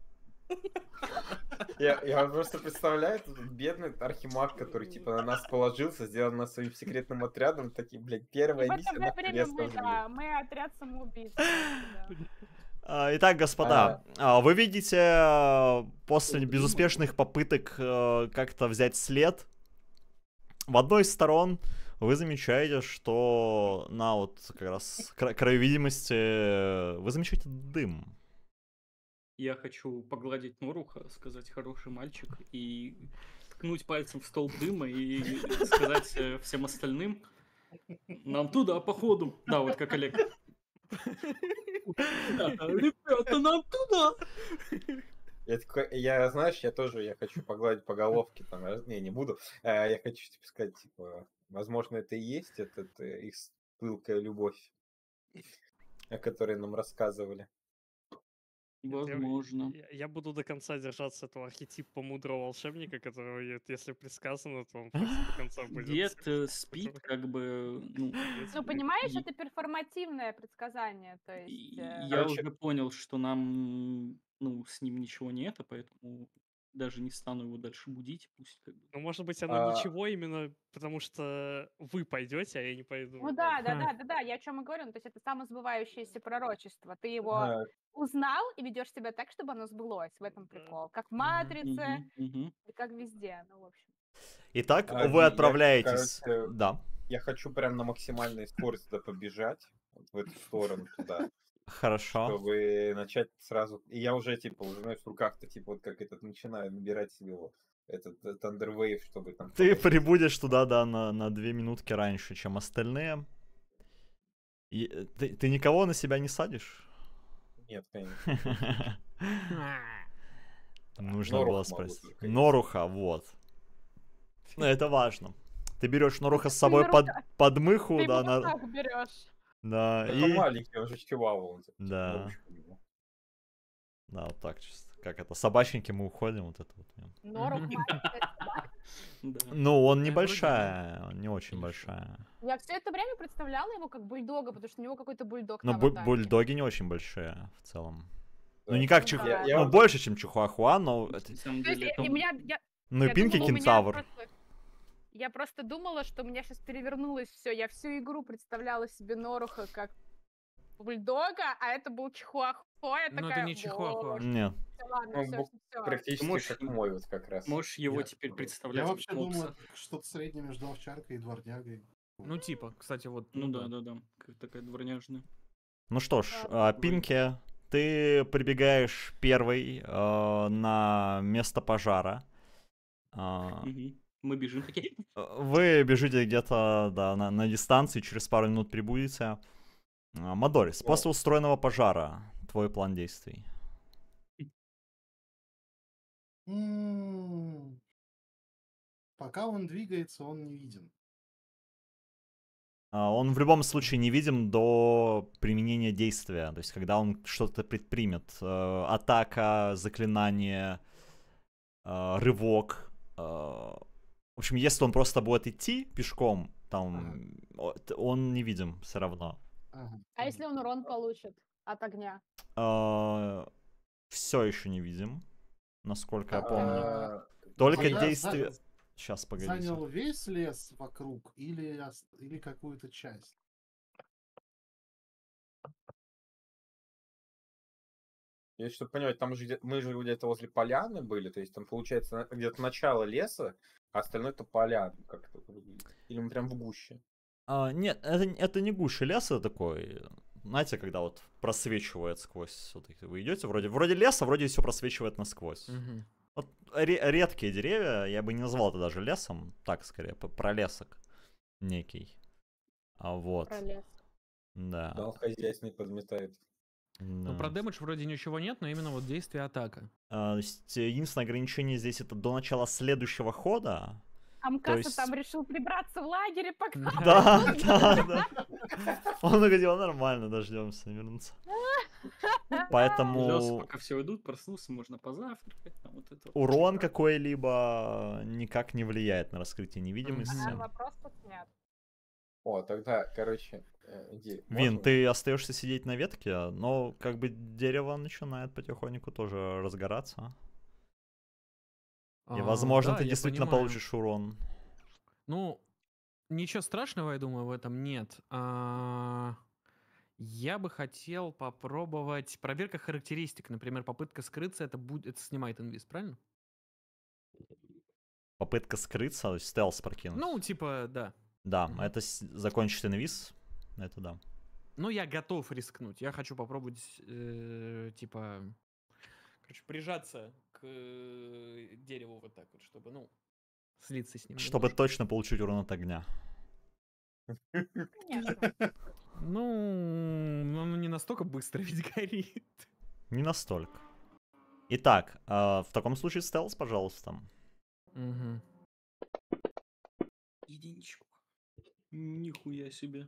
Я, я вот просто представляю, этот бедный архимаг, который типа на нас положился, сделал нас своим секретным отрядом, такие, блядь, И первая в миссия это на время лес мы, разгреб. да, мы отряд самоубийц. да. А, Итак, господа, а, вы видите, а, после безуспешных попыток э, как-то взять след, в одной из сторон вы замечаете, что на вот как раз кра- краю видимости э, вы замечаете дым. Я хочу погладить Норуха, сказать «хороший мальчик» и ткнуть пальцем в столб дыма и сказать э, всем остальным «Нам туда, походу». Да, вот как Олег. Ребята, ребята, нам туда! Я, такой, я, знаешь, я тоже, я хочу погладить по головке, там, раз- не, не буду. А, я хочу типа, сказать, типа, возможно, это и есть этот, э, их пылкая любовь, о которой нам рассказывали. Я- Возможно. Я, я буду до конца держаться этого архетипа мудрого волшебника, которого, е- если предсказано, то он просто до конца будет. Дед э, спит, как бы, ну, Ну, понимаешь, и- это перформативное предсказание, то есть... и э, я Короче- уже понял, что нам, ну, с ним ничего нет, а поэтому даже не стану его дальше будить, пусть как бы. Ну, может быть, оно А- ничего именно потому, что вы пойдете, а я не пойду. Ну да, да, да, да, да, я о чем и говорю. Ну, то есть это самосбывающееся пророчество. Ты его А, узнал и ведешь себя так, чтобы оно сбылось. В этом прикол. Как в «Матрице», Мгм, мгм. и как везде. Ну, в общем. Итак, А, вы я, отправляетесь... короче, Да, Я хочу прям на максимальной скорости туда побежать, вот в эту сторону туда, хорошо. чтобы начать сразу. И я уже, типа, уже, знаешь, в руках-то, типа, вот как этот, начинаю набирать себе вот этот э, Thunder Wave, чтобы там... Ты попасть. прибудешь туда, да, на, на две минутки раньше, чем остальные. И, э, ты, ты никого на себя не садишь? Нет, конечно. Нужно Норуха было могу спросить. только, если. Норуха, вот. Ну, это важно. Ты берешь Норуха с собой Ты под, Норуха- под мыху, Ты да, его на... так берешь. да, Это и... маленький, он же чивауа, он типа, Да. бабушка у него. Да, вот так чисто. Как это, собачники, мы уходим, вот это вот. мем. Норух Мгм. маленькая собака. Да. Ну, он Да, небольшая, он не очень Или большая. Я все это время представляла его как бульдога, потому что у него какой-то бульдог Но на бу- аватарке. бульдоги не очень большие в целом. Ну, Да. не как Ну чих... да. Я- Ну, я- больше, чем чихуахуа, но... это- На самом То есть, деле, и- и это- меня, я, Ну, и я Пинки думала, у меня кентавр. просто- Я просто думала, что у меня сейчас перевернулось все. Я всю игру представляла себе Норуха как бульдога, а это был чихуахуа. Я Ну, это такая, не чихуахуа. «Боже, Нет. всё, ладно, Он все, был все. Практически можешь- как мой вот как раз. Можешь его Я- теперь Я представлять вообще как думал, мопса. это что-то среднее между овчаркой и дворнягой. Ну, типа, кстати, вот. Ну да, да, да. Как такая дворняжная. Ну что ж, Да. а, Пинки, ты прибегаешь первый э, на место пожара. А, Мгм. Мы бежим такие. Вы бежите где-то, да, на, на дистанции, через пару минут прибудете. А, Мадорис, О. после устроенного пожара, твой план действий. М, Пока он двигается, он не виден. А, Он в любом случае не видим до применения действия. То есть, когда он что-то предпримет. Э, Атака, заклинание, э, рывок. э, В общем, если он просто будет идти пешком, там, о- т- он не видим все равно. Ага, А если он урон получит от огня? Все еще не видим, насколько я Так, помню. А, Только я действие... за- Сейчас, погодите. Занял весь лес вокруг или, ос- или какую-то часть? Если чтобы понимать, там же где- мы же где-то возле поляны были, то есть там получается на- где-то начало леса, а остальное это поляна как-то. Или мы прям в гуще. А, нет, это, это не гуще леса такой. Знаете, когда вот просвечивает сквозь. Вот, вы идете, вроде, вроде леса, вроде все просвечивает насквозь. Мгм. Вот ре- редкие деревья, я бы не назвал это даже лесом, так скорее, п- пролесок некий. А вот, Про лес. да. Да, он хозяйственный подметает. Ну, да. про дэмэдж вроде ничего нет, но именно вот действие атака. А, то есть, э, единственное ограничение здесь это до начала следующего хода. А Мкаса есть- там решил прибраться в лагере, пока... Да, да, да. Он говорил, нормально, дождемся, вернуться. Дождался, Поэтому пока все идут, проснулся, можно позавтракать. Там вот это вот. урон какой-либо никак не влияет на раскрытие А, невидимости. вопрос снят. О, тогда, короче, э, иди. Вин, можно? ты остаешься сидеть на ветке, но как бы дерево начинает потихоньку тоже разгораться. И, А, возможно, да, ты я действительно понимаю. получишь урон. Ну, ничего страшного, я думаю, в этом нет. А, Я бы хотел попробовать проверка характеристик. Например, попытка скрыться, это будет, это снимает инвиз, правильно? Попытка скрыться, то есть стелс прокинуть. Ну, типа, да. да, мгм. это с- закончить инвиз. Это да. Ну, я готов рискнуть. Я хочу попробовать, э, типа, короче, прижаться к э, дереву вот так вот, чтобы, ну, слиться с ним. Чтобы немножко. точно получить урон от огня. Конечно. Ну, ну, оно не настолько быстро ведь горит. Не настолько. Итак, а, в таком случае стелс, пожалуйста. Мгм. Единичку. Нихуя себе.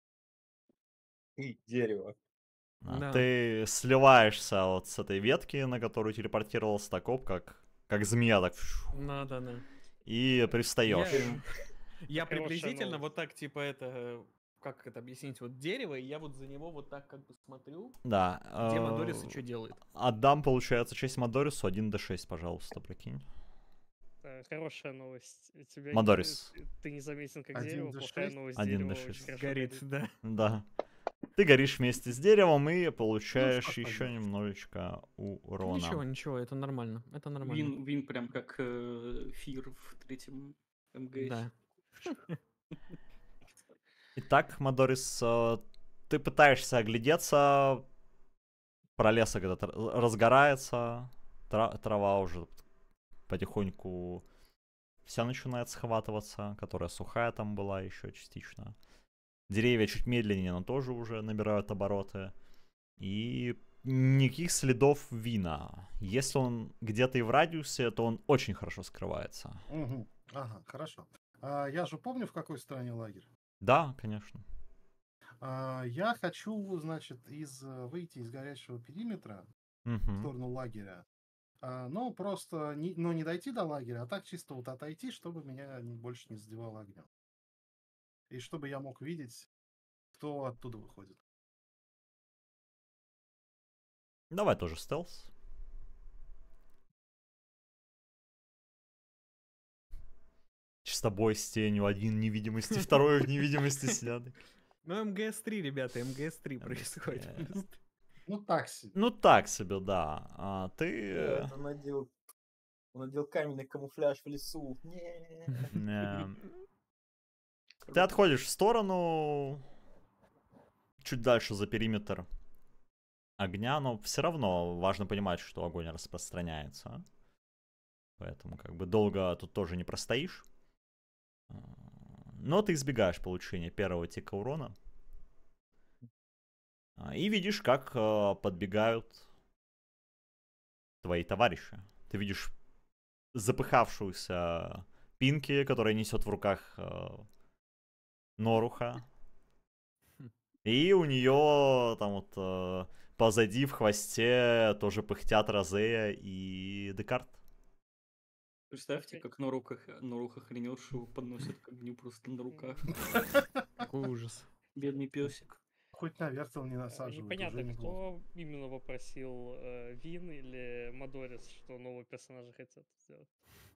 И дерево. А, Да. Ты сливаешься вот с этой ветки, на которую телепортировался Такоп, как, как змея, так, фью, Да, да, да. и пристаешь. Я, я Хорошая приблизительно новость. вот так, типа, это, как это объяснить, вот дерево, и я вот за него вот так как бы смотрю, Да. где а, Мадорис и что делает. Отдам, получается, честь Мадорису один дэ шесть, пожалуйста, прикинь. Э, Хорошая новость. Тебя не- Мадорис. ты- Ты не заметен как один дерево, дэ плохая шесть? новость. один Дерево дэ очень шесть. хорошо Горит, горит. да. Да. Ты горишь вместе с деревом и получаешь что ж еще поделаешь. немножечко урона. Ничего, ничего, это нормально, это нормально. Вин, Вин прям как э, Фир в третьем МГС. Да. Итак, Мадорис, э, ты пытаешься оглядеться, пролесок этот р- разгорается, тра- трава уже потихоньку вся начинает схватываться, которая сухая там была еще частично. Деревья чуть медленнее, но тоже уже набирают обороты. И никаких следов Вина. Если он где-то и в радиусе, то он очень хорошо скрывается. Мгм. Ага, хорошо. А, я же помню, в какой стране лагерь. Да, конечно. А, я хочу, значит, из, э, выйти из горящего периметра в Мгм. сторону лагеря. А, ну, просто, не, ну, не дойти до лагеря, а так чисто вот отойти, чтобы меня не- больше не задевало огнем. И чтобы я мог видеть, кто оттуда выходит. Давай тоже стелс. Чисто бой с тенью, один невидимости, второй в невидимости сидят. Ну, МГС три, ребята, МГС три происходит. МГС. Ну, так себе. Ну так себе, да. А ты... э, Он надел, он надел каменный камуфляж в лесу. Не. э, Ты отходишь в сторону, чуть дальше за периметр огня, но все равно важно понимать, что огонь распространяется. Поэтому как бы долго тут тоже не простоишь. А, Но ты избегаешь получения первого тика урона. А, И видишь, как э, подбегают твои товарищи. Ты видишь запыхавшуюся Пинки, которая несет в руках э, Норуха. И у нее там вот э, позади в хвосте тоже пыхтят Розея и Декарт. Представьте, как на руках, на руках охренел, что его подносят к огню просто на руках. Какой ужас. Бедный песик. Хоть на вертел не Э, насаживают, Непонятно, уже неплохо. кто именно попросил э, Вин или Мадорис, что нового персонажа хотят сделать.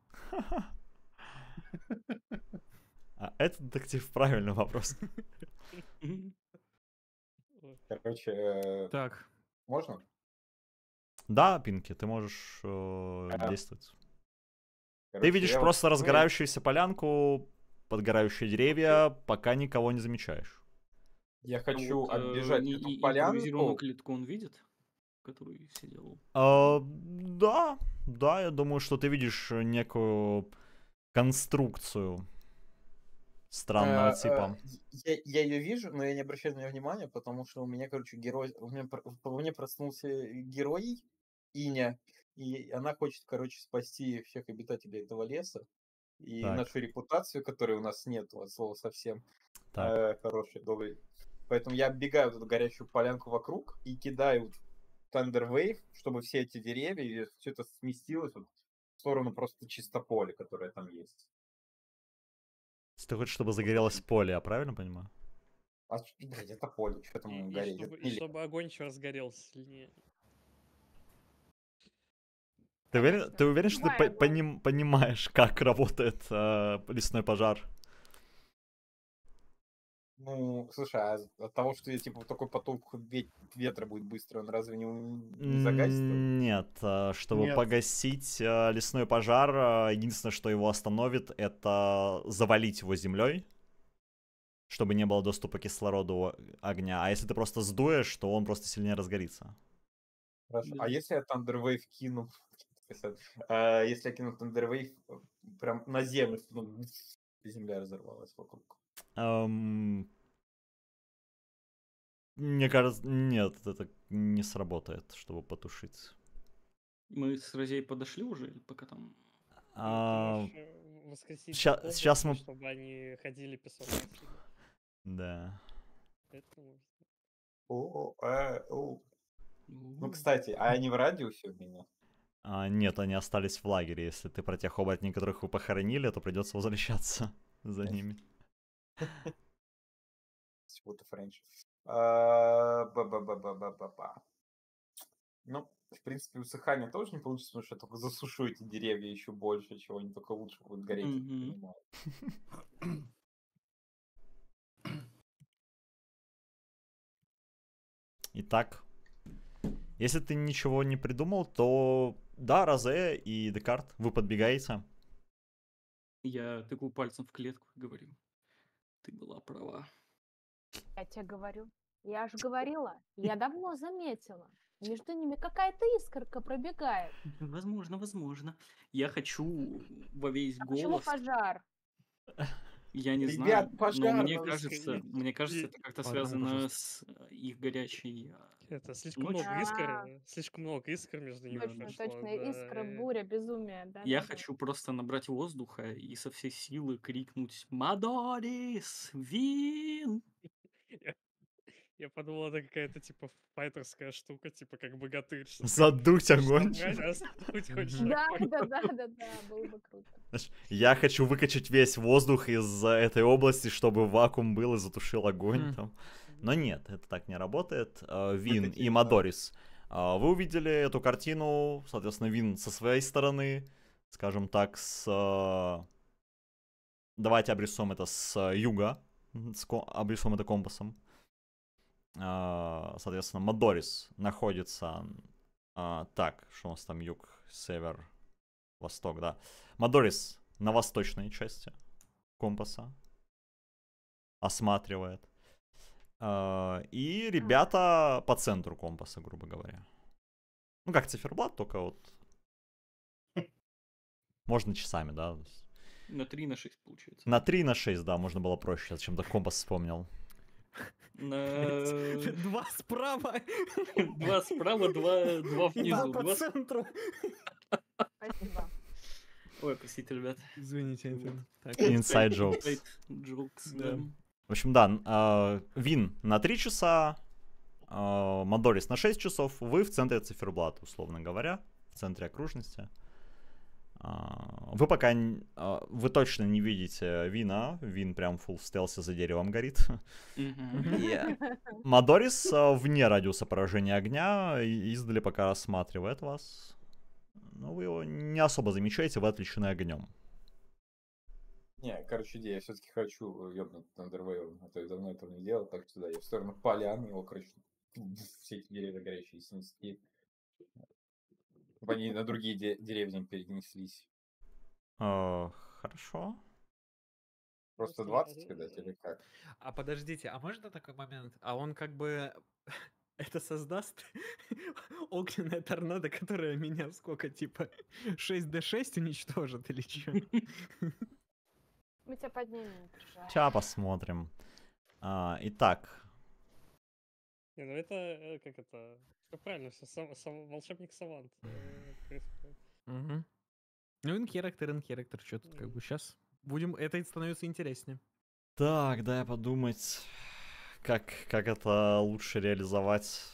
А это, детектив, правильный вопрос. Мгм. Ой. Короче, э, Так, можно? Да, Пинки, ты можешь э, Ага. действовать. Ты Короче, видишь я вот- просто ну, я- разгорающуюся полянку, подгорающие деревья, пока никого не замечаешь. Я А хочу вот, э, оббежать и- эту и- импровизированную полянку. клетку он видит? который сидел? А, да, да, я думаю, что ты видишь некую конструкцию странного А, типа. а, Я, я ее вижу, но я не обращаю на нее внимания, потому что у меня, короче, герой, у меня, про- во мне проснулся герой Иня, и она хочет, короче, спасти всех обитателей этого леса и Так, нашу репутацию, которой у нас нет, от слова совсем, так. э, хорошей, доброй. Поэтому я оббегаю вот эту горящую полянку вокруг и кидаю Thunder Wave, чтобы все эти деревья и все это сместилось вот в сторону просто чисто поля, которое там есть. Если ты хочешь, чтобы Вот загорелось таким. поле, я правильно понимаю? А, ч- блядь, это поле, что там И, и гореть? чтобы, Это и не лес. чтобы огонь еще разгорелся сильнее. Ты уверен, Конечно. ты уверен, что ты Любая по- поним- понимаешь, как работает э, лесной пожар? Ну, слушай, а от того, что я, типа, такой поток ве- ветра будет быстро, он разве не, у- не загасит его? Нет, э, чтобы Нет. погасить э, лесной пожар, э, единственное, что его остановит, это завалить его землей, чтобы не было доступа к кислороду огня. А если ты просто сдуешь, то он просто сильнее разгорится. Хорошо. Да. А если я Thunder Wave кину, а, если я кину Thunder Wave э, прям на землю, ну, земля разорвалась вокруг. Эм, Мне кажется, нет, это не сработает, чтобы потушить. Мы с Розей подошли уже, или пока там? Ну, ты А, можешь э, воскресить ща- духовных, сейчас мы- чтобы они ходили песок носили. Да. Это можно. О, э, о. Ну, Ну, кстати, а они в радиусе у меня? А, нет, они остались в лагере. Если ты про тех оборотней, которых вы похоронили, то придется возвращаться за ними. Почему-то френч. А, ба-ба-ба-ба-ба-ба-ба. Ну, в принципе, усыхание тоже не получится, потому что я только засушу эти деревья еще больше, чего они только лучше будут гореть, я так Мгм. понимаю. Итак, если ты ничего не придумал, то да, Розе и Декарт, вы подбегаете. Я тыкаю пальцем в клетку и говорю, ты была права. Я тебе говорю. Я же говорила. Я давно заметила. Между ними какая-то искорка пробегает. Возможно, возможно. Я хочу во весь А почему голос. пожар? Я не Ребят, знаю, но пожар мне надо кажется, скорее. мне кажется, И- это как-то Ладно, связано пожалуйста. с э, их горячей а, Это слишком ночью. много искр. А, э, Слишком много искр между ними Да, да. точно, прошло. точно. Да, Искра, э, буря, безумие. Да, Я да, да. хочу просто набрать воздуха и со всей силы крикнуть «Мадорис! Вин!» Я, я подумал, это какая-то типа файтерская штука, типа как богатырь. Что ты Задуть хочешь огонь. набрать, а сдуть хочешь Мгм. Да, огонь. да, да, да, да, было бы круто. Знаешь, я хочу выкачать весь воздух из э, этой области, чтобы вакуум был и затушил огонь Хм. там. Но нет, это так не работает. Э, Вин и Выкатили, да. Мадорис. э, Вы увидели эту картину, соответственно, Вин со своей стороны, скажем так, с... э, Давайте обрисуем это с э, юга, м, с ко- обрисуем это компасом. Э, Соответственно, Мадорис находится... э, Так, что у нас там юг, север, восток, да. Мадорис на восточной части компаса осматривает. Э, И ребята по центру компаса, грубо говоря. Ну, как циферблат, только вот... Можно часами, да. На три, на шесть получается. На три, на шесть, да, можно было проще, зачем-то компас вспомнил. На Два справа, два справа, два, два и два внизу. по Два с- центру. Спасибо. Ой, простите, ребят. Извините, Вот. это так. Inside jokes. Inside jokes, Да. да. В общем, да, э, Вин на три часа, э, Мадорис на шесть часов, вы в центре циферблата, условно говоря, в центре окружности. А, Вы пока, н- а, вы точно не видите Вина, Вин прям full в стелсе за деревом горит. Мгм. И Мадорис а, вне радиуса поражения огня, и- издали пока рассматривает вас. Но вы его не особо замечаете, вы отвлечены огнем. Не, короче, идея, я все-таки хочу ёбнуть Thunder Wave, а то я давно этого не делал, так что да, я в сторону полян его, короче, все эти деревья горящие снести. Чтобы они на другие де- деревни перенеслись. А, Хорошо. Просто Просто, двадцать э, кидать или как? А подождите, а можно такой момент? А он как бы это создаст огненная торнадо, которая меня сколько, типа, шесть дэ шесть уничтожит или что? Мы тебя поднимем, не переживай. Сейчас посмотрим. А, итак, Не, ну это, э, как это, все правильно, все волшебник Савант. э, происходит. Мгм. Ну, инхерактер, инхерактер, что тут как бы сейчас будем, это становится интереснее. так, дай подумать, как, как это лучше реализовать.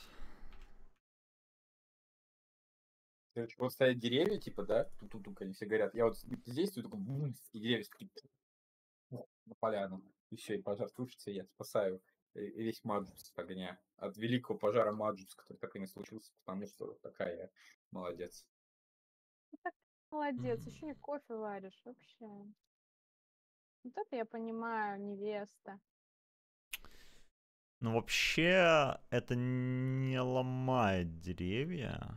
Короче, вот стоят деревья, типа, да, тут-тут они все горят. Я вот здесь, тут такой, бум, и деревья такие на поляну. И все, и пожар тушится, и я спасаю э, весь Маджус от огня. От великого пожара Маджус, который так и не случился, потому что такая я молодец. Молодец, еще и кофе варишь вообще. Вот это я понимаю, невеста. Ну, вообще, это не ломает деревья.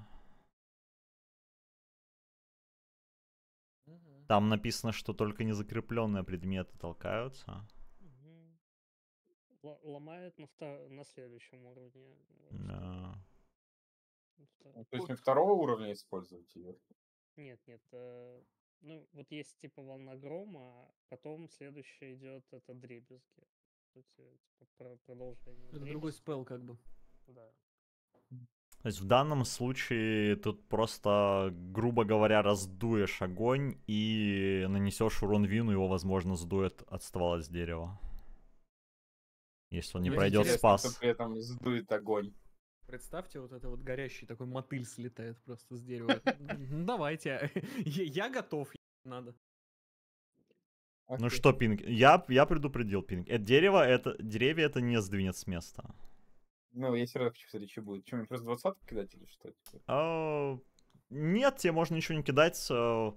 Там написано, что только незакрепленные предметы толкаются. Мгм. Л- Ломает на, вто- на следующем уровне. вот, Да. что- вто- Ну, то есть на второго уровня использовать ее? Нет, нет. э, Ну, вот есть типа волна грома, а потом следующее идет это дребезги. По сути, типа, про- продолжение. Это другой дребезги. спел как бы. Да. То есть в данном случае тут просто, грубо говоря, раздуешь огонь и нанесешь урон Вину, его, возможно, сдует от ствола с дерева. Если он не Ну, пройдет интересно, спас. Кто при этом сдует огонь. Представьте, вот это вот горящий такой мотыль слетает просто с дерева. Ну, давайте, я я готов, надо. Ну Окей. что, Пинг, я, я предупредил, Пинг. Это дерево, это деревья это не сдвинет с места. Ну, я все равно хочу посмотреть, что будет. Что, мне просто двадцатку кидать или что? Типа? А, нет, тебе можно ничего не кидать. а,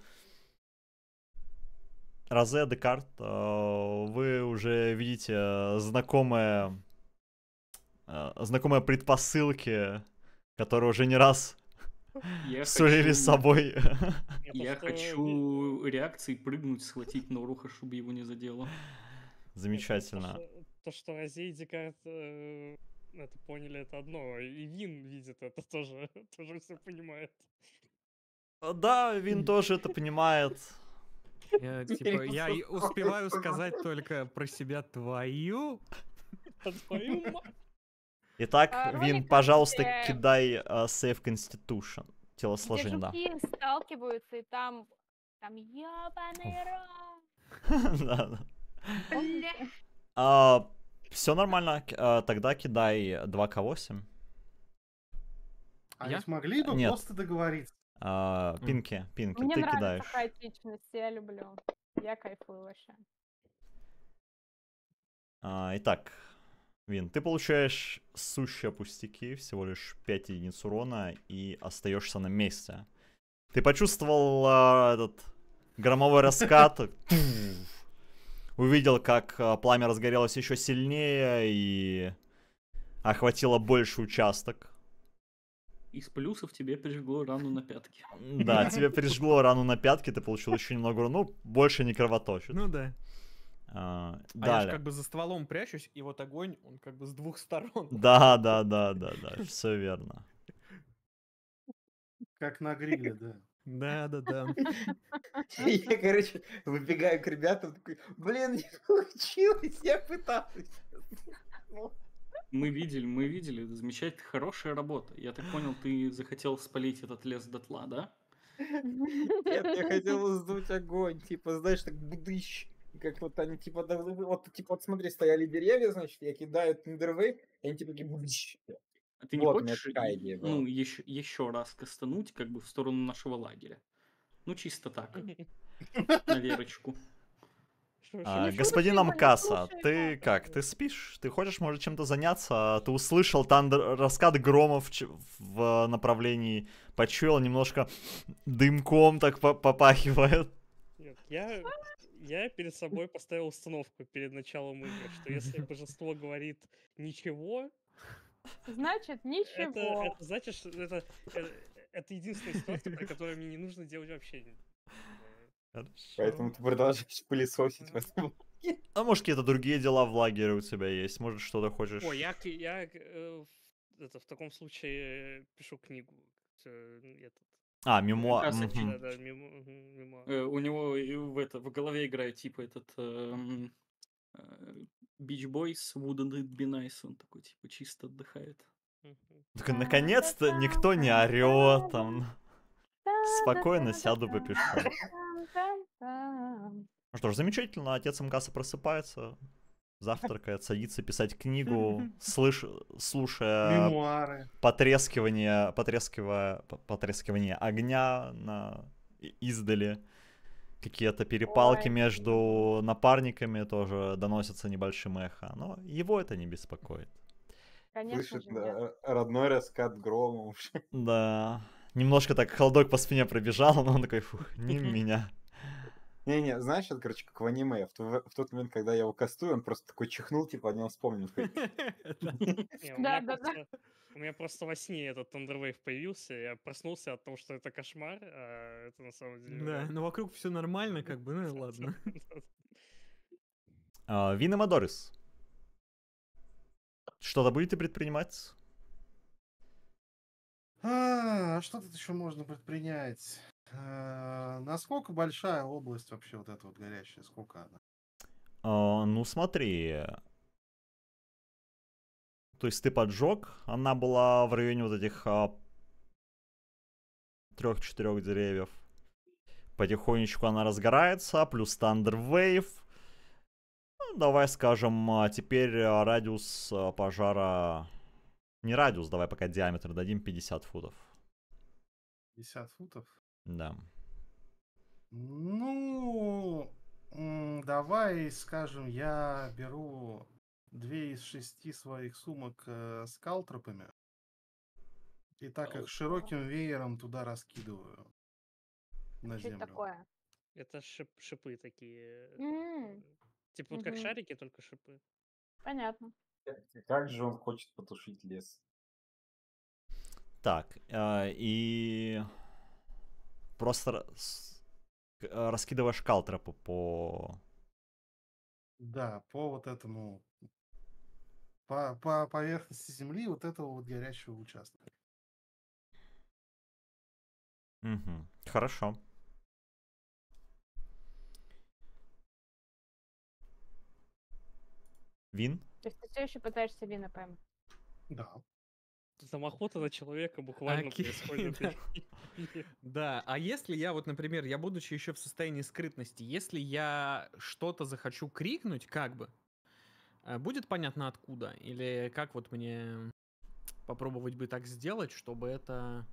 Розе, Декарт, а, вы уже видите а, знакомые, а, знакомые предпосылки, которые уже не раз Я сулили с хочу- собой. Это Я что, ви- хочу реакции прыгнуть, схватить Норуха, чтобы его не задело. Замечательно. То, что, то, что Розе и Декарт э, это поняли, это одно. И Вин видит это тоже, тоже все понимает. Да, Вин тоже это понимает. Я, типа, я и успеваю сказать только про себя твою. А твою мать! Итак, А, Вин, ролик, пожалуйста, где- кидай а, Save Constitution. Где Телосложение, да. жуки сталкиваются, и там, там ёбаный рот. Да, да. Бля. А, все нормально. к- а, тогда кидай два ка восемь. А Я? не смогли бы Нет. просто договориться? А, М. Пинки, Пинки, Мне ты нравится кидаешь. хаотичность, я люблю. Я кайфую вообще. А, итак, Вин, ты получаешь сущие пустяки, всего лишь пять единиц урона, и остаешься на месте. Ты почувствовал а, этот громовой раскат, увидел, как а, пламя разгорелось еще сильнее и охватило больший участок. Из плюсов тебе прижгло рану на пятке. Да, тебе прижгло рану на пятке, ты получил еще немного урона, ну, больше не кровоточит. Ну да. А, А я же далее. как бы за стволом прячусь, и вот огонь, он как бы с двух сторон. Да, да, да, да, да, все верно. Как на гриле, да. Да, да, да. Я, короче, выбегаю к ребятам, такой, блин, не получилось, я пытался. Мы видели, мы видели, замечательно, хорошая работа. Я так понял, ты захотел спалить этот лес дотла, да? Нет, я хотел сдуть огонь, типа, знаешь, так будыщ. Как вот они, типа, да, вот, типа, вот смотри, стояли деревья, значит, я кидаю тендервей, и они, типа, такие, будыщ. А ты не Вот, у меня хочешь, такая и- идея была. ну, еще, еще раз кастануть, как бы, в сторону нашего лагеря? Ну, чисто так, на Верочку. Что- А, что- господин его, не Амкаса, слушай ты его. как? Ты спишь? Ты хочешь, может, чем-то заняться? Ты услышал тандр... раскат грома в, ч- в направлении, почуял немножко дымком так по- попахивает. Нет, я, я перед собой поставил установку перед началом игры, что если божество говорит ничего, Значит, это, ничего. это значит, что это, это, это единственная ситуация, при которой мне не нужно делать вообще. ни- Поэтому ты продолжаешь пылесосить в этом. А может, какие-то другие дела в лагере у тебя есть? Может, что-то хочешь? О, я, к- я э, это, в таком случае пишу книгу. Э, Этот, А, мемуар. Касса мгм. да, да, мемо- мгм, мемуар. Э, У него и в, это, в голове играет типа этот эм, э, Beach Boys, Wouldn't It Be Nice, он такой типа чисто отдыхает. Мгм. Такой, наконец-то никто не орет там. Спокойно Та-да-да-да-да-да-да-да-да-да-да-да-да-да-да. сяду, попишу. Ну что ж, замечательно. Отец МКаса просыпается, завтракает, садится писать книгу, слыш... слушая Мемуары. потрескивание, потрескивая, п- потрескивание огня на и- издали. Какие-то перепалки Ой. между напарниками тоже доносятся небольшим эхо. Но его это не беспокоит. Конечно Слышит же, нет. э, родной раскат грома уже. Да. Немножко так холодок по спине пробежал, но он такой, фух, не меня. Не-не, знаешь, это, короче, как в аниме. В, ту- в тот момент, когда я его кастую, он просто такой чихнул, типа, о нем вспомнил. такой, Да. Не, у меня Да-да-да. просто, у меня просто во сне этот Thunderwave появился, я проснулся от того, что это кошмар, а это на самом деле... Да, реально. но вокруг все нормально, как бы, ну и ладно. А, Вин и Мадорис. Что-то будете предпринимать? А, что тут еще можно предпринять? А, насколько большая область вообще вот эта вот горящая? Сколько она? А, ну смотри. То есть ты поджег, она была в районе вот этих трех-четырех деревьев. Потихонечку она разгорается, плюс Thunder Wave. Ну, давай скажем, а, теперь а, радиус а, пожара... Не радиус, давай пока диаметр дадим пятьдесят футов. пятьдесят футов? Да. Ну, м, давай скажем, я беру две из шести своих сумок э, с калтропами и так их широким веером туда раскидываю на Что это землю. такое? Это шип- шипы такие. М, Типа вот как мгм. шарики, только шипы. Понятно. Как же он хочет потушить лес? Так, а, и... Просто ра- с- к- а, раскидываешь калтропы по... Да, по вот этому, по, по поверхности земли вот этого вот горящего участка. Мгм. Хорошо. Вин? То есть ты все еще пытаешься Вина поймать? Да. Там охота на человека буквально Окей, происходит. да. Да, а если я вот, например, я будучи еще в состоянии скрытности, если я что-то захочу крикнуть, как бы, э, будет понятно откуда? Или как вот мне попробовать бы так сделать, чтобы это...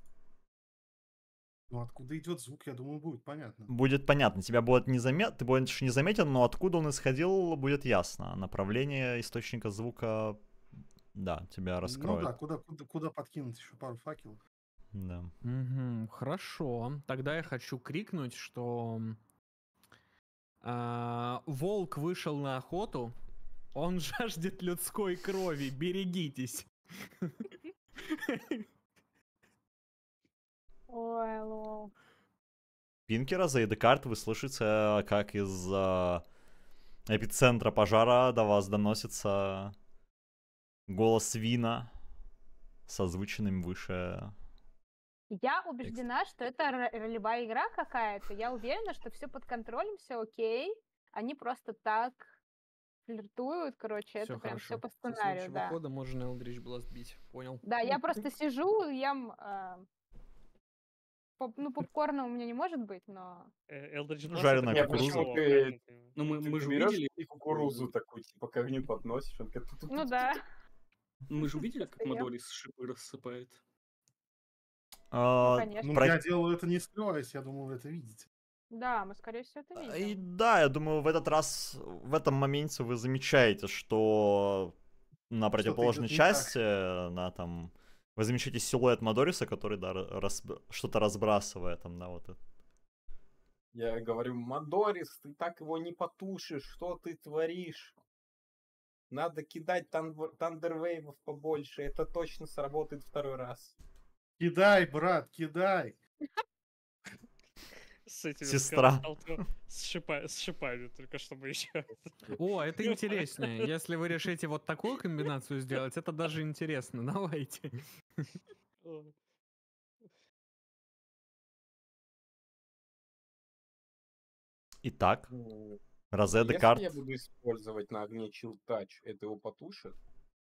Ну, откуда идет звук, я думаю, будет понятно. Будет понятно, тебя будет незаметно, ты будешь не заметен, но откуда он исходил, будет ясно. Направление источника звука, да, тебя Ну раскроет. да, куда, куда, куда подкинуть еще пару факелов. Да. Мгм, хорошо. Тогда я хочу крикнуть, что а, волк вышел на охоту, он жаждет людской крови, берегитесь. Ой, лол. Пинкера за Эдекарт вы слышите, как из а, эпицентра пожара до вас доносится голос Вина с озвученным выше. Я убеждена, что это ро- ролевая игра какая-то. Я уверена, что все под контролем, все окей. Они просто так флиртуют, короче, Все это прям все хорошо. по Со сценарию, следующего да. хода можно Элдрич Бласт бить. Понял. Да, я просто сижу, ем, а, поп- ну, попкорна у меня не может быть, но... Элдридж Ну, Бласт жареная это Не, как кукуруза. почему слово, ты, правильно понимаю? Ну, мы, ты, мы ты же берешь увидели, и кукурузу такую, типа, к огню подносишь, он такой ту-ту-ту-ту. Ну да. мы же увидели, как Просто ем. Мадорис шипы рассыпает. Ну, А, конечно. Ну, про- я делаю это не скрываясь, я думаю, вы это видите. Да, мы, скорее всего, это И видим. да, я думаю, в этот раз, в этом моменте вы замечаете, что на противоположной идет не так. части, на там, вы замечаете силуэт Мадориса, который, да, рас- что-то разбрасывает там, да, вот это. Я говорю, Мадорис, ты так его не потушишь, что ты творишь? Надо кидать тан- тандервейвов побольше, это точно сработает второй раз. Кидай, брат, кидай. с этими с Сестра. сталкер- с шипа- с шипами, только чтобы еще. О, это интереснее. Если вы решите вот такую комбинацию сделать, это даже интересно. Давайте. Итак, М, Розе Если Декарт. я буду использовать на огне Chill Touch, это его потушит?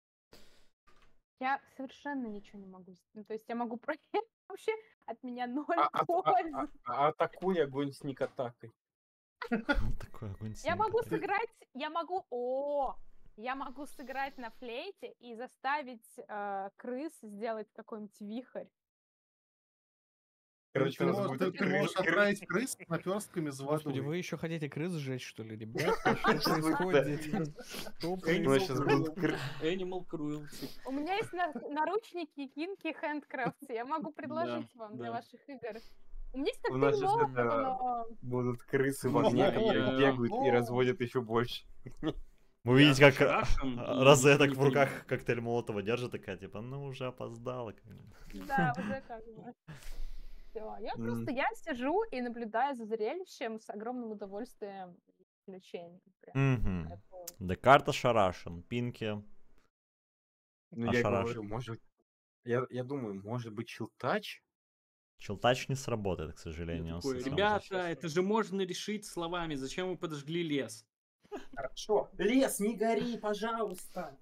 Я совершенно ничего не могу. с- Ну, то есть я могу про вообще от меня ноль А, а- а- пользы. а- а атакуй огонь с никатакой. Такой огонь Я синий могу такой. сыграть, я могу, о, я могу сыграть на флейте и заставить э, крыс сделать какой-нибудь вихрь. Короче, ты, у нас мо- будет ты- ты кры- можешь кры- отправить крыс с наперстками с Господи, водой. вы еще хотите крыс сжечь, что ли, ребята? Что Сейчас будет, происходит? Что У нас происходит? сейчас будут кры- Animal Cruelty. У меня есть на- наручники Кинки Handcrafts, я могу предложить вам для да. ваших игр. У меня есть У нас коктейль сейчас Молотова, это- но... будут крысы в Ну, огне, я- которые я- бегают и О. разводят еще больше. Вы Я видите, как ошарашен а, и Розе ничего так не в руках понимаю. коктейль Молотова держит, такая, типа, ну уже опоздала. как бы. Да, уже как бы. Всё. Я М. просто, я сижу и наблюдаю за зрелищем с огромным удовольствием и включением. прям. Мгм. Это- Декарт ошарашен, Пинки. Ну, я и Ошарашен. говорю, может... Я, я думаю, может быть, Chill Touch? Челтач не сработает, к сожалению. Я он такой, слишком ребята, жестокий. это же можно решить словами. Зачем вы подожгли лес? Хорошо. Лес, не гори, пожалуйста.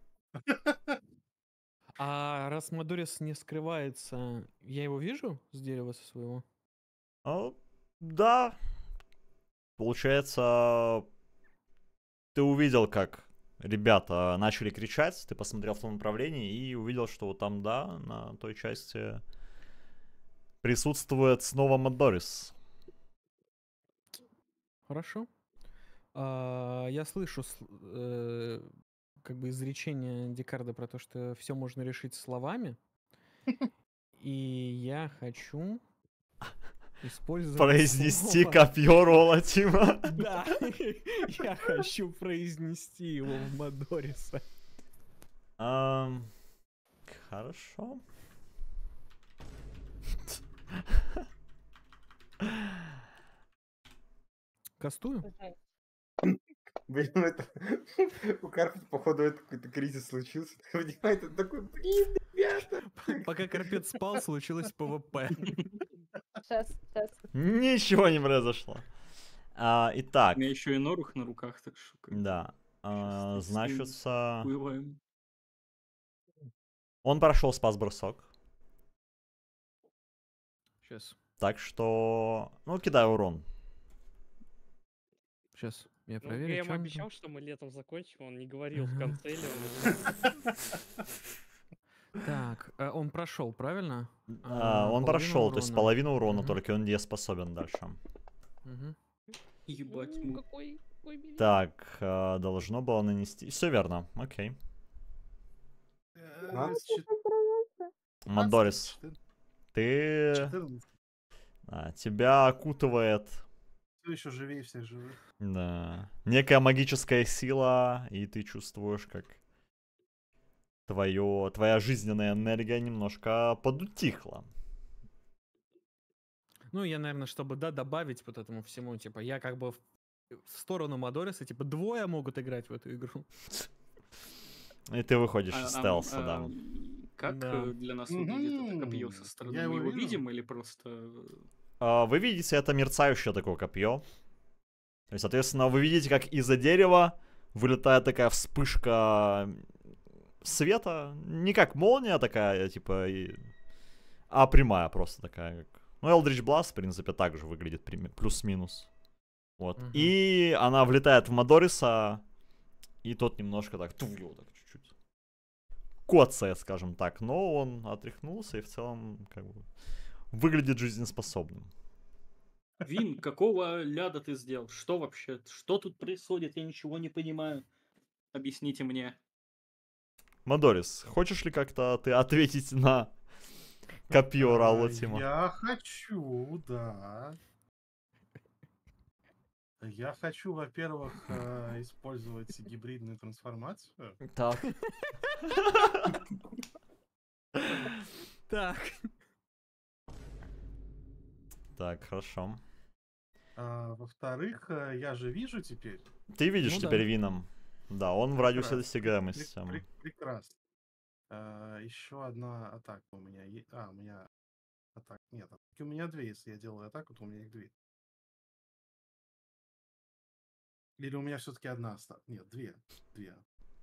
А раз Мадорис не скрывается, я его вижу с дерева со своего? А, да. Получается, ты увидел, как ребята начали кричать, ты посмотрел в том направлении и увидел, что вот там, да, на той части присутствует снова Мадорис. Хорошо. А, я слышу с- э, как бы изречение Декарда про то, что все можно решить словами. И я хочу использовать Произнести слово- копье Рола Тима. Да, я хочу произнести его в Мадориса. Ам, Хорошо. Кастую? Жесть. Блин, ну это... У Карпета, походу, это какой-то кризис случился. Ты понимаешь, это такой, блин, ребята. Пока Карпет спал, случилось ПВП. Сейчас, сейчас. Ничего не произошло. А, У итак, меня еще и Норух на руках, так что... как бы да. А, Щас с ним значится, уплываем. он прошел спас-бросок. Сейчас, Так что, ну, кидай урон. сейчас, я Ну, проверю. я чё ему он обещал, что мы летом закончим, он не говорил в Ага. конце или он- там. Так, э, он прошел, правильно? А, А, он половину прошел, то есть урона. половину урона, Мгм. только он не способен дальше. Мгм. Ебать, М, ну, какой, какой милый. Так, а, должно было нанести. Все верно, окей. Э, Двадцать чет- Мадорис, ты. четырнадцать. а, тебя окутывает, Все еще живее всех живых. да, некая магическая сила, и ты чувствуешь, как твое, твоя жизненная энергия немножко подутихла. Ну, я, наверное, чтобы, да, добавить вот этому всему, типа, я как бы в в сторону Мадориса, типа, двое могут играть в эту игру. И ты выходишь а- из а- стелса, а, да. Как Да. э, для нас выглядит это копье со Мгм. стороны? Я Мы его его вижу. видим или просто... э, А, Вы видите это мерцающее такое копье. То есть, соответственно, вы видите, как из-за дерева вылетает такая вспышка света. Не как молния такая, типа, и- а прямая просто такая. Как... Ну, Eldritch Blast, в принципе, так же выглядит прим- плюс-минус. Вот. Мгм. И она влетает в Мадориса, и тот немножко так, туф, его так чуть-чуть коцает, скажем так. Но он отряхнулся и в целом, как бы, выглядит жизнеспособным. Вин, какого ляда ты сделал? Что вообще? Что тут происходит? Я ничего не понимаю. Объясните мне. Мадорис, хочешь ли как-то ты ответить на копье А, Раула Тима? Я хочу, да. Я хочу, во-первых, э, использовать гибридную трансформацию. Так. Так. Так, хорошо. А, во-вторых, э, я же вижу теперь. Ты видишь Ну да. теперь Вином. Да, он в радиусе Прекрасно. досягаемости. Прек- прек- Прекрасно. А, еще одна атака у меня. е- А, у меня атак. Нет, атаки у меня две. Если я делаю атаку, то у меня их две. Или у меня все-таки одна осталась? Нет, две. Две.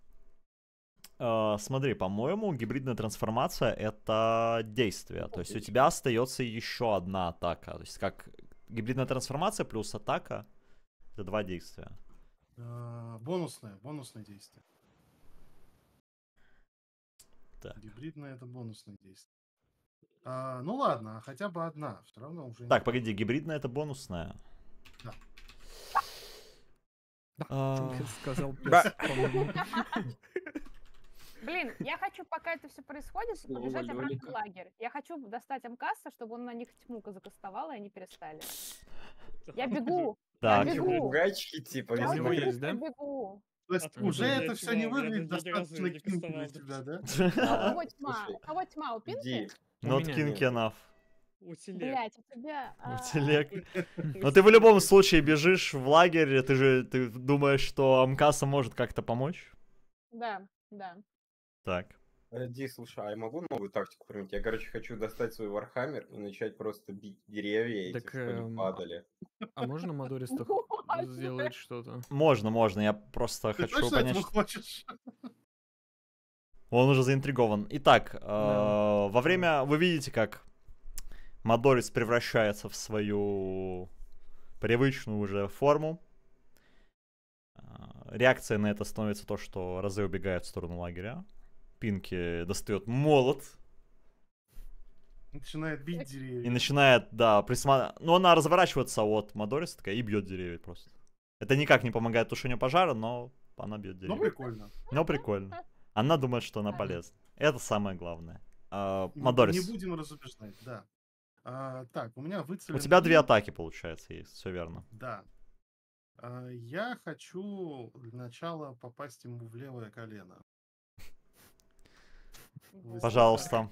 А, смотри, по-моему, гибридная трансформация это действие. То есть у тебя остается еще одна атака. То есть как гибридная трансформация плюс атака это два действия. А, бонусное. Бонусное действие. Так. Гибридное это бонусное действие. А, ну ладно, а хотя бы одна. Все равно уже Так, не- погоди, гибридная это бонусная. Да. А, Сказал Ба. пес, по-моему. Блин, я хочу, пока это все происходит, Слово побежать обратно в Лёлика. лагерь. Я хочу достать Амкаса, чтобы он на них тьму закастовал, и они перестали. Я Да, бегу! Так. Я бегу! Бугайчики, типа, Я у него если очень есть, да? быстро бегу! То есть Откуда уже у меня это все не тьма? У меня выглядит даже ни разу достаточно не кинки для кастовал. тебя, да? А у А, кого тьма? слушай, У кого тьма? У Пинки? Ди, У Not меня. kinky enough. Утилек. Блять, у тебя... а, Утилек. У- Но ты в любом утилек. случае бежишь в лагерь, ты же ты думаешь, что Амкаса может как-то помочь? Да, да. Так. э, Ди, слушай, а я могу новую тактику применить? Я, короче, хочу достать свой вархаммер и начать просто бить деревья эти, Так, чтобы они эм, падали. А можно Мадористах Вот. сделать что-то? Можно, можно, я просто Ты хочу точно понять, этого что... хочешь? Он уже заинтригован. Итак, э, Да. во время... Вы видите, как Мадорис превращается в свою привычную уже форму. Э, Реакция на это становится то, что Розе убегает в сторону лагеря. Пинки достает молот Начинает бить и деревья. начинает, да, присматривать. Ну, она разворачивается от Мадориса такая и бьет деревья просто. Это никак не помогает тушению пожара, но она бьет Ну, деревья. прикольно. Но прикольно. Она думает, что она полезна. Это самое главное. А, Не- Мадорис, Не будем разубеждать, да. А, так, у меня у выцелен тебя две один. атаки, получается, есть. Все верно. Да. А, я хочу для начала попасть ему в левое колено. Вот. Пожалуйста.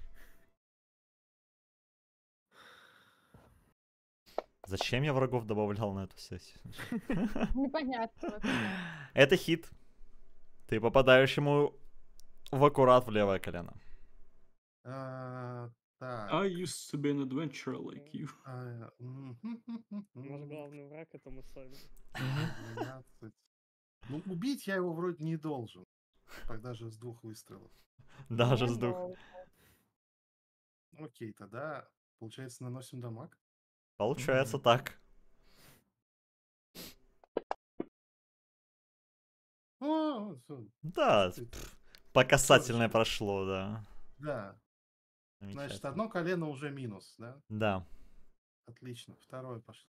Зачем я врагов добавлял на эту сессию? Непонятно вообще. Это хит. Ты попадаешь ему в аккурат в левое колено. А, так. I used to be an adventurer like you. а, м, хм, хм, хм, Наш хм, главный враг это мы сами. двенадцать. Ну, убить я его вроде не должен. Тогда же с двух выстрелов. Даже Не с двух. должен. Окей, тогда, получается, наносим дамаг. Получается Мгм. так. О, всё, Да, чуть-чуть. пф, по касательной Пятерочка. прошло, да. Да. Значит, Замечательно. одно колено уже минус, да? Да. Отлично. Второе пошло.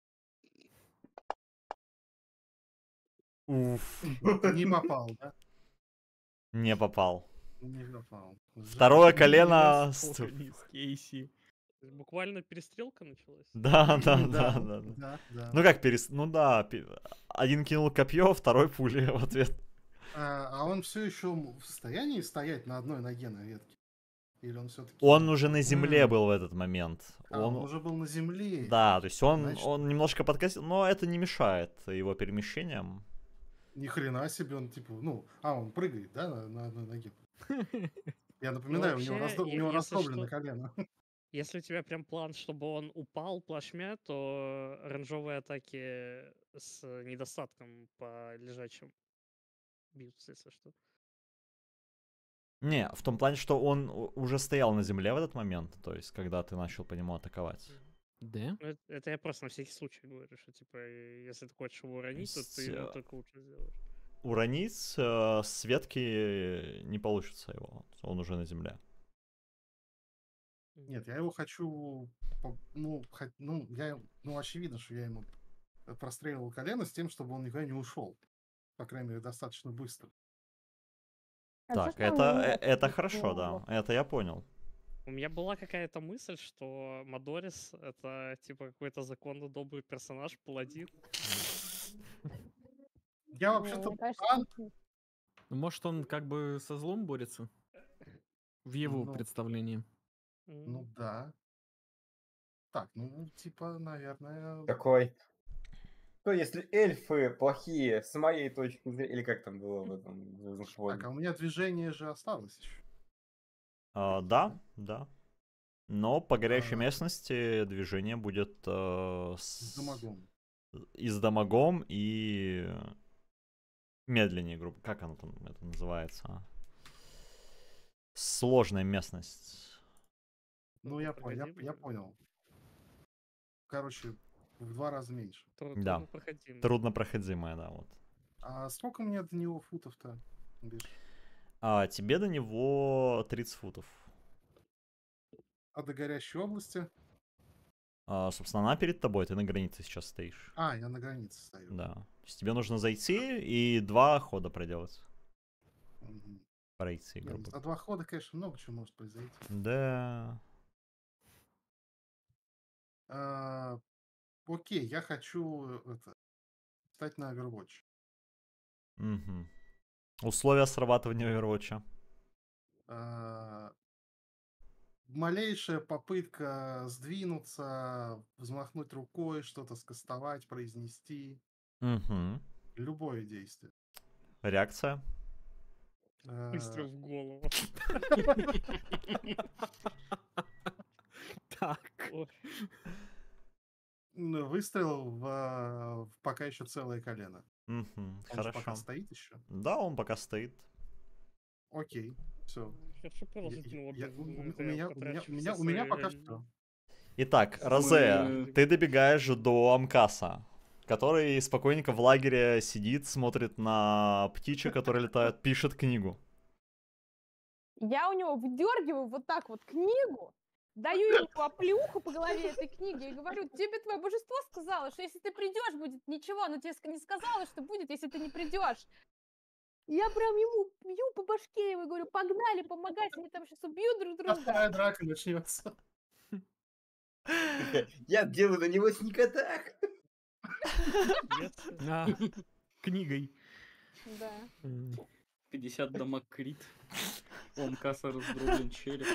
Уф, Не попал, да? не попал. Не попал. Жаль. Второе колено... с- Спокойней, с Кейси. То есть буквально перестрелка началась. Да, да, да, Да, да. да. да, да. Ну как перес... Ну да, пи- один кинул копье, второй пули в ответ. А, а он все еще в состоянии стоять на одной ноге на ветке? Или он все-таки... Он уже на земле М. был в этот момент. А, он Он... уже был на земле. Да, то есть он, Значит- он немножко подкосил, но это не мешает его перемещениям. Ни хрена себе, он типа, ну, а, он прыгает, да, на, на одной ноге. Я напоминаю, у него, вообще, раздо- у е- него если раздроблено что- колено. Если у тебя прям план, чтобы он упал плашмя, то оранжевые атаки с недостатком по лежачим бьются, если что. Не, в том плане, что он у- уже стоял на земле в этот момент, то есть когда ты начал по нему атаковать. Да? Ну, это, это я просто на всякий случай говорю, что типа, э, если ты хочешь его уронить, то есть, ты ему э, только лучше сделаешь. Уронить э, с ветки не получится его, он уже на земле. Нет, я его хочу, по- ну, хо- ну, я, ну, очевидно, что я ему простреливал колено с тем, чтобы он никуда не ушел. По крайней мере, достаточно быстро. А Так, чё ж там это, нет э, это такого? хорошо, да, это я понял. У меня была какая-то мысль, что Мадорис — это типа какой-то законно добрый персонаж, паладин. Я Не, вообще-то мне кажется, танк, м, Ну, может, он как бы со злом борется? В его Ну. представлении. ну М, да. Так, ну, типа, наверное... Такой. Что если эльфы плохие, с моей точки зрения, или как там было в этом «Звездных Так, войнах»? а у меня движение же осталось еще. А, да, да. Но по горячей А, местности движение будет э, с с- дамагом. и с дамагом, и медленнее, грубо. Как оно там это называется? а? Сложная местность. Ну, я, по- я, Труднопроходимый. я понял. Короче, в два раза меньше. Тру- Да. Труднопроходимый. Труднопроходимая, да, вот. А сколько мне до него футов-то? Говоришь? А тебе до него тридцать футов. А до горящей области? А, собственно, она перед тобой, ты на границе сейчас стоишь. А, я на границе стою. Да. То есть тебе нужно зайти и два хода проделать. Мгм. Пройти, Не, ну, грубо за говоря. два хода, конечно, много чего может произойти. Да. А, окей, я хочу э, это, стать на Overwatch. Мгм. Условия срабатывания Overwatch. А, малейшая попытка сдвинуться, взмахнуть рукой, что-то скастовать, произнести. Угу. Любое действие. Реакция. А, Выстрел в голову. Так. Ой, ну, выстрел в, а, в пока еще целое колено. Угу. Он же пока Хорошо. стоит еще. Да, он пока стоит. Окей, все. Хорошо продолжительный отдых. у, у- у это меня, я у, меня, потрачу у, меня, все у меня свои пока л- что. Итак, Розея, Мы- ты добегаешь до Амкаса, который спокойненько в лагере сидит, смотрит на птичек, которые летают, пишет книгу. Я у него выдергиваю вот так вот книгу, даю ему оплюху по голове этой книги и говорю, тебе твое божество сказало, что если ты придешь, будет ничего, но тебе ск- не сказала, что будет, если ты не придешь. Я прям ему бью по башке его и говорю, погнали, помогать, они там сейчас убьют друг Сейчас друга. вторая драка начнется. Такая, я делаю на него сникатак. Если- А, Книгой. Да. М. пятьдесят дамаг крит. У Амкаса раздроблен череп.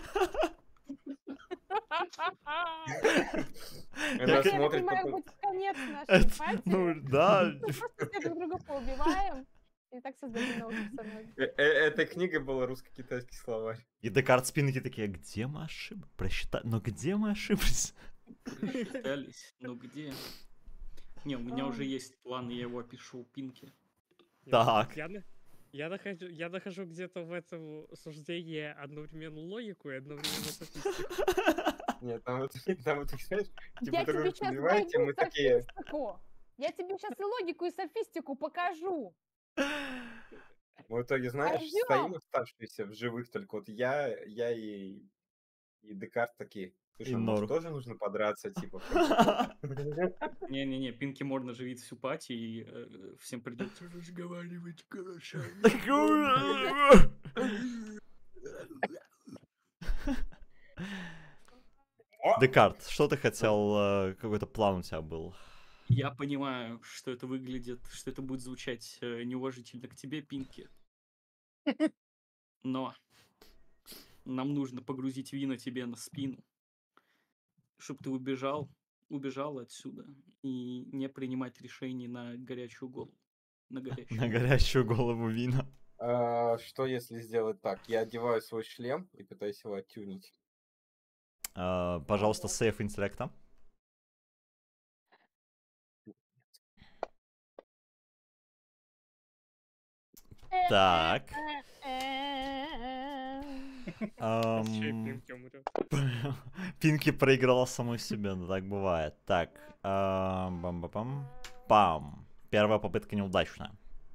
Она Я так смотрит понимаю, такой, будет конец нашей Это, пати. ну, да. Мы просто все друг друга поубиваем. И так создадим новых персонажей. «Э, э, этой книгой был русско-китайский словарь. И Декарт спинки такие, где мы ошиблись? Просчитали. Но где мы ошиблись? Пытались, но где? Не, у меня уже есть план, я его опишу Пинки. Так. Я, на- я, нахожу, я нахожу где-то в этом суждении одновременно логику и одновременно софистику. Нет, там вот, там вот, знаешь, типа Я друг тебе друга сейчас убиваете, мы такие, софистику. Я тебе сейчас и логику, и софистику покажу. мы в итоге, знаешь, Пойдём. стоим оставшиеся в живых только вот я, я и, и Декарт такие. Слушай, И а может Норк. тоже нужно подраться, типа? Не-не-не, Пинки можно оживить всю пати, и э, всем придется разговаривать голосами. Декарт, что ты хотел, э, какой-то план у тебя был? Я понимаю, что это выглядит, что это будет звучать э, неуважительно к тебе, Пинки. Но нам нужно погрузить вина тебе на спину, чтобы ты убежал, убежал отсюда и не принимать решений на горячую голову. На горячую. На горящую голову вина. А, Что если сделать так? Я одеваю свой шлем и пытаюсь его оттюнить. Э, Пожалуйста, сейф интеллекта. Так. Сейчас еще и Ам, Пинки умрет. Пинки проиграла самой себе, да так бывает. Так, ам, бам-ба-пам. Пам. Первая попытка неудачная.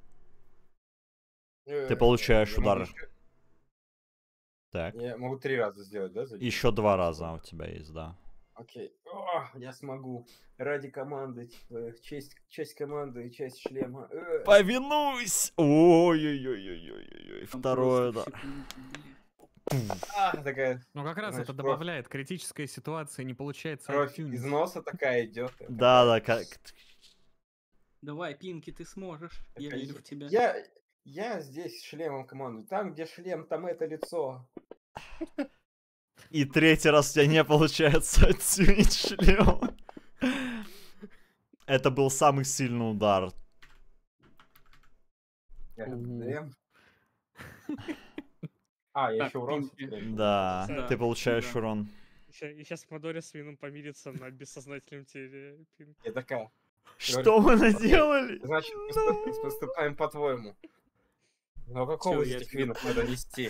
Ты получаешь Я могу удар. ещё- Так. Я могу три раза сделать, да? за Еще два раза у тебя есть, да. Окей. О, я смогу. Ради команды, типа, честь, часть команды и часть шлема. Э. Повинуйся! Ой-ой-ой-ой-ой-ой. Там Второе, да. просто секунду, блин. А, такая Ну, как раз Знаешь, это кровь. добавляет критическая ситуация, не получается кровь оттюнить. из носа такая идет. Да, да, как... Давай, Пинки, ты сможешь. Я верю в тебя. Я, я здесь с шлемом команду. Там, где шлем, там это лицо. И третий раз у тебя не получается оттюнить шлем. Это был самый сильный удар. Я У. ГДМ. А, я Так, еще урон. пинки. теперь Да, Да, ты получаешь да. урон. И сейчас Мадори с Вином помирится на бессознательном теле Пинки. Я такая. Что мы наделали? Значит, поступ- поступаем по-твоему. Ну какого из я этих тебе- винов надо нести?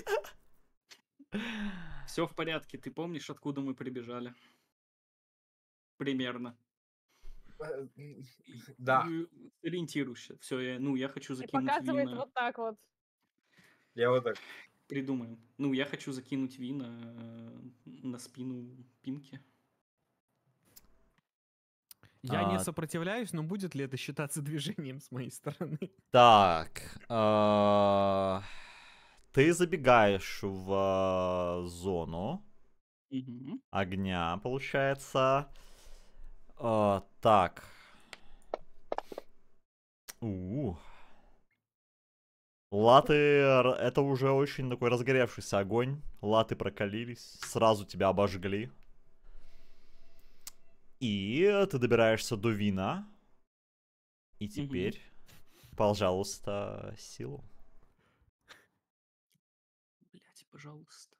Все в порядке. Ты помнишь, откуда мы прибежали? Примерно. Э, Да, Ну, Ориентируйся. Все, я, ну, я хочу И закинуть показывает вина. вот так вот. я вот так. Придумаем. Ну, я хочу закинуть вина э, на спину Пинки. Я не А. сопротивляюсь, но будет ли это считаться движением с моей стороны? Так, а, ты забегаешь в а, зону Мгм. огня, получается. А, Так. У. Латы, р- это уже очень такой разгоревшийся огонь. Латы прокалились, сразу тебя обожгли. И ты добираешься до вина. И теперь, пожалуйста, силу. Блять, пожалуйста.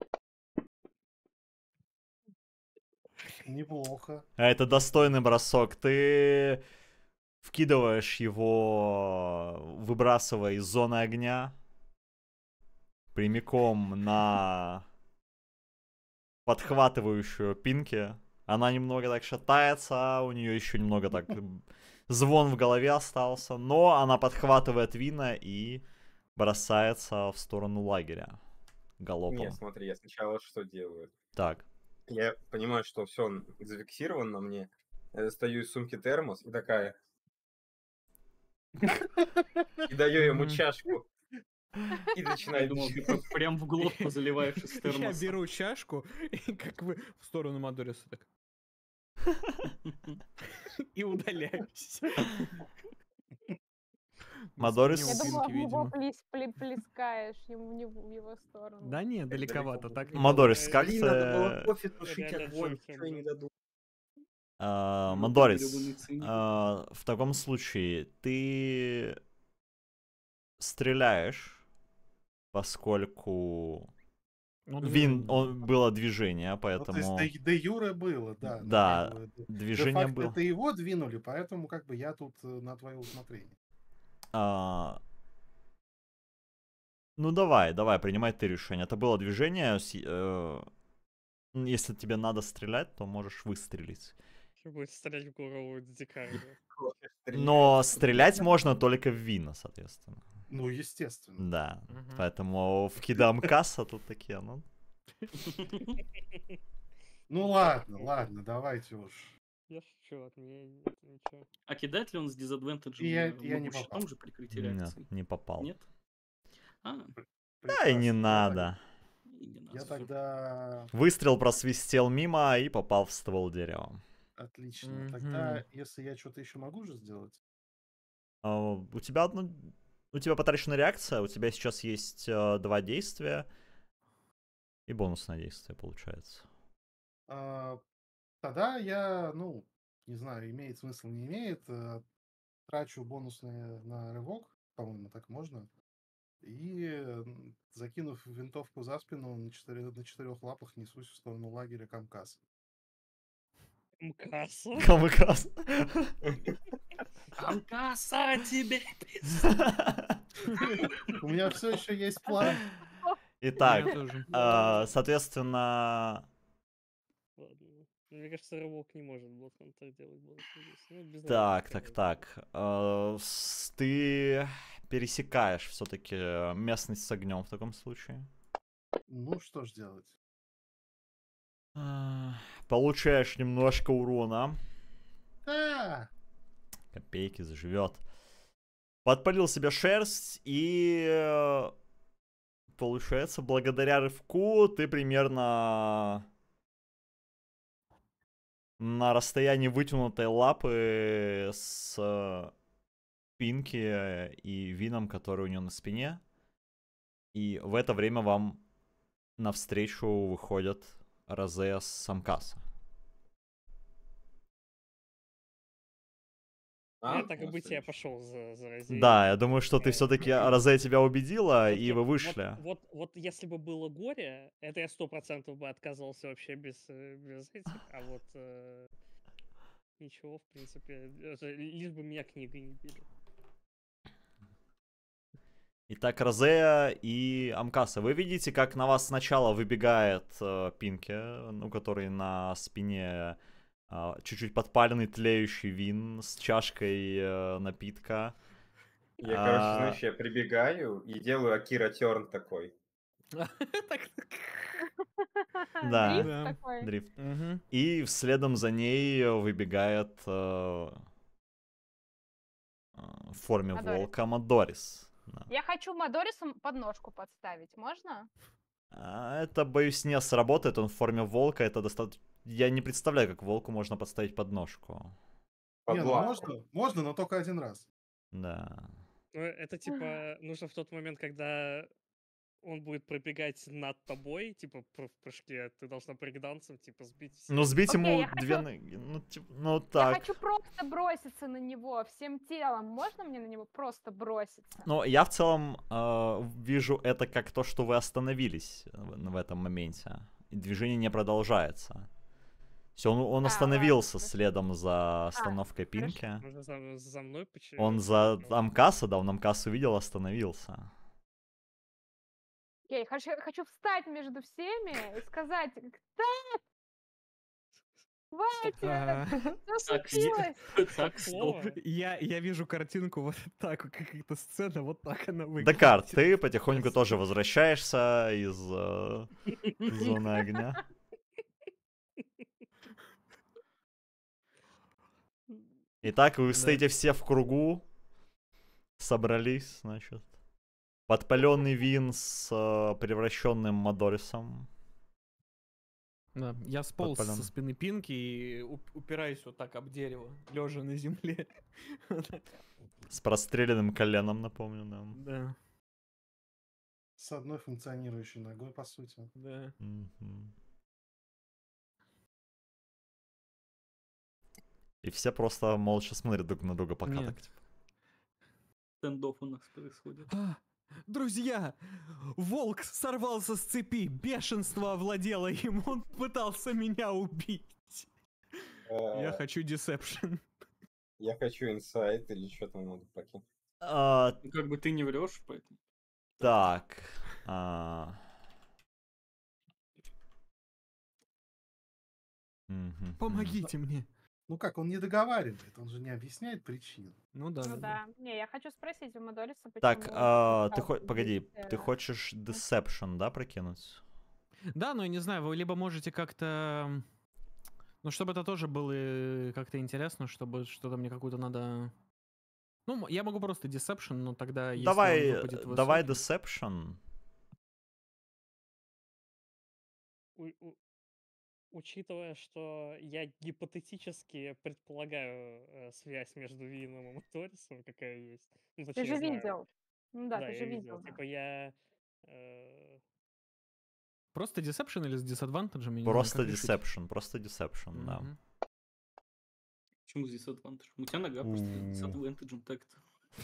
Неплохо. Это достойный бросок. Ты вкидываешь его, выбрасывая из зоны огня, прямиком на подхватывающую Пинки. Она немного так шатается, у нее еще немного так звон в голове остался, но она подхватывает Вина и бросается в сторону лагеря галопом. Не, смотри, я сначала что делаю? Так. Я понимаю, что все, он зафиксирован на мне. Я достаю из сумки термос и такая. И даю ему Мгм. чашку. И Я начинаю думал, ты пить. прям- прям в глотку заливаешь из Я термоса. беру чашку, и как вы в сторону Мадориса так. И удаляюсь. Мадорис- Я Спине у думала, в Пинки, него видимо. плес- пле- плескаешь ему в него- в его сторону. Да не, далековато, так не Мадорис, получится. как Блин, надо было ты... кофе тушить Реально огонь. Джокер, Что я не да. додумал. А, Вот Мандорис, грёбаный циник. а, в таком случае ты стреляешь, поскольку Ну, Вин, движение. он, было движение, Ну, то есть поэтому... де, де юре было, да. ну, Да, как бы, де- движение де-факто было. это его двинули, поэтому как бы я тут э, на твое усмотрение. А, Ну давай, давай, принимай ты решение. Это было движение. с- э, м, Если тебе надо стрелять, то можешь выстрелить. Ещё будет стрелять в голову Дикарда. Кофе стреляет. Но стрелять можно только в Вина, соответственно. Ну, естественно. Да. Мгм. Поэтому в Кидам Касса тут такие, ну. Ну ладно, ладно, давайте уж. Я шучу, от меня нет ничего. А кидает ли он с дизадвентеджем? И я- э, я не могу попал. щитом же прикрытие реакции? Нет, не попал. Нет? А, Да и Прекрасно. не Я надо. и не так- надо. Я тогда... Выстрел просвистел мимо и попал в ствол дерева. Отлично. Тогда, Мгм. если я что-то еще могу же сделать? А, У тебя одно... У тебя потрачена реакция, у тебя сейчас есть э, два действия и бонусное действие, получается. А, Тогда я, ну, не знаю, имеет смысл, не имеет. э, Трачу бонусные на рывок, по-моему, так можно. И, м, закинув винтовку за спину, на, четыре- на четырех лапах несусь в сторону лагеря Камкас. Мкаса? Камиказ. Анкаса тебе! У меня все еще есть план. Итак, У меня тоже. а, соответственно, Ладно. Мне кажется, рывок не может вот он так делать. было бы здесь. Ну, без так, рывка, так, конечно. так. а, с- Ты пересекаешь все-таки местность с огнем в таком случае. Ну, что ж делать? А, Получаешь немножко урона. А, Копейки заживет. Подпалил себе шерсть и э, получается, благодаря рывку ты примерно на расстоянии вытянутой лапы с э, Пинки и Вином, который у нее на спине. И в это время вам навстречу выходят Розея с Амкаса. Ну, А, я так и быть, я навстречу. пошел за, за Розеей. Да, я думаю, что ты Э, все-таки Розея тебя убедила, Вот, и я- вы вот, вышли. вот, вот если бы было горе, это я сто процентов бы отказался вообще без, э, без этих, а вот э, ничего, в принципе, даже лишь бы меня книгой не били. Итак, Розея и Амкаса. Вы видите, как на вас сначала выбегает э, Пинки, у которой на спине э, чуть-чуть подпаленный тлеющий вин с чашкой э, напитка. Я, короче, А, знаешь, я прибегаю и делаю Акира Терн такой. Так. Да. Дрифт Да. такой. дрифт. Мгм. И следом за ней выбегает э, э, в форме Мадорис. волка Мадорис. Да. Я хочу Мадорису подножку подставить, можно? А, это, боюсь, не сработает. Он в форме волка. Это достаточно... Я не представляю, как волку можно подставить подножку. Под Не, ну лапу. можно, можно, но только один раз. Да. Ну, это типа нужно в тот момент, когда он будет пробегать над тобой, типа пр- в прыжке, ты должна брейкдансом, типа, сбить всех. Ну, сбить Окей, ему я две хочу- ноги. Ну, типа, ну Я так. хочу просто броситься на него всем телом. Можно мне на него просто броситься? Ну, я в целом э, вижу это как то, что вы остановились в, в этом моменте. И движение не продолжается. Все, он, он А, остановился ладно, следом за остановкой хорошо. Пинки. Можно за, за мной почему? Он за Амкаса, да, он Амкас увидел, остановился. Окей, хочу, хочу встать между всеми и сказать, так, хватит, А, что Так, случилось? Так, стоп. Слово. Я, я вижу картинку вот так, как эта сцена, вот так она выглядит. Дакар, ты потихоньку тоже возвращаешься из э, зоны огня. Итак, вы Да. стоите все в кругу. Собрались, значит. Подпаленный вин с э, превращенным Мадорисом. Да, я сполз Подпалён. со спины Пинки и уп- упираюсь вот так об дерево, лежа на земле. С простреленным коленом, напомню нам. Да, С одной функционирующей ногой, по сути. да. Мгм. И все просто молча смотрят друг на друга, пока Нет. так, типа. Стендов у нас происходит. А, друзья, волк сорвался с цепи, бешенство овладело им, он пытался меня убить. Я Э, хочу десепшн. Я хочу инсайт или что там надо покинуть. А, Ну, как бы ты не врешь, поэтому. так. а. Мгм, Помогите мне. Ну как, он не договаривает, он же не объясняет причин. Ну да, Ну да, да. да. Не, я хочу спросить у Мадориса, почему... Так, он а, ты подписал хо- погоди, здесь, ты э, хочешь Deception, да, прокинуть? Да, но я не знаю, вы либо можете как-то... Ну, чтобы это тоже было э, как-то интересно, чтобы что-то мне какую-то надо... Ну, м- я могу просто Deception, но тогда, если Давай, он выпадет э, давай высокий- Deception. У- у- Учитывая, что я гипотетически предполагаю э, связь между Вином и Моторисом, какая есть. Ну, Ты точнее, же знаю. видел. Ну да, Да, ты я же видел. видел. да. Типа я... э, Просто Deception или с диsadvantage? Просто Deception, просто Deception, да. Почему здесь адвантаж? У тебя нога просто с У. адвантажем так-то.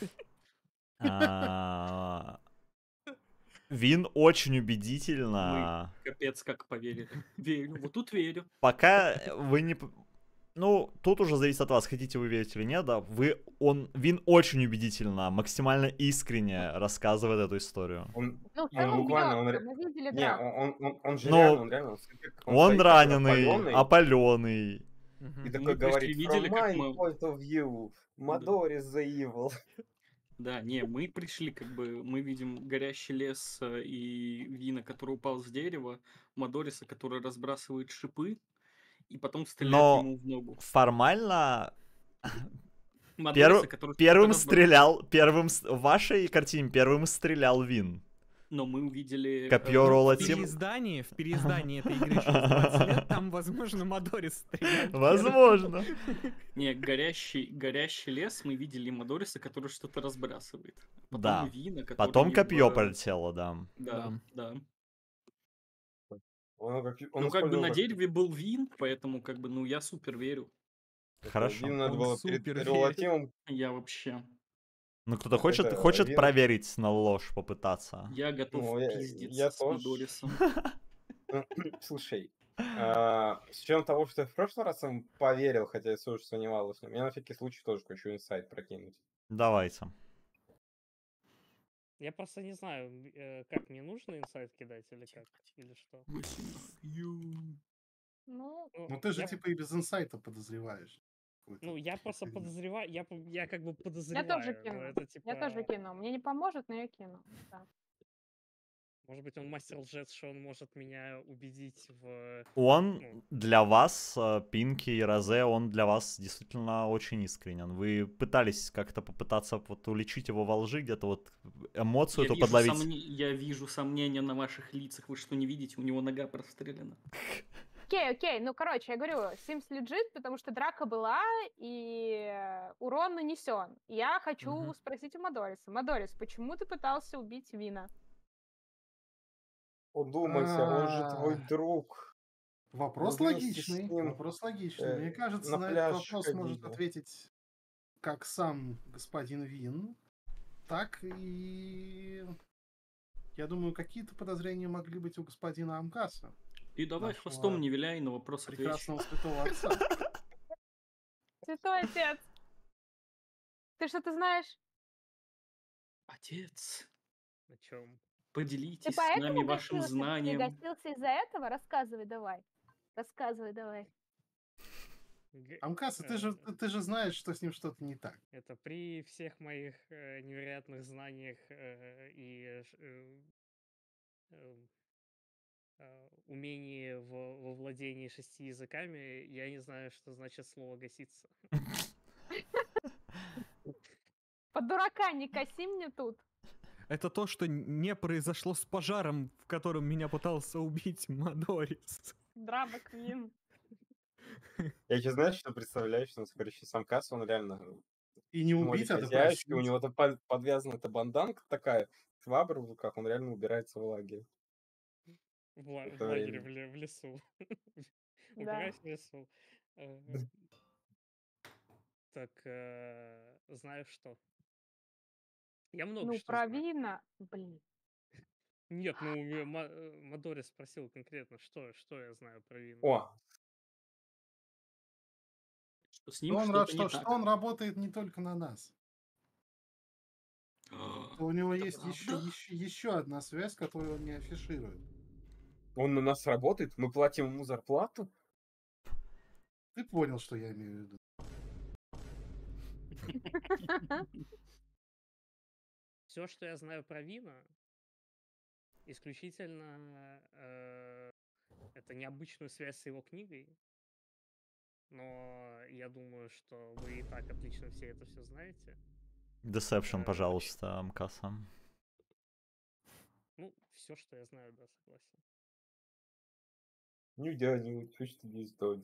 А, Вин очень убедительно. Капец, как поверили. Верю. Вот тут верю. Пока вы не... п- Ну, тут уже зависит от вас, хотите вы верить или нет, да. Вы, он, Вин очень убедительно, максимально искренне рассказывает эту историю. Он, Ну, в он целом буквально, он, бьётся, ре- мы видели не, драку. он, он, он, он же Ну, реально, он реально, он смотрит, как Он стоит такой раненый, опалённый, опаленный. и Мгм. такой Мы говорит, пришли, видели, from как my мы- point of view, Mador is the evil. Да, не, мы пришли, как бы, мы видим горящий лес э, и Вина, который упал с дерева, Мадориса, который разбрасывает шипы, и потом стреляет Но ему в ногу. формально Мадориса, перв- который что-то первым разбрасывает. стрелял, первым, с- в вашей картине первым стрелял Вин. Но мы увидели... Копьё э, Ролла В Тим. переиздании, в переиздании этой игры через двадцать лет, там, возможно, Мадорис стреляет. Возможно. Не, горящий, горящий лес, мы видели Мадориса, который что-то разбрасывает. Потом Да. Вина, который... Потом копье в- полетело, да. Да, да. Он, как, он Ну, как бы использовал на как- дереве был вин, поэтому, как бы, ну, я супер верю. это Хорошо. Вин надо Он было перед супер верит. релативом. Я вообще... Ну, кто-то э, хочет, это, хочет Вин- проверить на ложь, попытаться. Я готов Ну, я- пиздиться я с тоже. Мадорисом. Слушай, а, с учетом того, что я в прошлый раз им поверил, хотя я тоже сомневался, мне на всякий случай тоже хочу инсайт прокинуть. Давайте. Я просто не знаю, э, как мне нужно инсайт кидать или как, или что. Ну, Ну ты же я, типа и без инсайта подозреваешь. какую-то ну, я просто фигню. подозреваю, я, по- я как бы я подозреваю, тоже но кину. это типа, Я тоже кину. Мне не поможет, но я кину. Да. может быть, он мастер лжец, что он может меня убедить в... Он Ну. для вас, э, Пинки и Розе, он для вас действительно очень искренен. Вы пытались как-то попытаться вот уличить его во лжи, где-то вот эмоцию Я эту вижу, подловить. сомне- я вижу сомнения на ваших лицах. Вы что, не видите? У него нога прострелена. Окей, окей. Ну, короче, я говорю, Sims legit, потому что драка была, и э, урон нанесен. Я хочу Мгм. спросить у Мадориса. Мадорис, почему ты пытался убить Вина? Удумайся, он же твой А, друг. Вопрос Мы вместе с логичный. ним, Вопрос логичный. э, Мне кажется, на на этот пляж вопрос может ходили. ответить как сам господин Вин, так и... Я думаю, какие-то подозрения могли быть у господина Амкаса, И давай Нашего хвостом не виляй, на вопрос отвечу. прекрасного святого отца. Святой отец, ты что-то знаешь? Отец, О чем? Ты поделитесь с поэтому нами вашим гостился, ты знанием. гостился из-за этого? Рассказывай давай. Рассказывай давай. Амкаса, ты же, ты, ты же знаешь, что с ним что-то не так. Это при всех моих э, невероятных знаниях э, и э, ш- э, эм, э, умении во, во владении шести языками, я не знаю, что значит слово «гаситься». Под дурака не коси мне тут. Это то, что не произошло с пожаром, в котором меня пытался убить Мадорис. Драма Квин. Я сейчас знаешь, что представляешь, что, короче, сам Касс, он реально И не море убить, а хозяйский, у допросить. него там под- подвязана эта банданка такая, швабра в руках, он реально убирается в лагерь. В, ла- в Это лагере, реально. в, ле- в лесу. Да. Убираюсь в лесу. Э, Так, э, знаешь что? Я много Ну, что про знаю. Вина. Блин. Нет, ну, э, Ма- э, Мадорис спросил конкретно, что, что я знаю про вина. О, Что с Что ним он, ра- что-то что, не что так. он работает не только на нас. Что у него Это есть еще, правда? еще, еще одна связь, которую он не афиширует. он на нас работает, мы платим ему зарплату. Ты понял, что я имею в виду. Все, что я знаю про вина, исключительно э, это необычную связь с его книгой. Но я думаю, что вы и так отлично все это все знаете. Deception, Э, пожалуйста, Амкаса. Ну, все, что я знаю, да, согласен. Не дядя, что ж ты не стоит.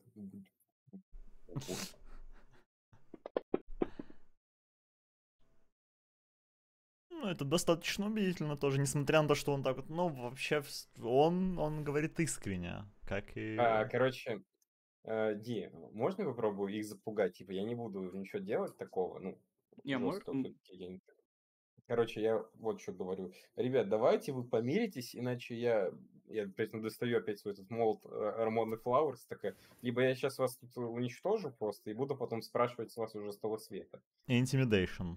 Ну, это достаточно убедительно тоже, несмотря на то, что он так вот, ну, вообще, вс- он, он говорит искренне, как и... А, короче, э, Ди, можно я попробую их запугать? Типа, я не буду ничего делать такого, ну, Не, мор- жестко. м, всё-таки я не- Короче, я вот что говорю. Ребят, давайте вы помиритесь, иначе я, я опять достаю опять свой этот молот Армонный Флауэрс, такая, либо я сейчас вас тут уничтожу просто и буду потом спрашивать с вас уже с того света. Intimidation.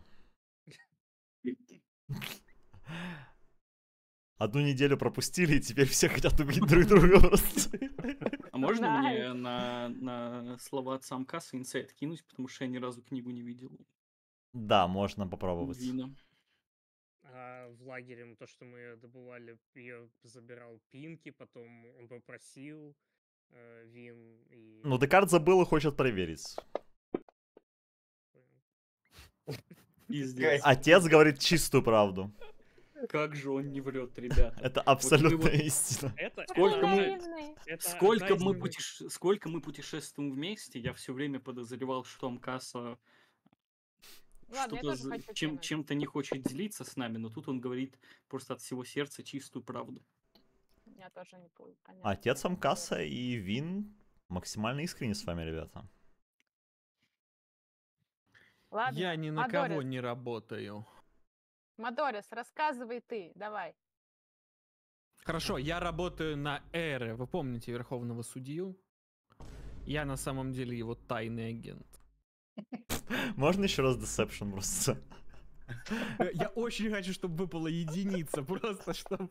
Одну неделю пропустили, и теперь все хотят убить друг друга просто. А можно Найс. мне на, на слова отца Амкаса инсайт кинуть, потому что я ни разу книгу не видел. Да, можно попробовать. Вина. А в лагере то, что мы её добывали, ее забирал Пинки, потом он попросил э, вин и... Ну, Декарт забыл и хочет проверить. Пиздец. Отец говорит чистую правду. Как же он не врет, ребята. Это абсолютная вот- истина. Это, Сколько это- мы- Наивный. это Сколько одна из мы, немногих- путеше- Сколько мы путешествуем вместе, я все время подозревал, что Амкаса Ладно, я что-то тоже за- хочу чем, кинуть. чем-то не хочет делиться с нами, но тут он говорит просто от всего сердца чистую правду. меня тоже не будет понятно. Отец Амкаса и Вин максимально искренне с вами, ребята. Ладно, Я ни на кого Мадорис, не работаю. Мадорис, рассказывай ты, давай. Хорошо, я работаю на Эре. Вы помните Верховного Судью? Я на самом деле его тайный агент. Можно еще раз Deception просто? Э, Я очень хочу, чтобы выпала единица, просто чтобы...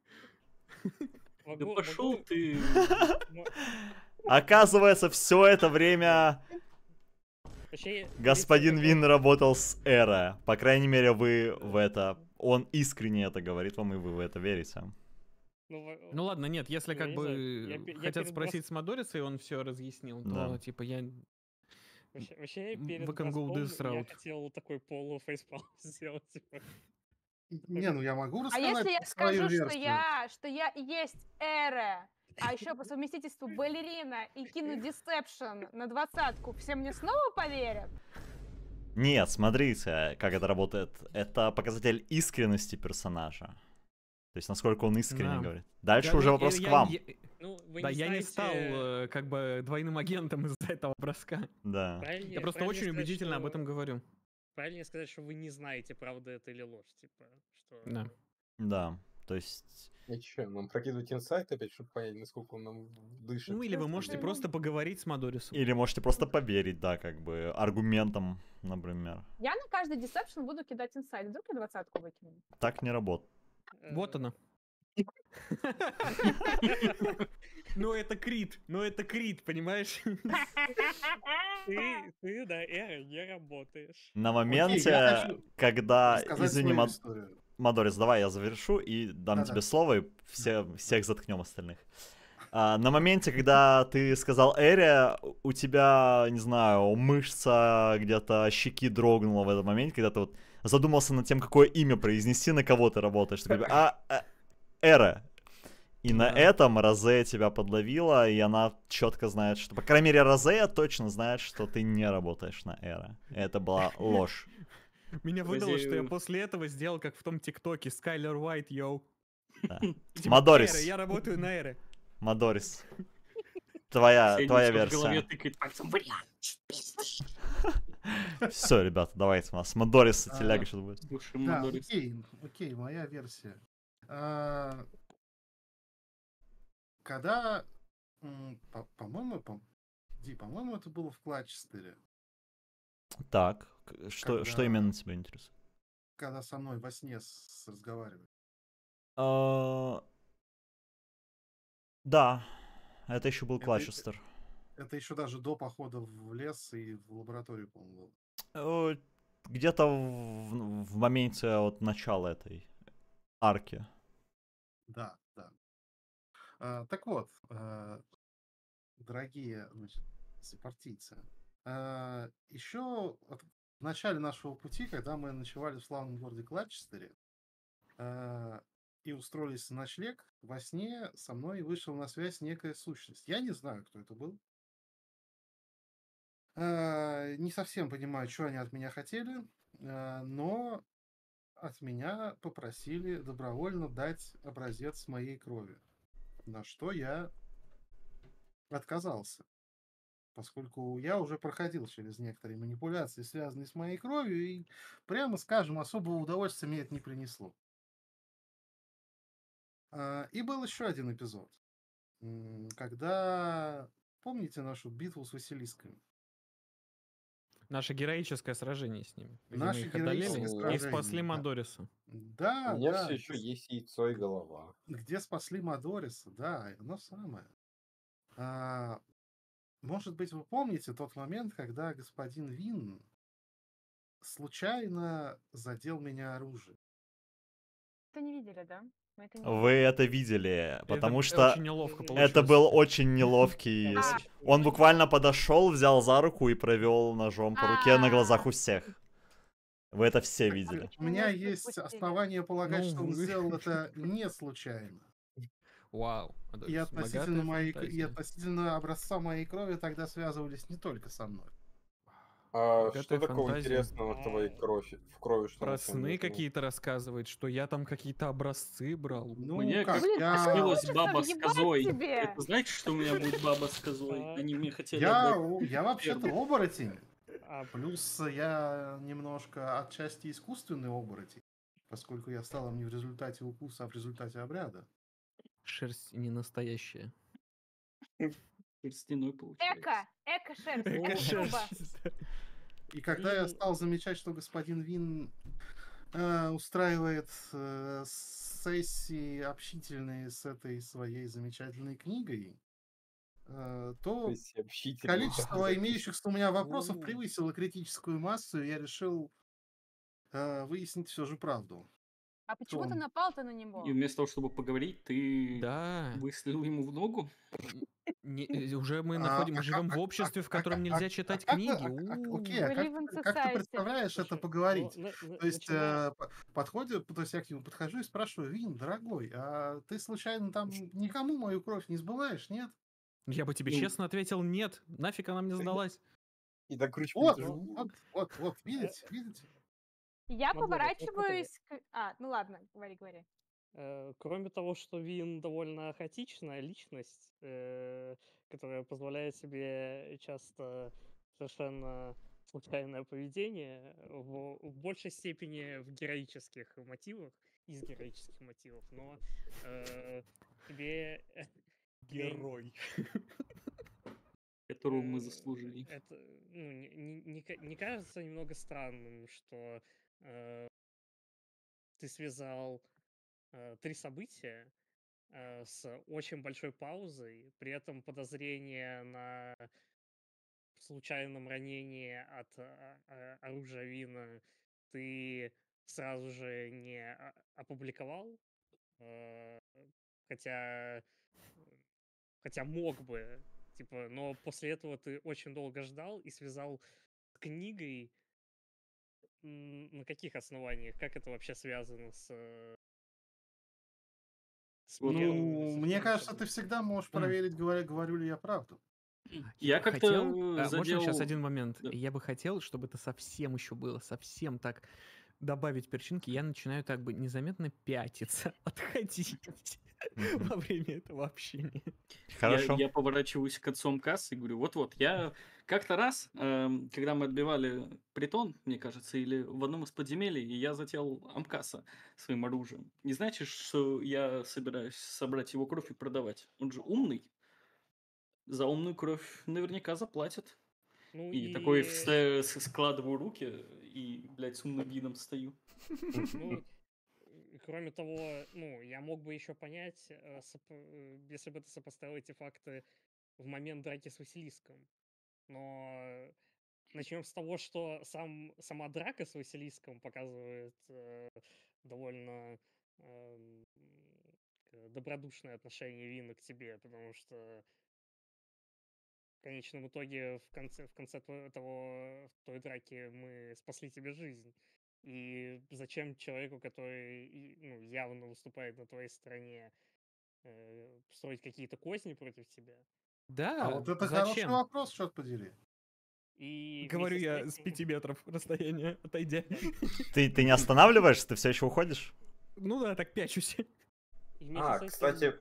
Да Могу, пошел могу, ты. мо- Оказывается, все это время вообще, господин если Вин работал с Эра. По крайней мере, вы в это... Он искренне это говорит вам, и вы в это верите. Ну, во- Ну ладно, нет, если Я как не бы знаю, я пе- я хотят перед спросить с Мадориса, и он все разъяснил, то Да. типа я... вообще, вообще М, перед we can go this мостом я route. хотел такой полуфейспалм сделать, типа. Не, ну я могу А рассказать если я свою скажу, что версию. я, что я и есть Эра, а еще по совместительству балерина и кину Deception на двадцатку, все мне снова поверят? Нет, смотрите, как это работает. Это показатель искренности персонажа. То есть, насколько он искренне Да. говорит. Дальше Да, уже ну, вопрос я- к я- вам. я- Ну, вы Да, не я не знаете, стал э, как бы двойным агентом из-за этого броска. Да. правильнее- Я просто правильнее очень сказать, убедительно об что- этом говорю. Правильнее сказать, что вы не знаете, правда это или ложь, типа, что... Да. Да. То есть... И что, нам прокидывать инсайт опять, чтобы понять, насколько он нам дышит? Ну или вы можете ну, просто поговорить с Мадорисом. Или можете просто поверить, да, как бы, аргументам, например. Я на каждый Deception буду кидать инсайд. Вдруг я двадцатку выкину? Так не работает. Вот э, она. Ну это крит, ну это крит, понимаешь? Ты, ты на Эре не работаешь. На я моменте, хочу когда... Рассказать Извини, свою Мад- историю. Мадорис, давай я завершу и дам Да-да. тебе слово, и все, всех заткнем остальных. А, на моменте, когда ты сказал Эре, у тебя, не знаю, мышца где-то щеки дрогнула в этот момент, когда ты вот задумался над тем, какое имя произнести, на кого ты работаешь. Ты говоришь, а, а, Эра. И на Да. этом Розе тебя подловила, и она четко знает, что... По крайней мере, Розе точно знает, что ты не работаешь на Эра. Это была ложь. Меня выдало, что я Подожди. после этого сделал, как в том ТикТоке, Скайлер Уайт, йоу. Да. Типа, Мадорис. Эра, я работаю на Эре. Мадорис. Твоя, Сидит, твоя всё в голове версия. тыкает пальцем. Вариант. пиздишь. Все, ребята, давайте. У нас Мадорис и А, Теляга сейчас будет. Слушай, Да, Мадорис. окей, окей, моя версия. А, Когда, м, по- по-моему, по- Ди, по-моему, это было в Клатчестере, Так, к- что, что Когда- именно тебя интересует? когда со мной во сне с- разговаривали. А, Да, это еще был Это- Клачестер. Это еще даже до похода в лес и в лабораторию, по-моему, было. Э, Где-то в, в моменте от начала этой арки. Да, да. А, так вот, а, дорогие, значит, сопартийцы, а, еще от- в начале нашего пути, когда мы ночевали в славном городе Клатчестере а, и устроились на ночлег, во сне со мной вышла на связь некая сущность. Я не знаю, кто это был. А, не совсем понимаю, что они от меня хотели, а, но от меня попросили добровольно дать образец моей крови. На что я отказался, поскольку я уже проходил через некоторые манипуляции, связанные с моей кровью, и, прямо скажем, особого удовольствия мне это не принесло. А, И был еще один эпизод, м, когда, помните нашу битву с Василисками? Наше героическое сражение с ними. Где Наше мы их одолели героическое и сражение, спасли да. Мадориса. У Да, меня да, все еще где, есть яйцо и голова. где спасли Мадориса, да, оно самое. А, Может быть, вы помните тот момент, когда господин Вин случайно задел меня оружием. Это не видели, да? Мы это не Вы это видели, потому Это что очень неловко это это получилось. был очень неловкий... А. с- Он буквально подошел, взял за руку и провел ножом по руке на глазах у всех. Вы это все видели. У меня Мы их есть пропустили. основания полагать, Ну, что он вы- сделал это не случайно. Вау. И Мадорис, относительно, богатая моей, и фантазия. относительно образца моей крови тогда связывались не только со мной. А Богатая что такого фантазия. интересного в твоей А, крови, в крови, что Про она тебя сны не... ну, какие-то рассказывает, что я там какие-то образцы брал. Ну, Мне как, как Блин, так я... не снилась хочется баба с въебать козой. тебе. Это знаете, что у меня будет баба с козой? а, Они мне хотели Я, отдать у- я вообще-то первый. оборотень. а, Плюс я немножко отчасти искусственный оборотень, поскольку я стал им не в результате укуса, а в результате обряда. Шерсть не настоящая. Шерстяной получается. Эко, эко-шерсть, Ну, эко-шуба. И когда я Вин, стал замечать, что господин Вин э, устраивает э, сессии общительные с этой своей замечательной книгой, э, То то есть общительный. количество имеющихся у меня вопросов ну, превысило критическую массу, и я решил э, выяснить все же правду. А почему ты Он- напал-то на И него? вместо того, чтобы поговорить, ты Да. выстрелил ему в ногу? М, не- э, уже мы А, находим, мы а живем ка- в а- обществе, в а- котором а- нельзя а читать как вы- книги. а- а- У. Окей, а We как, live in ты- как ты society. представляешь это слушай, ну, поговорить? на- на- То есть начиная... э, по- подходит, то есть я к нему подхожу и спрашиваю: Вин, дорогой, а ты случайно там никому мою кровь не сбываешь, нет? Я бы тебе Ну, честно ответил, нет, нафиг она мне сдалась. И так ручку Вот, держу. Ну, вот, вот, вот, э, видите, видите? Я Свобода, вот смотри. поворачиваюсь к... А, ну ладно, говори, говори. Э, Кроме того, что Вин довольно хаотичная личность, э, которая позволяет себе часто совершенно случайное поведение, в, в большей степени в героических мотивах, из героических мотивов, но э, тебе э, тебе Герой. которого мы э, заслужили. это ну, не, не- не ка- не кажется немного странным, что э, ты связал э, три события э, с очень большой паузой, при этом подозрение на случайном ранении от а, а, оружия Вина ты сразу же не а- опубликовал, э, хотя, хотя мог бы, типа, но после этого ты очень долго ждал и связал с книгой. М, На каких основаниях? Как это вообще связано с, э, с Вот, первым, Ну, со мне вторым кажется, ты событием? всегда можешь М. проверить, говоря, говорю ли я правду. Я бы как-то хотел, э, а, можно сейчас задел... один момент? Да. Я бы хотел, чтобы это совсем еще было, совсем так добавить перчинки. Я начинаю так бы незаметно пятиться, отходить Мгм. во время этого общения. Я, Хорошо. я поворачиваюсь к отцом кассы и говорю, вот-вот, я как-то раз, эм, когда мы отбивали притон, мне кажется, или в одном из подземелий, и я зател Амкаса своим оружием. Не значит, что я собираюсь собрать его кровь и продавать. Он же умный. За умную кровь наверняка заплатят. Ну И такой и вста- с- складываю руки и, блядь, с умным видом стою. Ну, и кроме того, ну, я мог бы еще понять, э, соп- э, если бы ты сопоставил эти факты в момент драки с Василиском. Но начнем с того, что сам, сама драка с Василиском показывает э, довольно эм, к- добродушное отношение Вина к тебе, потому что в конечном итоге в конце, в конце тво- того, той драки мы спасли тебе жизнь. И зачем человеку, который и, ну, явно выступает на твоей стороне, э, строить какие-то козни против тебя? А Да, вот это хороший зачем? вопрос, черт подери. И Говорю вместе с я этим- с пяти метров расстояния, отойдя. Ты, ты не останавливаешься, ты все еще уходишь? Ну да, так пячусь. и вместе А, с этим- кстати,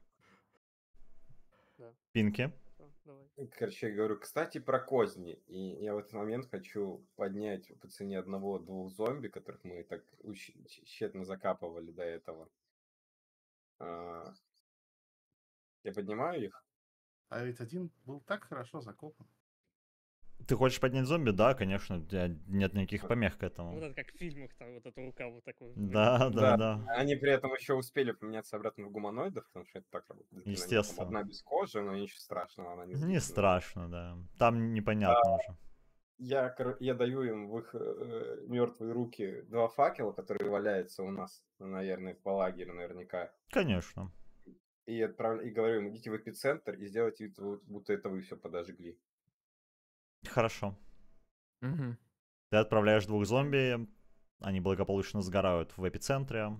Пинки. Всё, давай. короче, я говорю, кстати, про козни. И я в этот момент хочу поднять по цене одного-двух зомби, которых мы так уч- тщетно закапывали до этого. А, Я поднимаю их. А ведь один был так хорошо закопан. Ты хочешь поднять зомби? Да, конечно, у тебя нет никаких помех к Вот этому. это как в фильмах, там вот эта рука вот такой. Да, да, да. Они при этом еще успели поменяться обратно в гуманоидов, потому что это так работает. Заклинание. Там Естественно. одна без кожи, но ничего страшного, она не Не сгибнет. страшно, да. Там непонятно уже. Я, кор- я даю им в их э, мертвые руки два факела, которые валяются у нас, наверное, по лагерю наверняка. Конечно. И, отправ... и говорю им, идите в эпицентр и сделайте вид, вот- будто это вы все подожгли. Хорошо. Мгм. Ты отправляешь двух зомби, они благополучно сгорают в эпицентре,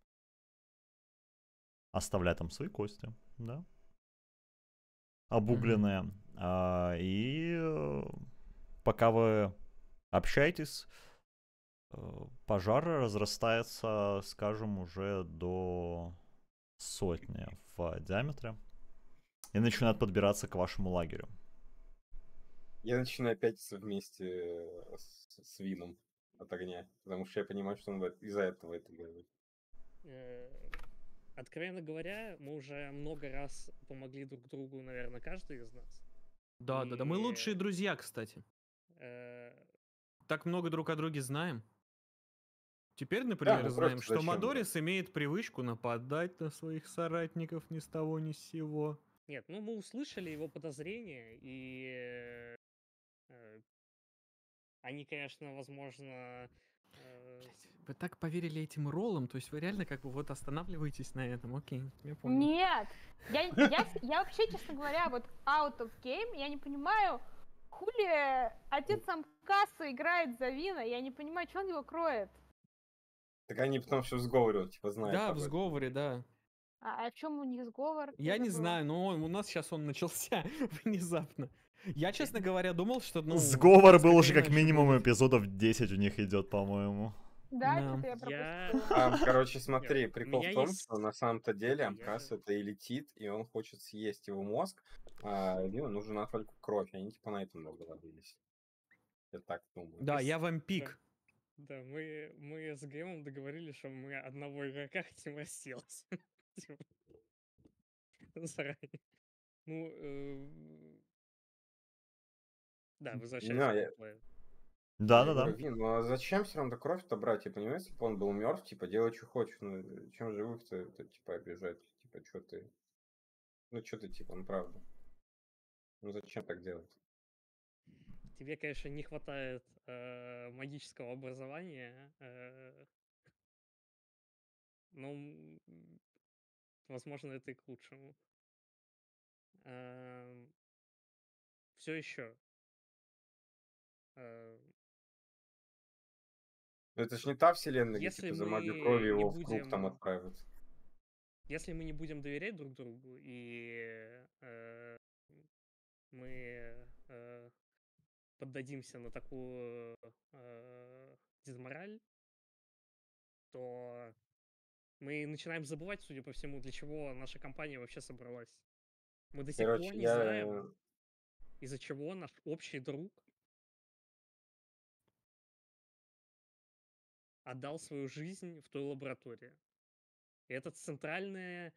оставляя там свои кости, да, обугленные. А, и э, пока вы общаетесь, э, пожар разрастается, скажем, уже до сотни в диаметре и начинает подбираться к вашему лагерю. Я начинаю пятиться вместе э, с, с Вином от огня, потому что я понимаю, что он в эт- из-за этого это делает. Э, Откровенно говоря, мы уже много раз помогли друг другу, наверное, каждый из нас. Да, да, да. Мы лучшие И, друзья, кстати. э, Так много друг о друге знаем. Теперь, Да, например, ну знаем, просто что зачем, да. Мадорис имеет привычку нападать на своих соратников ни с того ни с сего. Нет, ну мы услышали его подозрения, и э, они, конечно, возможно... э, с- Вы так поверили этим роллам, то есть вы реально как бы вот останавливаетесь на этом, окей, я понял. Нет, я, я, с- я вообще, честно говоря, вот out of game, я не понимаю, хули отец Амкаса играет за Вина, я не понимаю, что он его кроет. Так они потом все в сговоре, вот, типа, знают. Да, об в этом. сговоре, да. А, а в чем у них сговор? Я не забыла. знаю, но он- у нас сейчас он начался внезапно. Я, честно говоря, думал, что, ну... Сговор был уже несколько как иначе минимум будет. эпизодов десять у них идет, по-моему. Да, Да. что-то я Я- пропустила. Там, короче, смотри, Нет, у прикол меня в том, есть- что на самом-то деле Я- Амкас это и летит, и он хочет съесть его мозг, а Вину нужна только кровь, они типа на этом договорились. Я так думаю. Да, я Есть- вампик. Да, мы, мы с Гэмом договорились, что мы одного игрока хотим расселать. Типа, заранее. Ну, э, да, Да, возвращаясь я- к плею. Я Да-да-да. говорю, Вин, ну а зачем все равно кровь-то брать? Я понимаю, если бы он был мертв, типа, делай, что хочешь. Ну, чем живых-то, это, типа, обижать? Типа, что ты... Ну, что ты, типа, ну, правда. Ну, зачем так делать? Тебе, конечно, не хватает э, магического образования, э, но, м, возможно, это и к лучшему. Все еще. Ну, это ж не та вселенная, где, Если типа, за магию мы крови не его в круг там будем- отправят. Если мы не будем доверять друг другу и э, мы э, поддадимся на такую э, дизмораль, то мы начинаем забывать, судя по всему, для чего наша компания вообще собралась. Мы до сих Короче, пор не я... знаем, из-за чего наш общий друг отдал свою жизнь в той лаборатории. И это центральная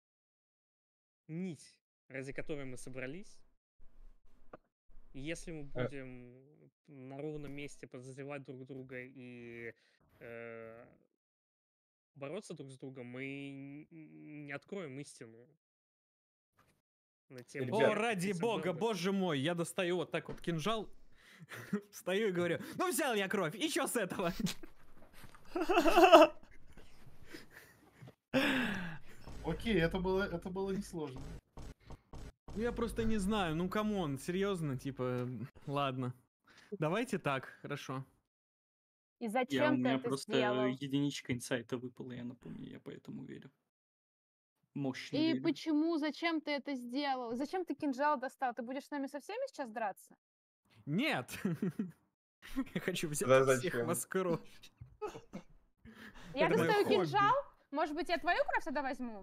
нить, ради которой мы собрались. И если мы Э. будем на ровном месте подозревать друг друга и э, бороться друг с другом, мы н- не откроем истину. На тему, Ребят, О, ради этим бога, много. боже мой, я достаю вот так вот кинжал, встаю и говорю, ну взял я кровь, и чё с этого? Окей, это было, это было несложно. Ну я просто не знаю, ну камон, серьезно, типа, ладно. Давайте так, хорошо. И Я, у зачем ты меня это просто сделал? единичка инсайта выпала, я напомню, я поэтому верю. Мощно И верю. почему, зачем ты это сделал? Зачем ты кинжал достал? Ты будешь с нами со всеми сейчас драться? Нет! Я хочу взять Да всех зачем? вас кровь. Я Это моё достаю хобби. кинжал? Может быть, я твою кровь тогда возьму?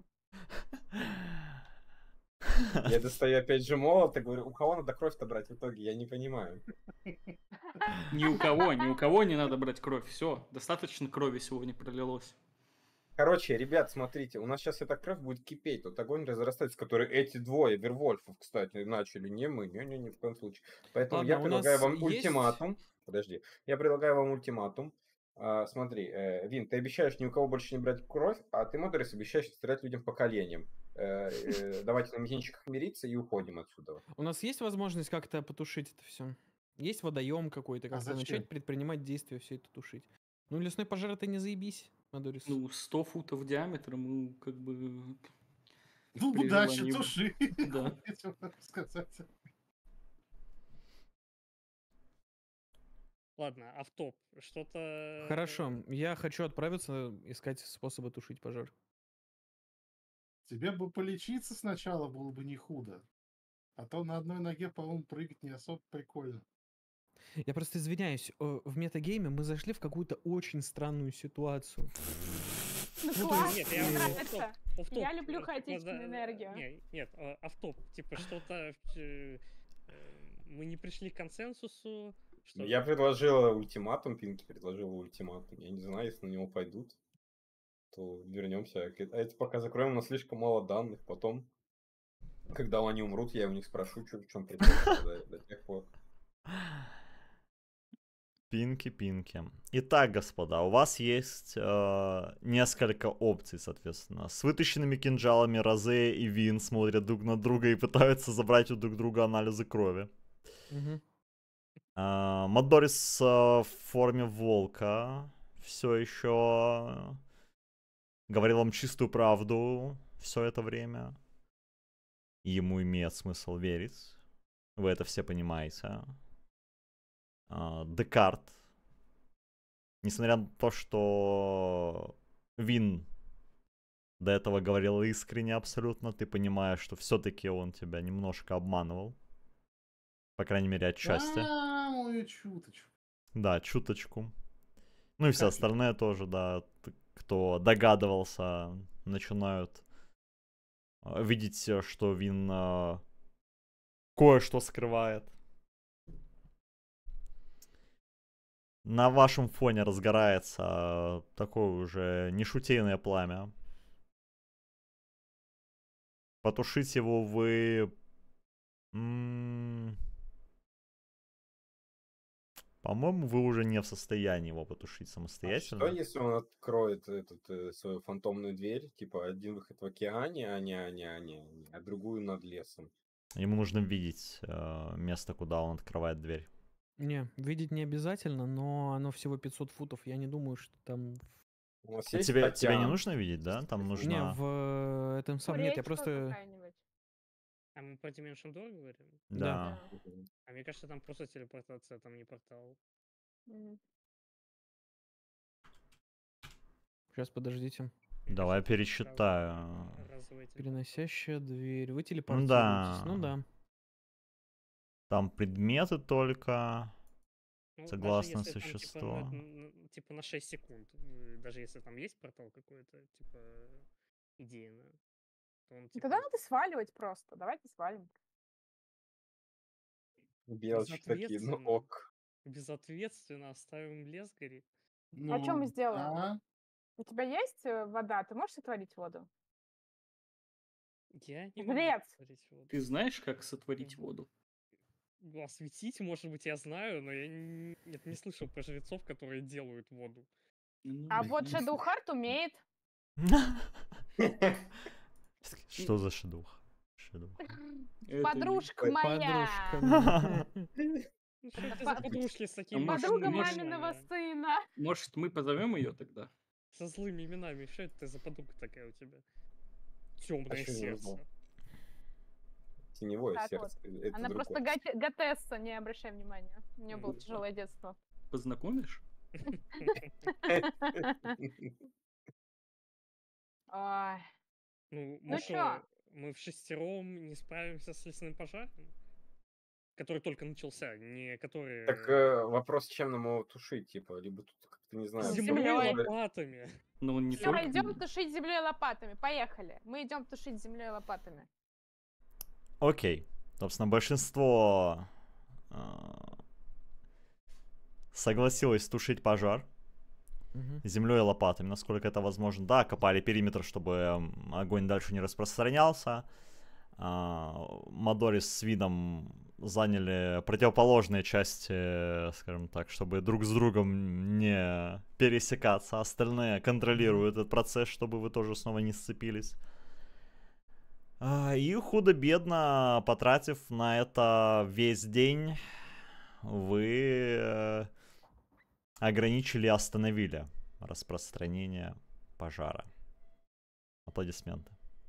Я достаю опять же молот и говорю, у кого надо кровь-то брать в итоге? Я не понимаю. Ни у кого, ни у кого не надо брать кровь. Все, достаточно крови сегодня пролилось. Короче, ребят, смотрите, у нас сейчас эта кровь будет кипеть, тот огонь разрастается, который эти двое Вервольфов, кстати, начали, не мы, не-не, ни в коем случае. Поэтому Ладно, я у предлагаю нас вам есть- ультиматум. Подожди, я предлагаю вам ультиматум. А, смотри, э, Вин, ты обещаешь ни у кого больше не брать кровь, а ты, Модерис, обещаешь стрелять людям по коленям. Э, э, давайте на мизинчиках мириться и уходим отсюда. У нас есть возможность как-то потушить это все? Есть водоем какой-то, А как-то зачем? начать предпринимать действия, все это тушить? Ну, лесной пожар это не заебись, Мадорис. Ну, сто футов диаметром, ну, как бы... Ну, при удачи, желании- туши. Да. Хотел сказать. Ладно, автоп. Что-то... Хорошо, я хочу отправиться искать способы тушить пожар. Тебе бы полечиться сначала было бы не худо. А то на одной ноге, по-моему, прыгать не особо прикольно. Я просто извиняюсь, э, в метагейме мы зашли в какую-то очень странную ситуацию. Ну, Ну, то класс, есть, Нет, я э, мне автоп, нравится. автоп, Я люблю э, типа, хаотичную да, энергию. не, нет, а, автоп, типа что-то, э, э, мы не пришли к консенсусу, что... Я предложил ультиматум, Пинки предложил ультиматум. Я не знаю, если на него пойдут, то вернемся. А это пока закроем, у нас слишком мало данных. Потом, когда они умрут, я у них спрошу, что, в чем прикол. До, до тех пор. Пинки-пинки. Итак, господа, у вас есть э, несколько опций, соответственно. С вытащенными кинжалами Розе и Вин смотрят друг на друга и пытаются забрать у друг друга анализы крови. Мгм. Э, Мадорис э, в форме волка все еще говорил вам чистую правду все это время. И ему имеет смысл верить. Вы это все понимаете. А, Декарт, несмотря на то, что Вин до этого говорил искренне абсолютно, ты понимаешь, что все-таки он тебя немножко обманывал. По крайней мере, отчасти. А, ой, чуточку. Да, чуточку. Ну и все Как остальные тоже, да, т- кто догадывался, начинают а, видеть, э, что Вин а, кое-что скрывает. На вашем фоне разгорается э, такое уже нешутейное пламя. Потушить его вы... м, По-моему, вы уже не в состоянии его потушить А самостоятельно. что, если он откроет этот, э, свою фантомную дверь, типа один выход в океане, а не, а не, а не, а не, а другую над лесом? Ему нужно видеть э, место, куда он открывает дверь. Не, видеть не обязательно, но оно всего пятьсот футов. Я не думаю, что там... У нас А есть тебе, тебе не океан? нужно видеть, да? Там Не, нужно... в э, этом самом... Нет, я Речка просто... какая-нибудь. А мы про Dimension Door говорим? Да. Да. Мгм. А мне кажется, там просто телепортация, там не портал. М. Сейчас, подождите. Мне Давай кажется, там перечитаю. разовый- разовый телепорт. Переносящая дверь. Вы Ну телепортируетесь. да. Ну да. Там предметы только. Ну, даже Согласно если там, типа, существу. ну, это, н- типа на шесть секунд, э, даже если там есть портал какой-то, типа, идейно, то он, Ну, типа, Тогда надо сваливать просто. Давайте свалим. Белочки такие, ну безответственно, ок. безответственно оставим Лесгари. А что мы Ну, сделаем? да. У тебя есть э, вода? Ты можешь сотворить воду? Я не могу Жрец! сотворить воду. Ты знаешь, как сотворить Мгм. воду? Ну, осветить, может быть, я знаю, но я не, нет, не слышал про жрецов, которые делают воду. Ну, А вот Shadow Heart умеет. Что за шедух? Шедух. это Подружка не- моя! Подружка. Ну, что это по- за подружки с такими может, Подруга может, маминого именами? сына. Может, мы позовем ее тогда? Со злыми именами. Что это за подруга такая у тебя? Темное чё не сердце. знал? Теневое Так сердце. Это Она другое. просто гате- готесса, не обращай внимания. У нее было Мгм. тяжелое детство. Познакомишь? Ой. Ну, Ну может, чё? мы в шестером не справимся с лесным пожаром? Который только начался, не который... Так э, вопрос, чем нам его тушить, типа, либо тут как-то, не знаю. Землей. землей что ли? лопатами. Но он не Все, только... идем тушить землей лопатами. Поехали. Мы идем тушить землей лопатами. Окей. Собственно, большинство э, согласилось тушить пожар Мгм. землей и лопатами, насколько это возможно. Да, копали периметр, чтобы м, огонь дальше не распространялся. А, Мадорис с Видом заняли противоположные части, скажем так, чтобы друг с другом не пересекаться. Остальные контролируют этот процесс, чтобы вы тоже снова не сцепились. А, И худо-бедно, потратив на это весь день, вы э, ограничили и остановили распространение пожара. Аплодисменты.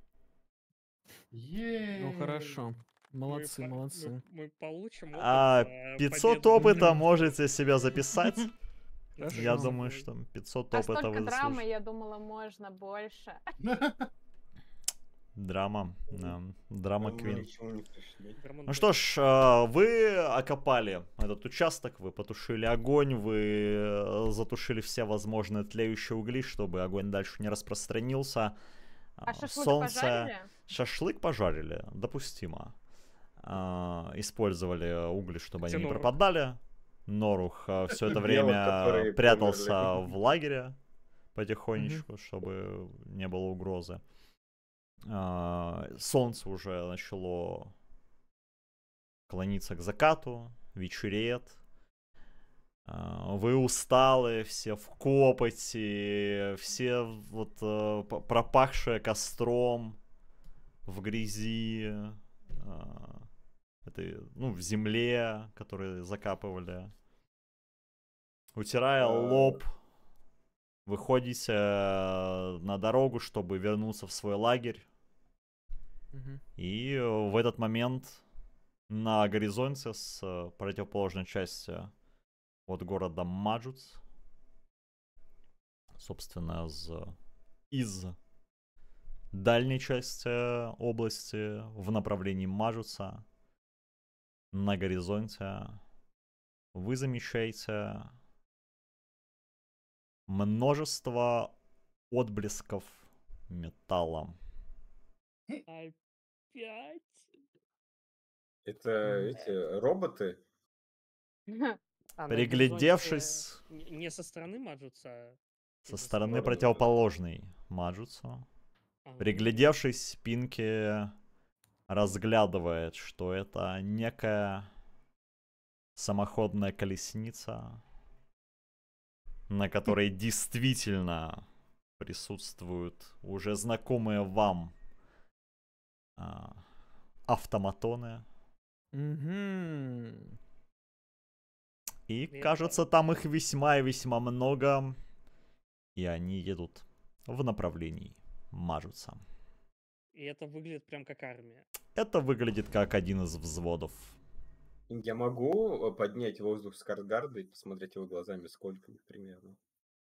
Ну хорошо. Молодцы, мы, по- молодцы. Мы, мы получим опыт А, за пятьсот победу над опыта ним. можете себе записать. Хорошо. Я думаю, что пятьсот А опыта столько вы драмы, заслужите. я думала, можно больше. Драма. Да. Драма Мы Квин. ни к чему не пришли. Драмон Ну что ж, а, вы окопали этот участок, вы потушили огонь, вы э, затушили все возможные тлеющие угли, чтобы огонь дальше не распространился. А А, шашлык Солнце... пожарили? Шашлык пожарили, допустимо. А, Использовали угли, чтобы они не Норух. пропадали. Норух все это Белок, время которые прятался померли. в лагере потихонечку, чтобы не было угрозы. А, Солнце уже начало клониться к закату, вечереет. А, Вы усталы, все в копоти, все вот э, п- пропахшие костром, в грязи, а, этой, ну, в земле, которые закапывали. Утирая А, лоб, выходите э, на дорогу, чтобы вернуться в свой лагерь. Мгм. И э, в этот момент на горизонте с э, противоположной части от города Маджуц, собственно, з- из дальней части области в направлении Маджуца, на горизонте вы замечаете множество отблесков металла. Опять? Это Мгм. эти роботы? А на Приглядевшись горизонте не не со стороны Маджуца, а со из-за стороны стороны. противоположной Маджуцу, Ага. приглядевшись, Пинки разглядывает, что это некая самоходная колесница, на которой действительно присутствуют уже знакомые вам а, автоматоны. Мгм. И Это- кажется, там их весьма и весьма много. И они едут в направлении Маджуца. И это выглядит прям как армия. Это выглядит как один из взводов. Я могу э, поднять воздух с Скарсгарда и посмотреть его глазами, сколько их примерно?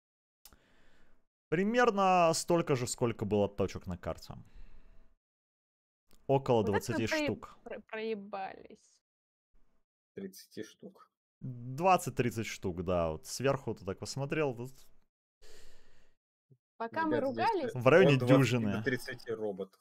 Примерно столько же, сколько было точек на карте. Около Вот это двадцати мы проеб- штук. про- проебались. тридцать штук. двадцать-тридцать штук, да. Вот сверху ты так посмотрел. Тут Пока мы Ребята, здесь ругались, в районе от двадцати дюжины. до тридцати роботов.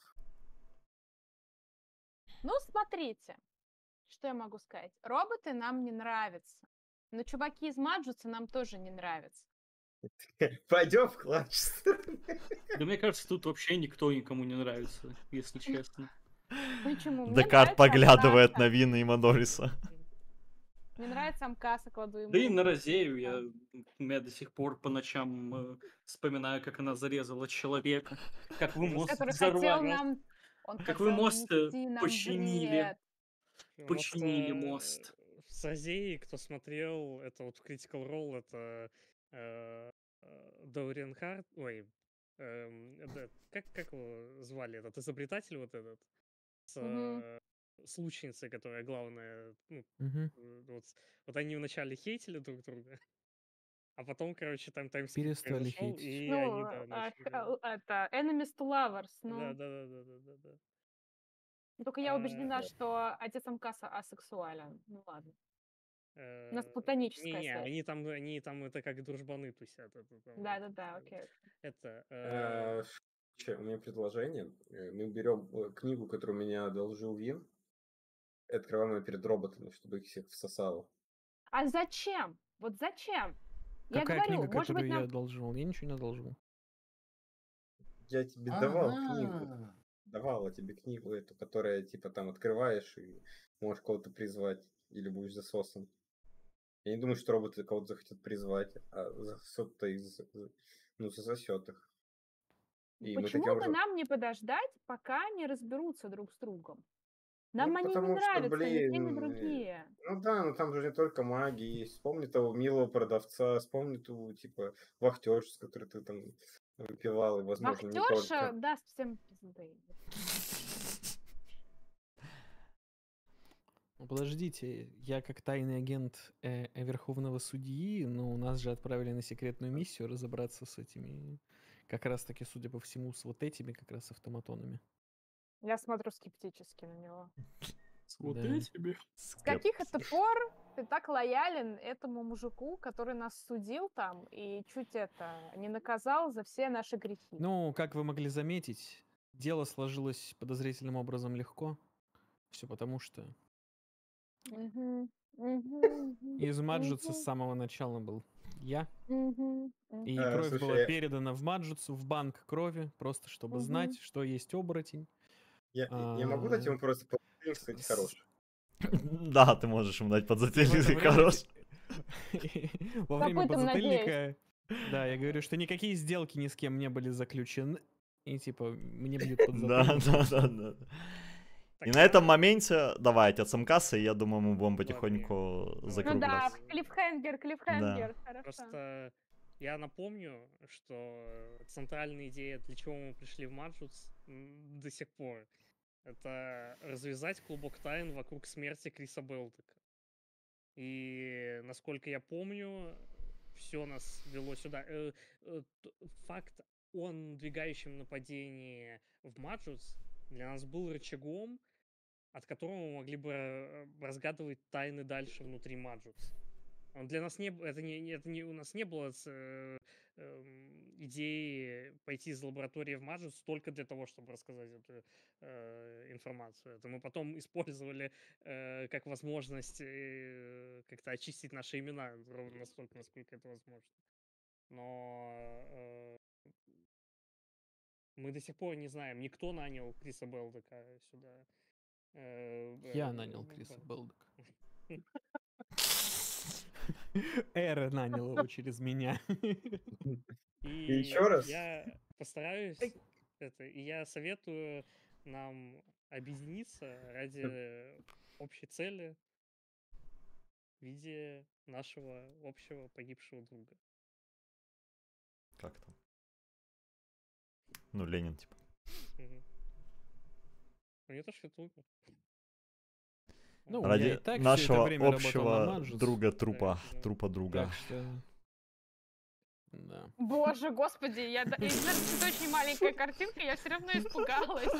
ну смотрите, что я могу сказать. Роботы нам не нравятся. Но чуваки из Маджуца нам тоже не нравятся. Пойдем в клатч. Да мне кажется, тут вообще никто никому не нравится, если честно. Почему? Мне Декарт нравится поглядывает Амкаса. на Вина и Мадориса. Мне нравится Амкаса, кладу ему Да и руку на на Розею плечо. я, я до сих пор по ночам э, вспоминаю, как она зарезала человека. Как вы мост Который хотел взорвали. нам... Он Как вы хотел мост, э, нанести нам починили. вред. Вот, Починили э, мост. В Сазее, кто смотрел, это вот в Critical Role, это э, э, Дориан Харт, ой, эм, да, как, как его звали, этот изобретатель вот этот, с, Мгм. э, с лучницей, которая главная, ну, Мгм. э, вот, вот они вначале хейтили друг друга, а потом, короче, там таймскип Перестали произошел, хейтить. и Ну, они, да, а, начали... х- это Enemies to Lovers. Да, Ну, да, да, да, да, да, да. только я А, убеждена, что отец Амкаса асексуален. Ну ладно. У нас э, платоническая Не-не, связь. они там, они там это как дружбаны тусят. Это, там, Да-да-да, окей. это, э, Э, ща, У меня предложение. Э, Мы берем э, книгу, которую меня одолжил Вин, и открываем ее перед роботами, чтобы их всех всосало. А зачем? Вот зачем? Я Какая говорю, книга, может быть, которую я нам... одолжил? Я ничего не одолжил. Я тебе давал книгу. Ага. Давала тебе книгу эту, которая типа там открываешь и можешь кого-то призвать или будешь засосан. Я не думаю, что роботы кого-то захотят призвать, а засосет-то из, ну, засосет их. И мы Почему таким бы образом... нам не подождать, пока они разберутся друг с другом? Нам Ну, они не потому что, нравятся, ни те, ни блин, э, другие. ну да, но там же не только маги есть. Вспомни того милого продавца, вспомни ту, типа, вахтершу, с которой ты там выпивал, и, возможно, не Вахтерша только. даст всем пизды. Ну, подождите, я как тайный агент э, э, Верховного Судьи, но нас же отправили на секретную миссию разобраться с этими, как раз таки, судя по всему, с вот этими как раз автоматонами. Я смотрю скептически на него. Смотри Да. себе. С каких это Скептик. пор ты так лоялен этому мужику, который нас судил там и чуть это не наказал за все наши грехи? Ну, как вы могли заметить, дело сложилось подозрительным образом легко. Все потому, что Мгм, мгм, мгм, из Маджутса с мгм, самого начала был я. мгм, мгм, И Э, кровь была слушай, передана в Маджутсу, в банк крови, просто чтобы мгм. знать, что есть оборотень. я, я, я могу дать А, ему просто подзатыльник, с- кстати, с- хороший. Да, ты можешь ему дать И в подзатыльник, это ты время хорош. Копытом, во время надеюсь. подзатыльника, да, я говорю, что никакие сделки ни с кем не были заключены. И типа, мне бьют Да, подзатыльник. да, да, да. И на Тогда, этом моменте давайте от Самкаса, и я думаю, мы будем ладно, потихоньку давайте. Ну да, закругляться. клиффхенгер, Да. клиффхенгер, хорошо. Просто я напомню, что центральная идея, для чего мы пришли в Маджутс, м, до сих пор, это развязать клубок тайн вокруг смерти Криса Белдека. И, насколько я помню, все нас вело сюда. Э, э, т- Факт о надвигающем нападении в Маджутс для нас был рычагом, от которого мы могли бы э, разгадывать тайны дальше внутри Маджутс. Он для нас не, б- это не, не- это не, у нас не было с, э, эм, идеи пойти из лаборатории в Маджус только для того, чтобы рассказать эту э, информацию. Это мы потом использовали э, как возможность э, как-то очистить наши имена ровно настолько, насколько это возможно. Но э, мы до сих пор не знаем, никто нанял Криса Белдека сюда. Э, Я э, нанял в- Криса в- Белдека. Эра нанял его через меня. И И еще раз, я постараюсь это, и я советую нам объединиться ради общей цели в виде нашего общего погибшего друга. Как там? Ну, Ленин, типа. Мгм. Ну, не то, что это умер. Ну, А, я и Ради так все это нашего время работал на общего Маджутс. друга да, трупа, да. трупа друга. Так что... Да. Боже, господи, я, да- и даже это очень маленькая картинка, я все равно испугалась.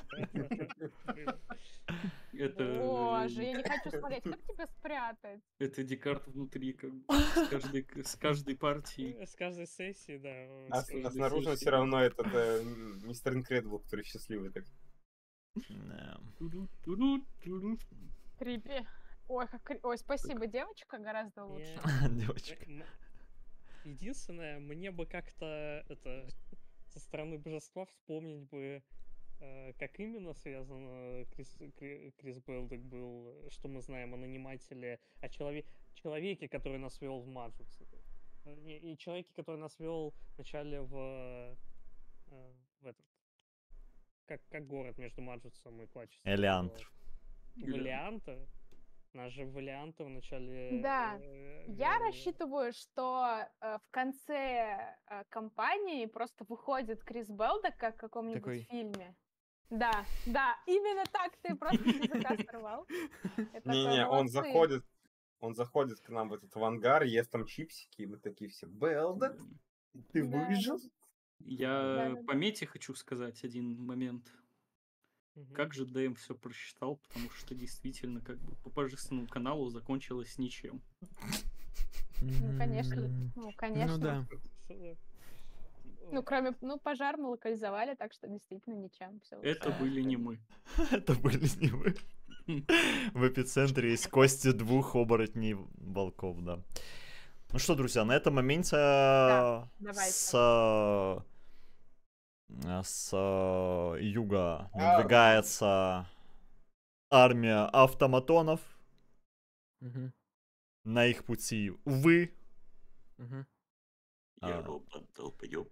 Это, Боже, э, я не хочу смотреть. Как тебя спрятать? это Декарт внутри, как бы, с каждой, с каждой партией. С каждой сессии, да. а, с с- а каждой снаружи сессии. все равно этот э, м, мистер Инкредибл, который счастливый так. Да. Ту-ду-ту-ду-ту-ду. Крипи. Ой, как кри- Ой, спасибо, девочка, гораздо лучше. Я- Девочка. м- м- Единственное, мне бы как-то это со стороны божества вспомнить бы, э, как именно связано Крис, Кри- Крис Белдек был, э, что мы знаем о нанимателе, о челове- человеке, который нас вел в Маджутс. Э, не- И человеке, который нас вел вначале в, э, в этот, как, как город между Маджутсом и Клачесом Элеантр. назывался? Валиантер. Наш же Валиантер в начале... Да, э, я вел- рассчитываю, что э, в конце э, кампании просто выходит Крис Белдек, как в каком-нибудь Такой. фильме. Да, да, именно так ты просто с языка сорвал. Я такой, Не-не, он молодцы. заходит, он заходит к нам в этот в ангар, ест там чипсики, и мы такие все, Белдет, ты Да, выжил? Я Да-да-да. по мете хочу сказать один момент. Мгм. Как же Дэм все просчитал, потому что действительно как бы по божественному каналу закончилось ничем. Ну, конечно, М, ну, Ну конечно. да. С- Ну, кроме, ну, пожар мы локализовали, так что действительно ничем. Все Это были не мы. Это были не вы. В эпицентре есть кости двух оборотней волков, да. Ну что, друзья, на этом моменте э, давайте. с, э, с э, юга надвигается армия автоматонов. Мгм, На их пути вы. мгм. Я А. робот, долбоёб.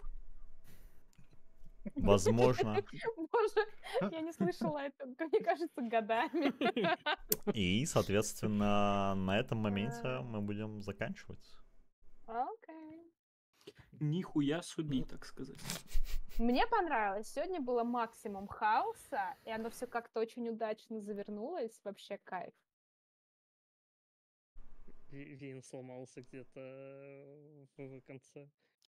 Возможно. Боже, я не слышала это, мне кажется, годами. И, соответственно, на этом моменте мы будем заканчивать. Окей. Нихуя суби, так сказать. Мне понравилось. Сегодня было максимум хаоса, и оно все как-то очень удачно завернулось. Вообще кайф. Ви- Вин сломался где-то в в конце.